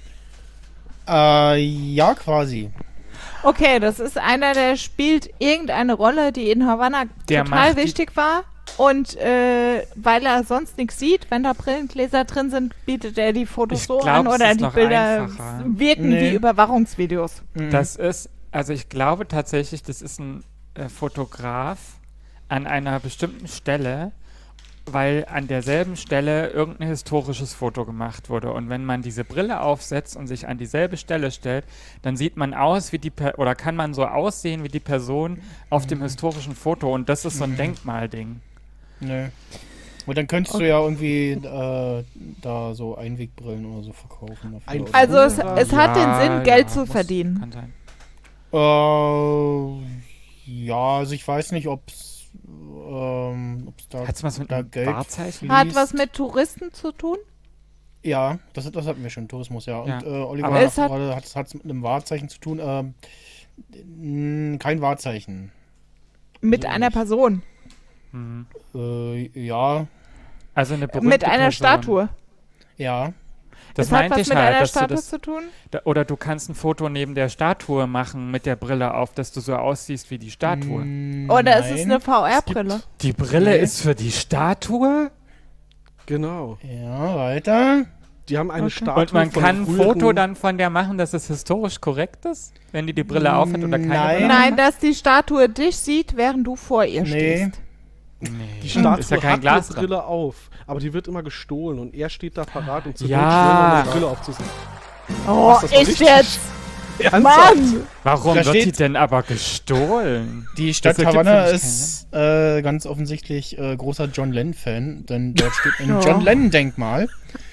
Ja, quasi. Okay, das ist einer, der spielt irgendeine Rolle, die in Havanna total wichtig war. Und weil er sonst nichts sieht, wenn da Brillengläser drin sind, bietet er die Fotos an oder die Bilder wirken wie Überwachungsvideos. Das ist, also ich glaube tatsächlich, das ist ein Fotograf, an einer bestimmten Stelle, weil an derselben Stelle irgendein historisches Foto gemacht wurde. Und wenn man diese Brille aufsetzt und sich an dieselbe Stelle stellt, dann sieht man aus wie oder kann man so aussehen wie die Person auf dem historischen Foto. Und das ist so ein Denkmalding. Nö. Und dann könntest du ja irgendwie da so Einwegbrillen oder so verkaufen. Dafür, also es hat den Sinn, Geld zu verdienen. Kann sein. Ja, also ich weiß nicht, ob es da, Hat's was mit da einem Geld Wahrzeichen? Hat fließt. was mit Touristen zu tun? Ja, das hatten wir schon, Tourismus, ja. Ja. Und Oliver Aber es hat es mit einem Wahrzeichen zu tun. Kein Wahrzeichen. Mit Also einer nicht. Person? Mhm. Ja, Also eine berühmte Mit einer Person. Statue? ja. Das Es hat meinte was ich mit halt, einer dass du Statue das... zu tun? Oder du kannst ein Foto neben der Statue machen mit der Brille auf, dass du so aussiehst wie die Statue. Oder ist es Nein. eine VR-Brille? Die Brille Nee. ist für die Statue? Genau. Ja, weiter. Die haben eine Okay. Statue Und man von kann ein früheren- Foto dann von der machen, dass es historisch korrekt ist? Wenn die Brille aufhat oder keine Nein. Brille? Nein, dass die Statue dich sieht, während du vor ihr Nee. stehst. Die Nee, Statue ist ja kein hat Glas eine dran. Brille auf, aber die wird immer gestohlen und er steht da parat, um zu Ja. schnell eine Brille aufzusetzen. Oh, Was, das war echt richtig? jetzt? Ernsthaft? Mann! Warum Da wird die steht- denn aber gestohlen? Die Stadt Das ergibt Havanna für mich ist ganz offensichtlich großer John Lennon-Fan, denn dort steht ein Ja. John Lennon-Denkmal.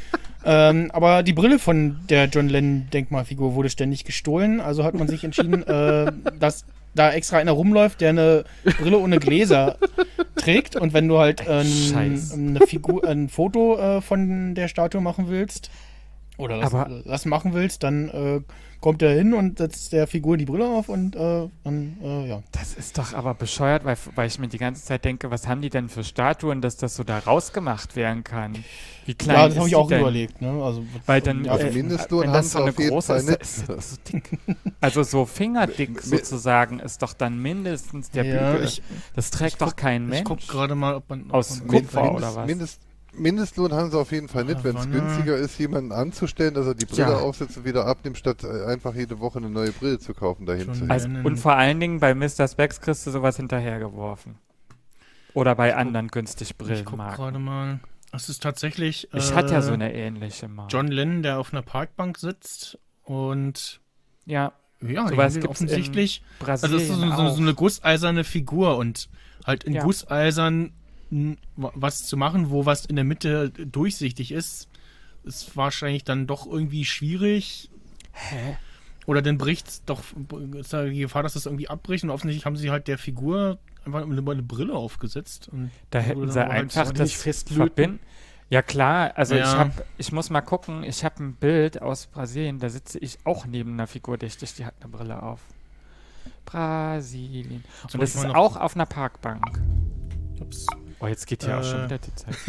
Aber die Brille von der John Lennon-Denkmalfigur wurde ständig gestohlen, also hat man sich entschieden, dass da extra einer rumläuft, der eine Brille ohne Gläser trägt. Und wenn du halt Scheiß. ein Foto von der Statue machen willst, oder das machen willst, dann kommt er hin und setzt der Figur die Brille auf und dann, ja. Das ist doch aber bescheuert, weil ich mir die ganze Zeit denke, was haben die denn für Statuen, dass das so da rausgemacht werden kann? Wie klein Ja, ist das habe ich die auch denn? überlegt. Ne? Also, Weil dann, ja, Also Mindestlohn wenn haben das sie so eine auf jeden große Fall ist, nicht. ist das so dick. Also so fingerdick sozusagen ist doch dann mindestens der ja, Bügel. Das trägt doch kein Ich Mensch. guck gerade mal, ob man Aus ob man- Kupfer oder was? Mindestlohn haben sie auf jeden Fall nicht, wenn es Havanna. günstiger ist, jemanden anzustellen, dass er die Brille Ja. aufsetzt und wieder abnimmt, statt einfach jede Woche eine neue Brille zu kaufen, dahin Schon zu wieder. Also, und vor allen Dingen bei Mr. Specs kriegst du sowas hinterhergeworfen. Oder bei anderen günstig Ich guck Brillenmarken. gerade mal. Es ist tatsächlich Ich hatte ja so eine ähnliche mal. John Lennon, der auf einer Parkbank sitzt und Ja, ja, sowas irgendwie gibt's offensichtlich. in Also Brasilien es ist so auch. eine gusseiserne Figur und halt in Ja. Gusseisern was zu machen, wo was in der Mitte durchsichtig ist wahrscheinlich dann doch irgendwie schwierig. Hä? Oder dann bricht's doch, ist da die Gefahr, dass das irgendwie abbricht und offensichtlich haben sie halt der Figur einfach eine Brille aufgesetzt. Und Da die hätten wurde sie dann halt einfach so nicht das festlöten? verbinden. Ja klar, also Ja. ich muss mal gucken, ich habe ein Bild aus Brasilien, da sitze ich auch neben einer Figur dichtig, die hat eine Brille auf. Brasilien. Jetzt Und wollte das ich ist mal auch auf einer Parkbank. Ups. Oh, jetzt geht hier auch schon wieder die Zeit.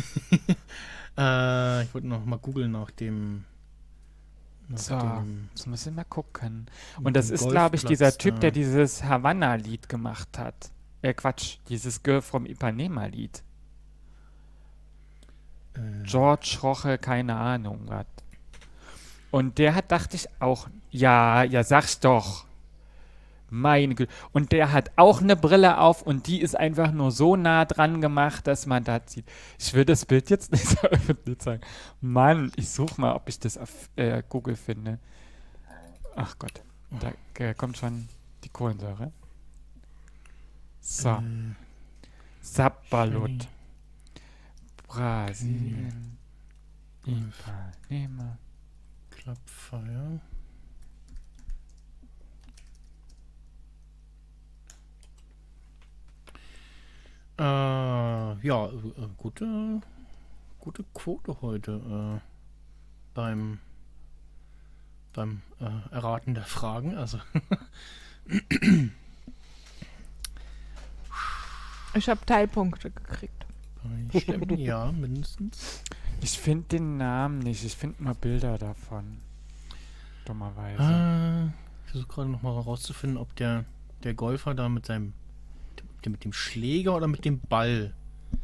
Ich wollte noch mal googeln nach dem. So, jetzt müssen wir mal gucken. mit Und das dem ist, glaube ich, dieser Golfplatz Typ, da. der dieses Havanna-Lied gemacht hat. Quatsch, dieses Girl from Ipanema-Lied. George Roche, keine Ahnung was. Und der hat, dachte ich auch, ja, sag's doch. Meine Güte. Und der hat auch eine Brille auf und die ist einfach nur so nah dran gemacht, dass man da sieht. Ich will das Bild jetzt nicht so öffentlich zeigen. Mann, ich suche mal, ob ich das auf Google finde. Ach Gott, da kommt schon die Kohlensäure. So. Sapperlot. Brasilien. Ipanema. Clubfire. Ja, gute Quote heute beim Erraten der Fragen. Also Ich habe Teilpunkte gekriegt. bei Stimmen, ja, mindestens. Ich finde den Namen nicht. Ich finde nur Bilder davon. Dummerweise. Ich versuche gerade noch mal herauszufinden, ob der Golfer da mit seinem mit dem Schläger oder mit dem Ball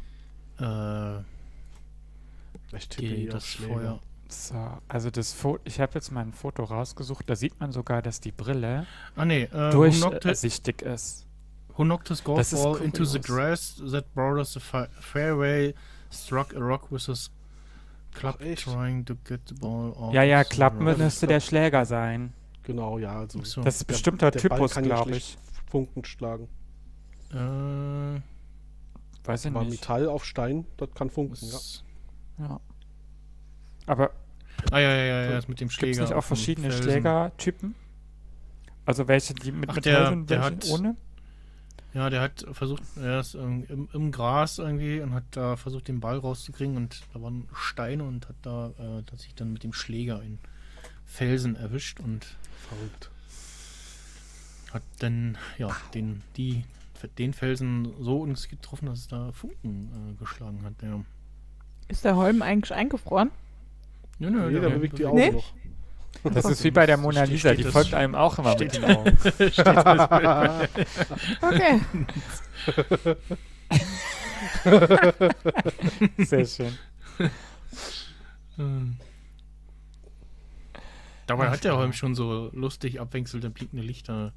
Ich tippe hier das auf Schläger. Feuer. So, also ich habe jetzt mal ein Foto rausgesucht. Da sieht man sogar, dass die Brille Ah nee, durchsichtig ist. Who knocked his golf ball into the grass that borders the fairway, struck a rock with his club trying to get the ball off. Ja, Club müsste der Schläger sein. Genau, ja. Also so. Das ist bestimmt der Typus, glaube ich. Funken schlagen. Weiß ich nicht. nicht. Metall auf Stein, das kann funken, ja. Aber ja, das mit dem Schläger. Gibt es nicht auch verschiedene Schlägertypen? Also welche, die mit Metall sind, welche ohne? Ja, der hat versucht, er ist im Gras irgendwie und hat da versucht, den Ball rauszukriegen und da waren Steine und hat da sich dann mit dem Schläger in Felsen erwischt und verrückt. Hat dann den Felsen so uns getroffen, dass es da Funken geschlagen hat. Ja. Ist der Holm eigentlich eingefroren? Nö, der bewegt die Augen noch. Das ist wie bei der Mona Lisa, die folgt einem auch immer mit den Augen. Okay. Sehr schön. Dabei hat der Holm schon so lustig abwechselnde blinkende Lichter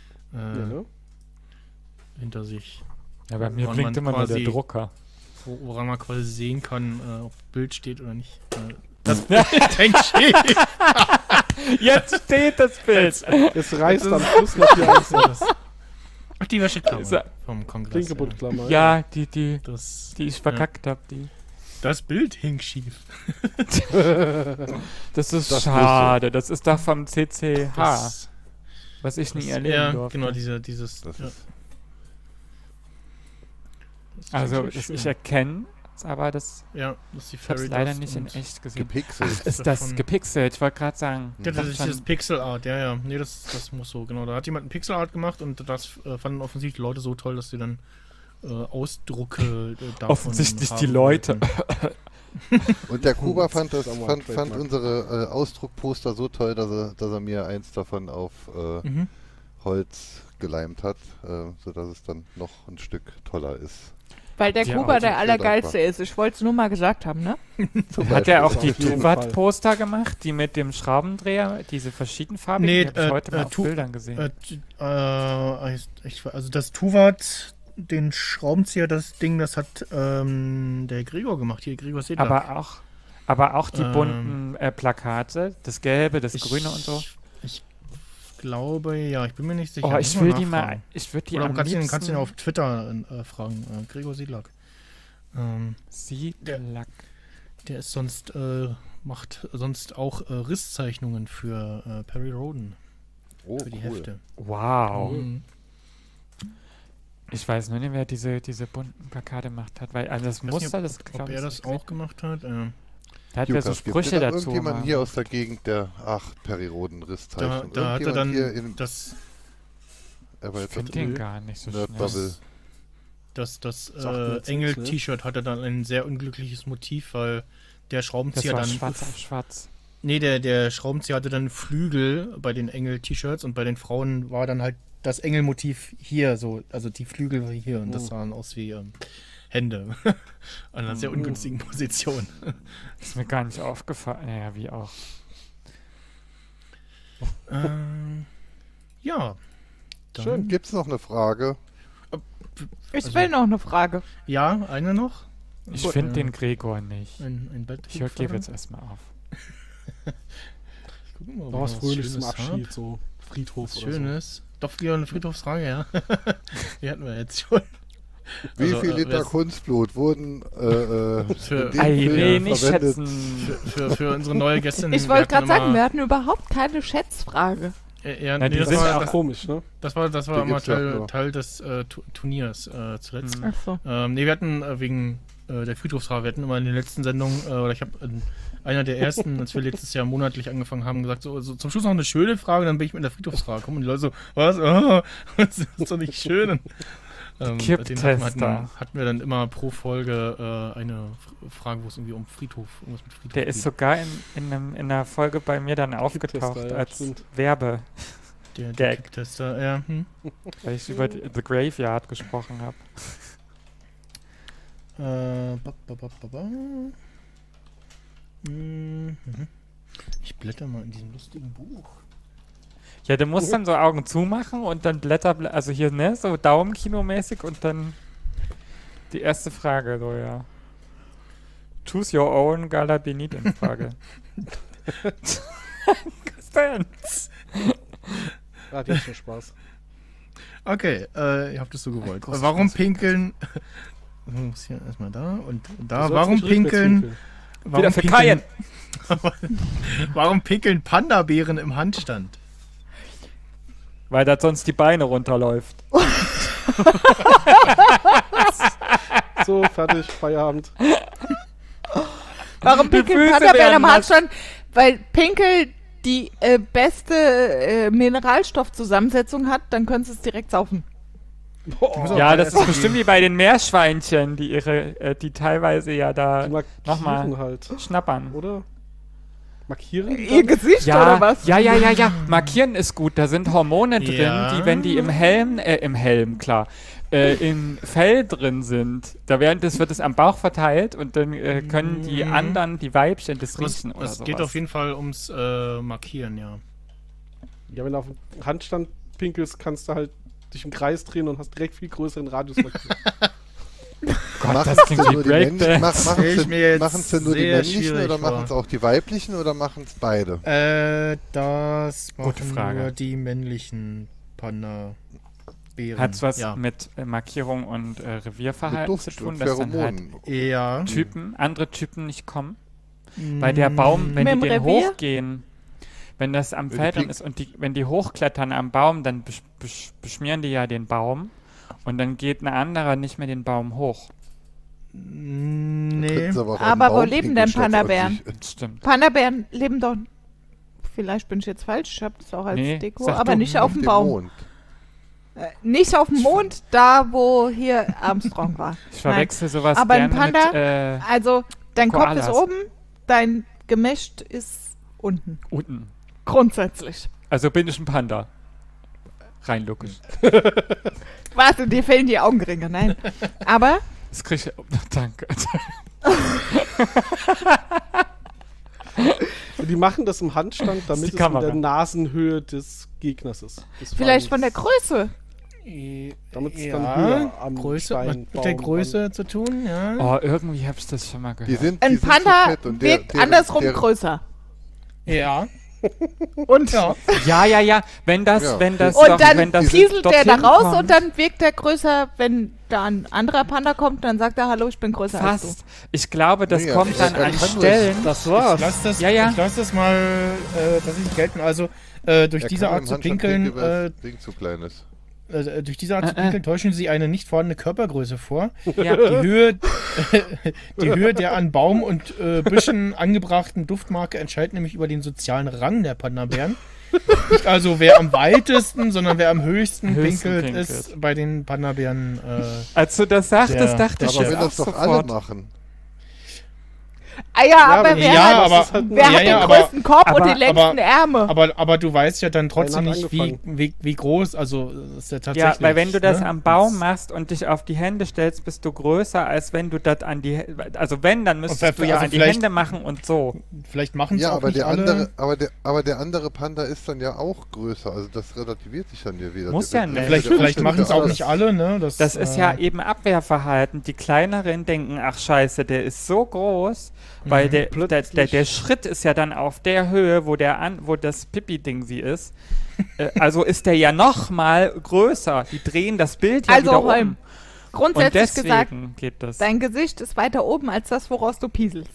hinter sich. Ja, bei mir blinkt immer nur der Drucker. Woran man quasi sehen kann, ob Bild steht oder nicht. Das Bild hängt schief. Jetzt steht das Bild. Es reißt am Schluss noch die Einzelne. Ach, die Wäscheklammer vom Kongress. Klinkebundklammer. Ja, die ich verkackt habe. Das Bild hing schief. Das ist schade. Das ist doch vom CCH. Was ich nie erleben durfte. Genau, dieses... Also, ich erkenne es, aber das ist die ich habe es leider nicht in echt gesehen. Gepixelt. Ach, ist das gepixelt? Ich wollte gerade sagen. Ja, das ist das Pixelart, ja. Nee, das muss so, genau. Da hat jemand ein Pixelart gemacht und das fanden offensichtlich die Leute so toll, dass sie dann Ausdrucke davon offensichtlich die Leute. Und der Kuba fand unsere Ausdruckposter so toll, dass er mir eins davon auf Holz geleimt hat, sodass es dann noch ein Stück toller ist. Weil der Kuba der Allergeilste ist. Ich wollte es nur mal gesagt haben, ne? Hat er auch die Tuvat-Poster gemacht, die mit dem Schraubendreher, diese verschiedenfarbigen? Nee, die habe ich heute mal auf Bildern gesehen. Also das Tuvat, den Schraubenzieher, das Ding, das hat der Gregor gemacht, hier Gregor Sedlak. Aber auch die bunten Plakate, das Gelbe, das Grüne und so. Ich glaube, ja, ich bin mir nicht sicher. Oh, ich würde die Oder am kannst liebsten... ihn auf Twitter fragen, Gregor Sedlak. Sedlak. Der ist macht sonst auch Risszeichnungen für Perry Rhodan. Oh, für die Hefte. Wow. Ich weiß nur nicht, wer diese bunten Plakate gemacht hat, weil das Muster, das glaube ich... Ob er das auch gemacht hat? Da hat ja so Sprüche dazu. Irgendjemand hier aus der Gegend, der Perry Rhodan Risszeichen. Da hat er dann das... Ich finde den gar nicht so schnell. Das Engel-T-Shirt hatte dann ein sehr unglückliches Motiv, weil der Schraubenzieher das war dann... schwarz auf schwarz. Nee, der Schraubenzieher hatte dann Flügel bei den Engel-T-Shirts und bei den Frauen war dann halt das Engelmotiv hier so, also die Flügel war hier und das sahen aus wie Hände. An einer sehr ungünstigen Position. Ist mir gar nicht aufgefallen. Naja, wie auch. Ja. Schön. Gibt's noch eine Frage? Ich will noch eine Frage. Ja, eine noch? Ich finde den Gregor nicht. Ich gebe jetzt erstmal auf. Gucken wir mal, was fröhlich zum Schönes Abschied, so Friedhof was oder Schönes. Doch wieder eine Friedhofsfrage, ja. Die hatten wir jetzt schon. Wie viel Liter Kunstblut wurden nicht schätzen. Für unsere neue Gästin. Ich wollte gerade sagen, wir hatten überhaupt keine Schätzfrage. Ja, nee, das war auch komisch, ne? Das war immer Teil des Turniers zuletzt. Ach so. Wir hatten wegen der Friedhofsfrage, wir hatten immer in den letzten Sendungen, oder ich habe einer der ersten, als wir letztes Jahr monatlich angefangen haben, gesagt, so zum Schluss noch eine schöne Frage, dann bin ich mit der Friedhofsfrage. Kommen die Leute so, was? Oh, das ist doch nicht schön. Kipptester. Hatten wir dann immer pro Folge eine Frage, wo es irgendwie um Friedhof, irgendwas mit Friedhof Der geht. ist sogar in einer Folge bei mir dann aufgetaucht als Werbe. Der Kipptester, ja. Weil ich über The Graveyard gesprochen habe. Ich blätter mal in diesem lustigen Buch. Ja, du musst dann so Augen zumachen und dann also hier, ne, so Daumenkino-mäßig und dann die erste Frage, so, ja. Choose your own Gala Beniten-Frage. Konstanz. Ja, die hat schon Spaß. Okay, ihr habt es so gewollt. Warum pinkeln... Ich muss hier erstmal da und da. Warum pinkeln... Wieder für Kajen. Warum pinkeln Panda-Bären im Handstand? Weil das sonst die Beine runterläuft. So, fertig, Feierabend. Warum pinkeln Panda-Bären im Handstand? Weil Pinkel die beste Mineralstoffzusammensetzung hat, dann können sie es direkt saufen. Ja, das ist bestimmt wie bei den Meerschweinchen, die teilweise ja da nochmal halt schnappern. Oder? Markieren? Ihr Gesicht ja, oder was? Ja. Markieren ist gut. Da sind Hormone drin, die, wenn die im Fell drin sind, wird es am Bauch verteilt und dann können die anderen, die Weibchen, das riechen oder sowas. Es geht auf jeden Fall ums Markieren, ja. Ja, wenn du auf den Handstand pinkelst, kannst du halt dich im Kreis drehen und hast direkt viel größeren Radius markiert. Gott, das klingt wie Breakdance. Machen es nur die männlichen oder machen es auch die weiblichen oder machen es beide? Das Gute machen Frage. nur die männlichen Panda-Bären. Hat es was mit Markierung und Revierverhalten zu tun, dass dann halt andere Typen nicht kommen? Weil der Baum, wenn die den hochgehen, wenn das am Feld ist und wenn die hochklettern am Baum, dann beschmieren die ja den Baum und dann geht ein anderer nicht mehr den Baum hoch. Nee. Aber wo leben denn Panda-Bären? Stimmt. Panda-Bären leben doch, vielleicht bin ich jetzt falsch, ich habe das auch als Deko, aber nicht auf dem Baum. Nicht auf dem Mond, da wo hier Armstrong war. Ich verwechsel sowas aber gerne ein Panda, mit also dein Koalas. Kopf ist oben, dein Gemächt ist unten. Unten. Grundsätzlich. Also bin ich ein Panda. Rein logisch. Warte, dir fehlen die Augenringe, nein. Aber... Das krieg ich... danke. Die machen das im Handstand, damit es in der Nasenhöhe des Gegners ist. Vielleicht von der Größe. Damit es dann höher am Größe, was mit der Größe zu tun, ja. Oh, irgendwie hab ich das schon mal gehört. Ein Panda wirkt andersrum größer. Ja. Und ja. Wenn das und dann pieselt der da raus kommt. Und dann wirkt der größer, wenn da ein anderer Panda kommt, dann sagt er, hallo, ich bin größer als du. Ich glaube, das kommt dann an Stellen. Das war's. Ich lass das mal, dass ich gelten. Also, durch diese Art zu pinkeln, zu klein ist. Durch diese Art zu pinkeln täuschen sie eine nicht vorhandene Körpergröße vor. Ja. Die Höhe der an Baum und Büschen angebrachten Duftmarke entscheidet nämlich über den sozialen Rang der Panda-Bären. Nicht also wer am weitesten, sondern wer am höchsten pinkelt, ist bei den Panda-Bären. Als du das sagtest, dachte ich, aber wenn das doch alle machen. Aber wer hat den größten Korb und die längsten Ärmel? Aber du weißt ja dann trotzdem nicht, wie groß, also ist ja tatsächlich. Ja, weil wenn du das am Baum machst und dich auf die Hände stellst, bist du größer, als wenn du das an die, also wenn, dann müsstest du ja an die Hände machen und so. Vielleicht machen es auch aber nicht der alle. Aber der andere Panda ist dann ja auch größer, also das relativiert sich dann ja wieder. Muss ja nicht. Vielleicht machen es auch nicht alle, ne? Das ist ja eben Abwehrverhalten. Die Kleineren denken, ach scheiße, der ist so groß, weil der Schritt ist ja dann auf der Höhe, wo das Pipi-Ding sie ist. Also ist der ja noch mal größer. Die drehen das Bild ja wieder um. Grundsätzlich gesagt, geht das. Dein Gesicht ist weiter oben als das, woraus du pieselst.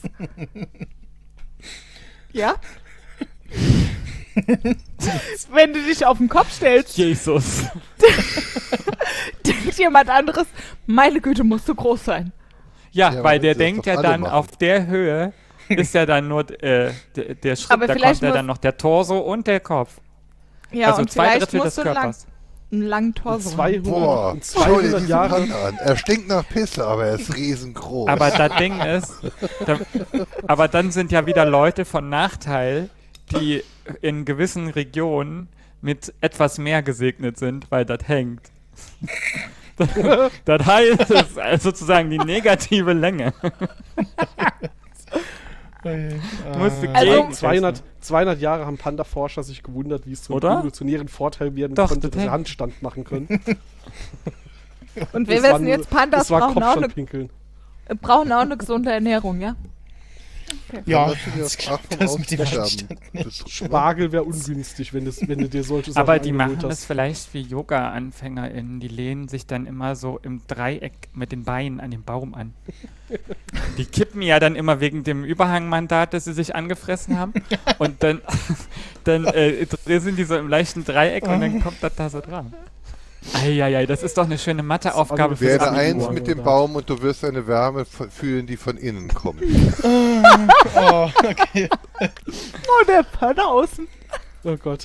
Ja? Wenn du dich auf den Kopf stellst, Jesus. denkt jemand anderes, meine Güte, musst du groß sein. Ja, weil der denkt ja dann, auf der Höhe ist ja dann nur der Schritt, aber da kommt ja dann noch der Torso und der Kopf. Ja, also und 2/3 des Körpers. Einen langen Torso. 200 Jahre. An. Er stinkt nach Pisse, aber er ist riesengroß. Aber das Ding ist, aber dann sind ja wieder Leute von Nachteil, die in gewissen Regionen mit etwas mehr gesegnet sind, weil das hängt. Das heißt, es ist sozusagen die negative Länge. Also 200 Jahre haben Panda-Forscher sich gewundert, wie es so einen revolutionären Vorteil werden konnte, dass sie Handstand machen können. Und wir wissen jetzt, Pandas brauchen auch eine gesunde Ernährung, ja? Okay. Ja, das mit dem Spargel wäre ungünstig, wenn du dir solche Sachen Aber die machen das vielleicht wie Yoga-AnfängerInnen. Die lehnen sich dann immer so im Dreieck mit den Beinen an den Baum an. Die kippen ja dann immer wegen dem Überhangmandat, das sie sich angefressen haben. Und dann sind die so im leichten Dreieck und dann kommt das da so dran. Eieiei, das ist doch eine schöne Matheaufgabe für Werde eins mit dem Baum und du wirst eine Wärme fühlen, die von innen kommt. Okay. Oh, der Panne außen. Oh Gott.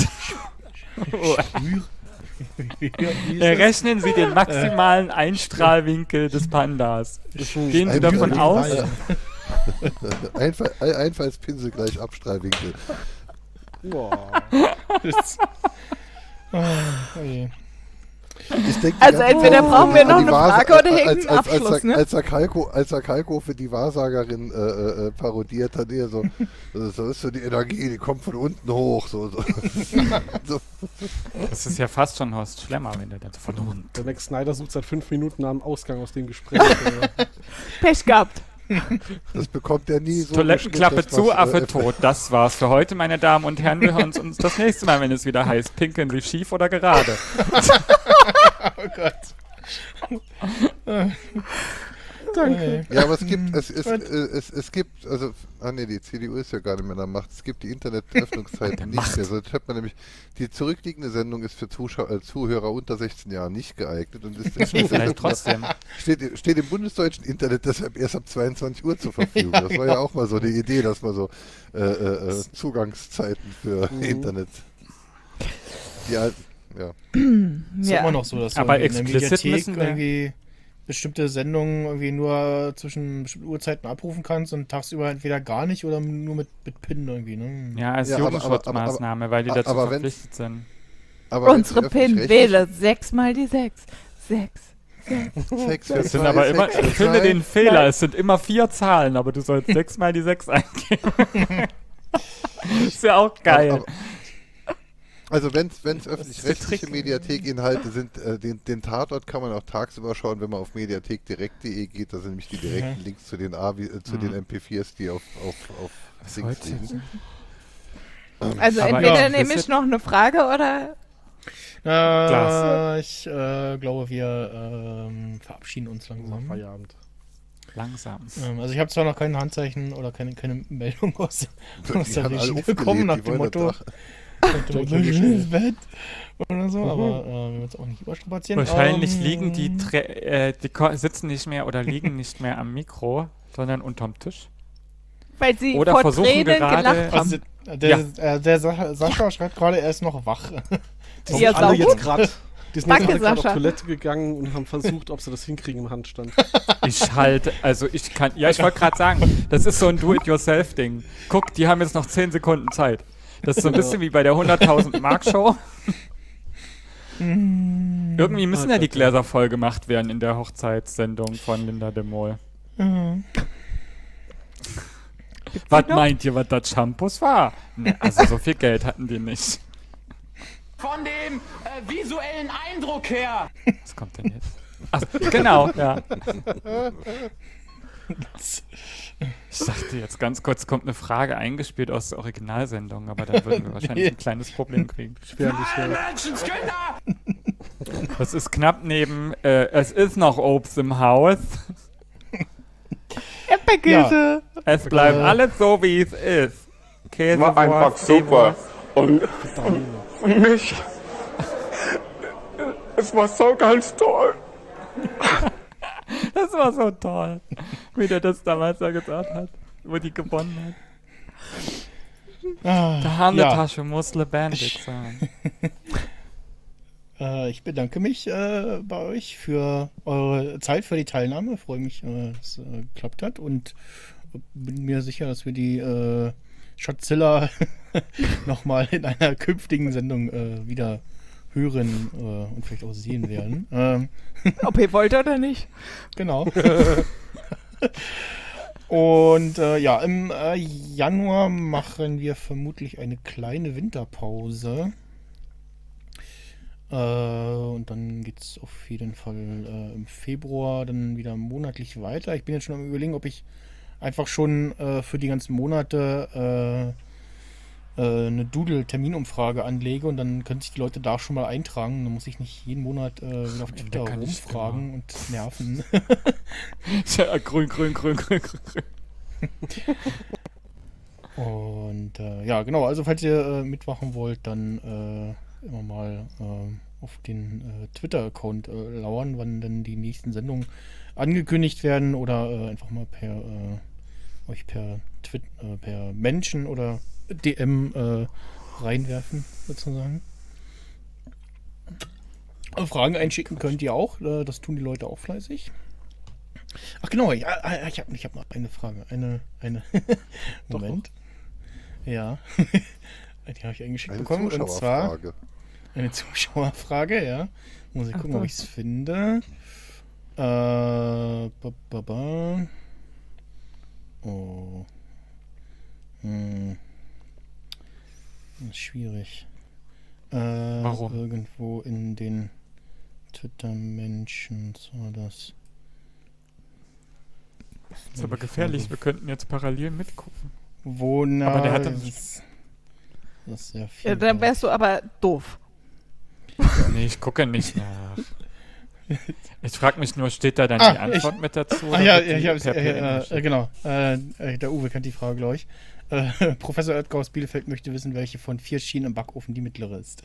Rechnen Sie den maximalen Einstrahlwinkel des Pandas. Gehen Sie davon aus? Einfallspinsel gleich Abstrahlwinkel. Boah. Also entweder brauchen wir noch eine Frage oder hängen einen Abschluss, ne? Als der Kalko für die Wahrsagerin parodiert hat, eher so, das ist so die Energie, die kommt von unten hoch. So. Das ist ja fast schon Horst Schlemmer, wenn der das von unten. Der Max Snyder sucht seit 5 Minuten nach dem Ausgang aus dem Gespräch. Pech gehabt. Das bekommt er nie so. Toilettenklappe zu, Affe tot. Das war's für heute, meine Damen und Herren. Wir hören uns das nächste Mal, wenn es wieder heißt, pinkeln Sie schief oder gerade. Oh Gott. Danke. Ja, aber es gibt, also, die CDU ist ja gar nicht mehr in der Macht. Es gibt die Internetöffnungszeiten nicht mehr. Sonst hat man nämlich, die zurückliegende Sendung ist für Zuhörer unter 16 Jahren nicht geeignet und ist vielleicht trotzdem. Steht im bundesdeutschen Internet deshalb erst ab 22 Uhr zur Verfügung. Das war ja auch mal so eine Idee, dass man so Zugangszeiten für Internet. Ja. Ist immer noch so, dass aber in der explizit Mediathek irgendwie bestimmte Sendungen irgendwie nur zwischen bestimmten Uhrzeiten abrufen kannst und tagsüber entweder gar nicht oder nur mit PIN irgendwie, ne? Ja, als Jugendschutzmaßnahme, weil die dazu verpflichtet sind. Aber unsere PIN wähle 6 mal die 6. 6. Es sind aber immer, ich finde den Fehler, es sind immer 4 Zahlen, aber du sollst 6 mal die 6 eingeben. Ist ja auch geil. Also wenn es öffentlich-rechtliche Mediathek-Inhalte sind, den Tatort kann man auch tagsüber schauen, wenn man auf mediathekdirekt.de geht, da sind nämlich die direkten Links zu den den MP4s, die auf Syncs liegen. Also aber entweder nehme ich noch eine Frage oder... Ich glaube, wir verabschieden uns langsam. Feierabend. Langsam. Also ich habe zwar noch kein Handzeichen oder keine Meldung aus der Regie bekommen, nach dem Motto... ins Bett oder so, aber wir werden jetzt auch nicht überstrapazieren. Wahrscheinlich liegen die sitzen nicht mehr oder liegen nicht mehr am Mikro, sondern unterm Tisch. Weil sie oder vor Tränen gelacht haben. Der Sascha schreibt gerade, er ist noch wach. Die sind alle jetzt gerade auf Toilette gegangen und haben versucht, ob sie das hinkriegen im Handstand. Ich wollte gerade sagen, das ist so ein Do-it-yourself-Ding. Guck, die haben jetzt noch 10 Sekunden Zeit. Das ist so ein bisschen wie bei der 100.000 Mark Show. Irgendwie müssen ja die Gläser voll gemacht werden in der Hochzeitssendung von Linda de Mol. Was meint ihr, was das Shampoos war? Ne, also so viel Geld hatten die nicht. Von dem visuellen Eindruck her. Was kommt denn jetzt? Ach, genau, ja. Ich dachte jetzt ganz kurz, kommt eine Frage eingespielt aus der Originalsendung, aber dann würden wir wahrscheinlich ein kleines Problem kriegen. Das ist knapp neben, es ist noch Obst im Haus. Erdbeerkäse. Ja. Es bleibt alles so, wie es ist. Käse war einfach super. Und für mich, es war so ganz toll. Das war so toll, wie der das damals da gesagt hat, wo die gewonnen hat. Der Handetasche muss lebendig sein. Ich bedanke mich bei euch für eure Zeit, für die Teilnahme. Ich freue mich, dass es geklappt hat und bin mir sicher, dass wir die Shotzilla nochmal in einer künftigen Sendung wieder hören und vielleicht auch sehen werden. Ob ihr wollt oder nicht. Genau. Und ja, im Januar machen wir vermutlich eine kleine Winterpause. Und dann geht es auf jeden Fall im Februar dann wieder monatlich weiter. Ich bin jetzt schon am Überlegen, ob ich einfach schon für die ganzen Monate eine Doodle-Terminumfrage anlege und dann können sich die Leute da schon mal eintragen. Dann muss ich nicht jeden Monat wieder auf Twitter rumfragen und nerven. Ja, grün. Und ja, genau, also falls ihr mitmachen wollt, dann immer mal auf den Twitter-Account lauern, wann dann die nächsten Sendungen angekündigt werden oder einfach mal euch per Menschen oder DM reinwerfen, sozusagen. Fragen einschicken könnt ihr auch, das tun die Leute auch fleißig. Ach genau, ich hab noch eine Frage. Eine Moment. Ja. Die habe ich eingeschickt bekommen. Und zwar eine Zuschauerfrage, ja. Muss ich gucken, ob ich es finde. Oh. Das ist schwierig. Warum? Irgendwo in den Twitter-Menschen war das. Das ist aber gefährlich, wir könnten jetzt parallel mitgucken. Aber der hat das ist sehr viel. Ja, dann wärst du aber doof. Nee, ich gucke nicht nach. Ich frage mich nur, steht da dann die Antwort mit dazu? Ja, ich habe es. Genau. Der Uwe kennt die Frage, glaube ich. Professor Oetker aus Bielefeld möchte wissen, welche von 4 Schienen im Backofen die mittlere ist.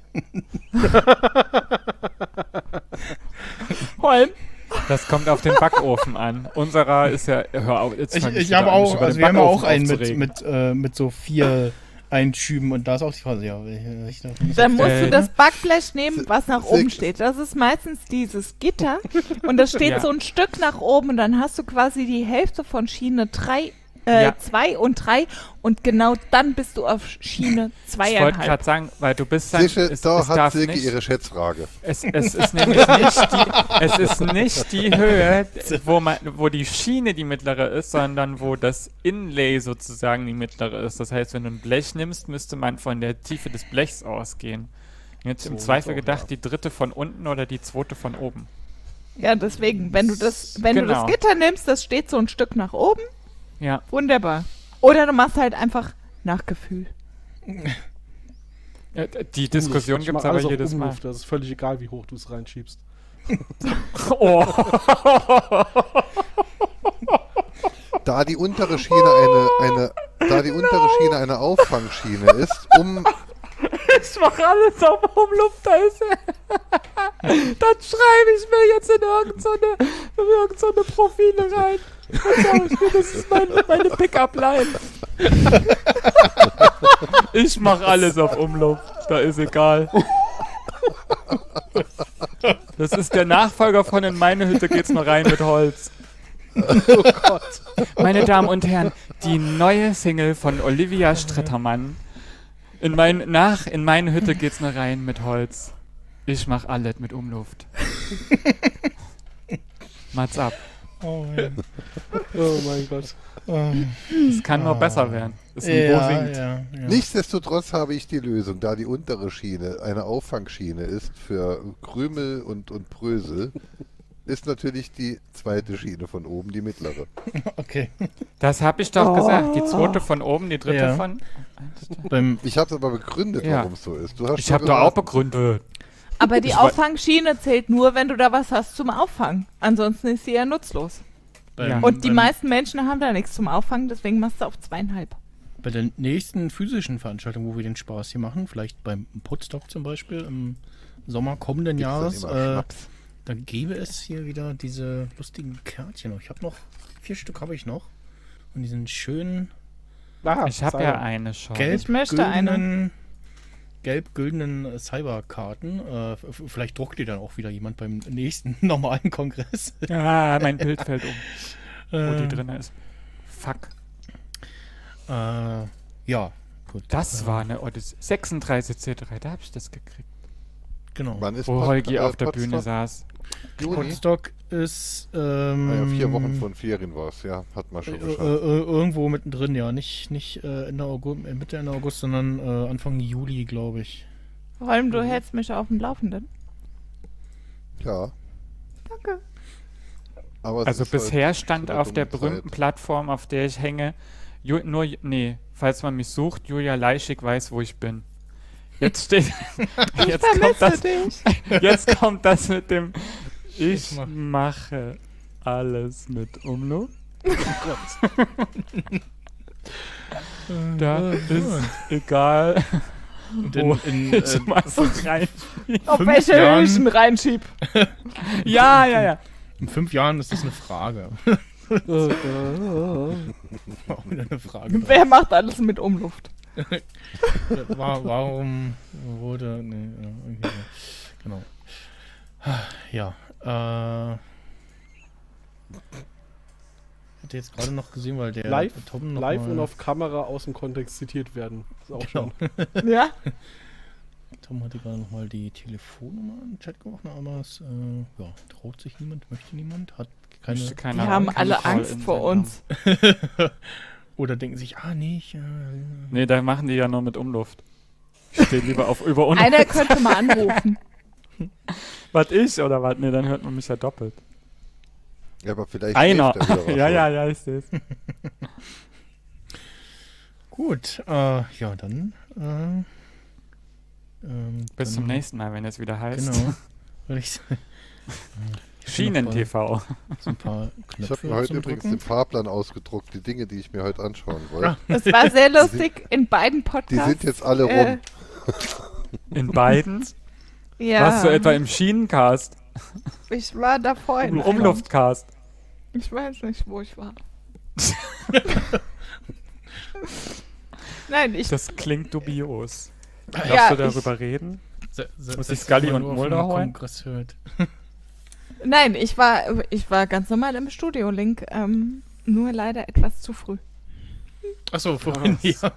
Holm? Das kommt auf den Backofen an. Unserer ist ja. Hör auf, jetzt ich habe auch, also wir haben auch einen mit so 4 Einschüben und da ist auch die Frage, ja. Dann musst du das Backblech nehmen, was nach oben steht. Das ist meistens dieses Gitter und das steht so ein Stück nach oben und dann hast du quasi die Hälfte von Schiene 2 und 3 und genau dann bist du auf Schiene 2,5. Ich wollte gerade sagen, weil du bist dann... Da hat Silke ihre Schätzfrage. Es ist nämlich nicht die Höhe, wo die Schiene die mittlere ist, sondern wo das Inlay sozusagen die mittlere ist. Das heißt, wenn du ein Blech nimmst, müsste man von der Tiefe des Blechs ausgehen. Jetzt im Zweifel gedacht, die dritte von unten oder die zweite von oben. Ja, deswegen, wenn du das Gitter nimmst, das steht so ein Stück nach oben. Ja. Wunderbar. Oder du machst halt einfach nach Gefühl. Ja, die Diskussion gibt es aber jedes Mal. Das ist völlig egal, wie hoch du es reinschiebst. Oh. Da die untere Schiene eine Auffangschiene ist, Ich mach alles auf Umluft, dann schreibe ich mir jetzt in irgendeine Profile rein. Das ist meine Pickup-Line. Ich mach alles auf Umluft, da ist egal. Das ist der Nachfolger von In meine Hütte geht's nur rein mit Holz. Oh Gott. Meine Damen und Herren, die neue Single von Olivia Strittermann. In meine Hütte geht's nur rein mit Holz. Ich mach alles mit Umluft. Mats ab. Oh mein Gott. Es kann nur besser werden. Das Niveau sinkt. Ja. Nichtsdestotrotz habe ich die Lösung, da die untere Schiene eine Auffangschiene ist für Krümel und Brösel, ist natürlich die zweite Schiene von oben die mittlere. Okay. Das habe ich doch gesagt. Die zweite von oben, die dritte von... Ich habe es aber begründet, warum es so ist. Ich habe doch auch begründet. Aber die Auffangschiene zählt nur, wenn du da was hast zum Auffangen. Ansonsten ist sie ja nutzlos. Und die meisten Menschen haben da nichts zum Auffangen, deswegen machst du auf 2,5. Bei der nächsten physischen Veranstaltung, wo wir den Spaß hier machen, vielleicht beim Podstock zum Beispiel im Sommer kommenden Jahres, da gäbe es hier wieder diese lustigen Kärtchen. Ich habe noch 4 Stück habe ich noch. Und die sind schön. Ich habe ja eine schon. Gelb-güldenen Cyberkarten. Vielleicht druckt die dann auch wieder jemand beim nächsten normalen Kongress. Ja, mein Bild fällt um. Wo die drin ist. Fuck. Ja, gut. Das war eine Odyssee. 36 C3, da habe ich das gekriegt. Genau. Wann ist wo Holgi auf der Bühne saß. Podstock ist 4 Wochen von Ferien war es, ja, hat man schon geschafft. Irgendwo mittendrin, ja, nicht Mitte August, sondern Anfang Juli, glaube ich. Holm, du hältst mich auf dem Laufenden. Ja. Danke. Aber also bisher stand auf der berühmten Plattform, auf der ich hänge, falls man mich sucht, Julia Leischig weiß, wo ich bin. Jetzt steht, jetzt kommt das mit dem, ich mache alles mit Umlauf. Da ist egal. Auf welche Höhen reinschieb. Ja. In 5 Jahren ist das eine Frage. Auch wieder eine Frage. Wer macht alles mit Umluft? Warum wurde... Nee, okay, genau. Ja, hätte jetzt gerade noch gesehen, weil der Tom noch live und auf Kamera aus dem Kontext zitiert werden. Ist auch schon. Ja. Tom hatte gerade noch mal die Telefonnummer in den Chat gemacht, aber es traut sich niemand, möchte niemand, hat keine... Die haben alle Angst vor uns. Oder denken sich, nee, da machen die ja nur mit Umluft. Ich stehe lieber über Umluft. Einer könnte mal anrufen. Was ich oder was? Nee, dann hört man mich ja doppelt. Ja, aber vielleicht... Einer. Ja, ich sehe es. Gut, ja, dann... bis zum nächsten Mal, wenn es wieder heißt. Genau, würde ich sagen. Schienen-TV. So ein paar Knöpfe. Ich habe mir heute übrigens den Fahrplan ausgedruckt, die Dinge, die ich mir heute anschauen wollte. Das war sehr lustig in beiden Podcasts. Die sind jetzt alle rum. In beiden? Ja. Warst du etwa im Schienencast? Ich war davor im Umluftcast. Ich weiß nicht, wo ich war. Nein, das klingt dubios. Darfst du darüber reden? Muss ich Scully und Mulder holen? Nein, ich war ganz normal im Studio-Link, nur leider etwas zu früh. Achso, vorhin ja.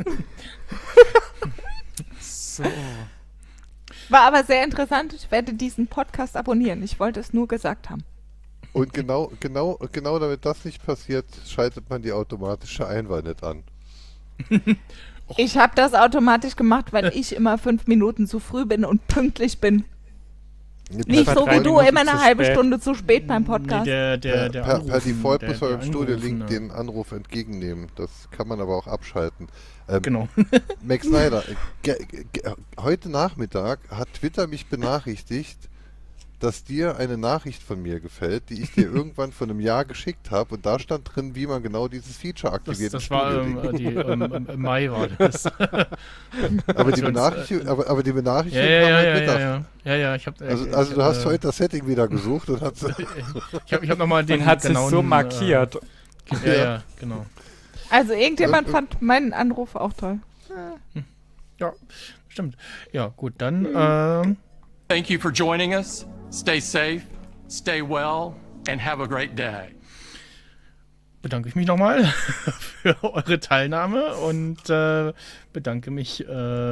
So. War aber sehr interessant, ich werde diesen Podcast abonnieren. Ich wollte es nur gesagt haben. Und genau damit das nicht passiert, schaltet man die automatische Einwahl nicht an. Ich habe das automatisch gemacht, weil ich immer 5 Minuten zu früh bin und pünktlich bin. Nicht so wie du, immer eine halbe Stunde zu spät beim Podcast. Per Default muss man im Studio-Link den Anruf entgegennehmen. Das kann man aber auch abschalten. Genau. Max Snyder, heute Nachmittag hat Twitter mich benachrichtigt, dass dir eine Nachricht von mir gefällt, die ich dir irgendwann vor einem Jahr geschickt habe, und da stand drin, wie man genau dieses Feature aktiviert. Das war im Mai war das. Aber die Benachrichtigung kam halt mittags. Ja, ich habe... Also du hast heute das Setting wieder gesucht und hast... ich hab noch mal den hat sich so markiert. Ja, genau. Also irgendjemand fand meinen Anruf auch toll. Ja, stimmt. Ja, gut, dann... Thank you for joining us. Stay safe, stay well, and have a great day. Bedanke ich mich nochmal für eure Teilnahme und bedanke mich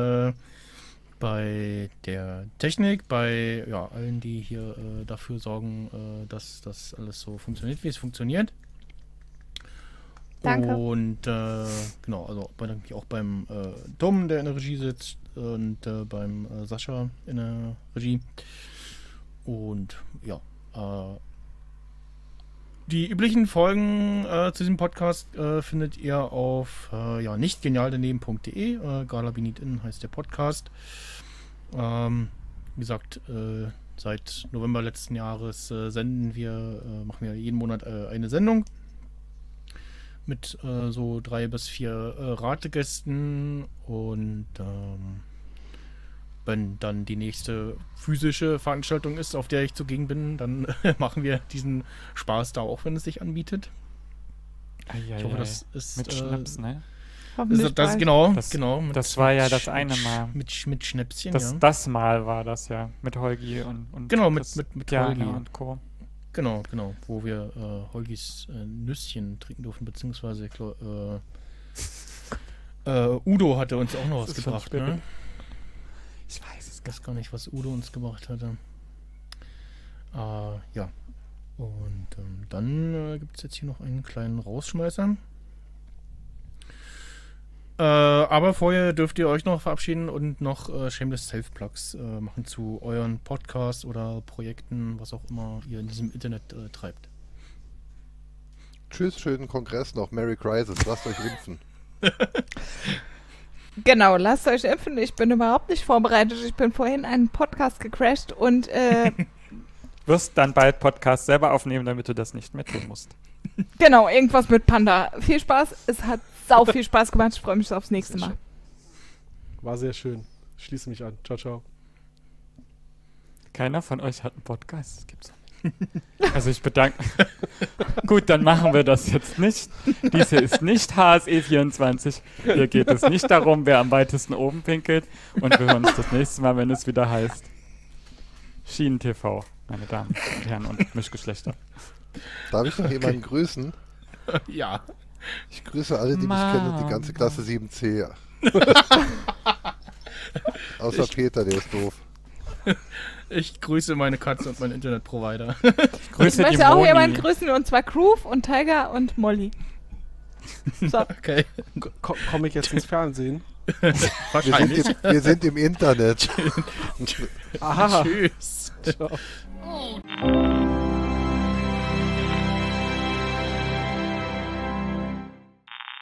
bei der Technik, bei allen, die hier dafür sorgen, dass das alles so funktioniert, wie es funktioniert. Danke. Und genau, also bedanke mich auch beim Tom, der in der Regie sitzt, und beim Sascha in der Regie. Und ja, die üblichen Folgen zu diesem Podcast findet ihr auf nichtgenialdaneben.de. Gala Be Need In heißt der Podcast. Wie gesagt, seit November letzten Jahres machen wir jeden Monat eine Sendung mit so 3 bis 4 Rategästen, und wenn dann die nächste physische Veranstaltung ist, auf der ich zugegen bin, dann machen wir diesen Spaß da auch, wenn es sich anbietet. Ich hoffe, das ist mit Schnaps, ne? Genau. Das war ja das eine Mal. Mit Schnäpschen, Das Mal war das ja. Mit Holgi und genau, mit Holgi und Co. Genau, wo wir Holgis Nüsschen trinken durften, beziehungsweise Udo hatte uns auch noch was gebracht, ne? Ich weiß es gar nicht, was Udo uns gebracht hatte. Ja. Und dann gibt es jetzt hier noch einen kleinen Rausschmeißer. Aber vorher dürft ihr euch noch verabschieden und noch Shameless Self-Plugs machen zu euren Podcasts oder Projekten, was auch immer ihr in diesem Internet treibt. Tschüss, schönen Kongress noch. Merry Crisis. Lasst euch impfen. Genau, lasst euch impfen. Ich bin überhaupt nicht vorbereitet. Ich bin vorhin einen Podcast gecrashed und wirst dann bald Podcast selber aufnehmen, damit du das nicht mehr tun musst. Genau, irgendwas mit Panda. Viel Spaß. Es hat sau viel Spaß gemacht. Ich freue mich aufs nächste Mal. War sehr schön. Ich schließe mich an. Ciao, ciao. Keiner von euch hat einen Podcast. Das gibt's auch nicht. Also ich bedanke. Gut, dann machen wir das jetzt nicht. Dies hier ist nicht HSE24. Hier geht es nicht darum, wer am weitesten oben pinkelt. Und wir hören uns das nächste Mal, wenn es wieder heißt Schienen-TV, meine Damen und Herren und Mischgeschlechter. Darf ich noch jemanden grüßen? Ja. Ich grüße alle, die mich kennen und die ganze Klasse 7C. Außer Peter, der ist doof. Ich grüße meine Katze und meinen Internetprovider. Ich möchte auch jemanden grüßen, und zwar Groove und Tiger und Molly. So. Okay. Komme ich jetzt ins Fernsehen? Wahrscheinlich. Wir sind im Internet. Aha. Tschüss. Ciao.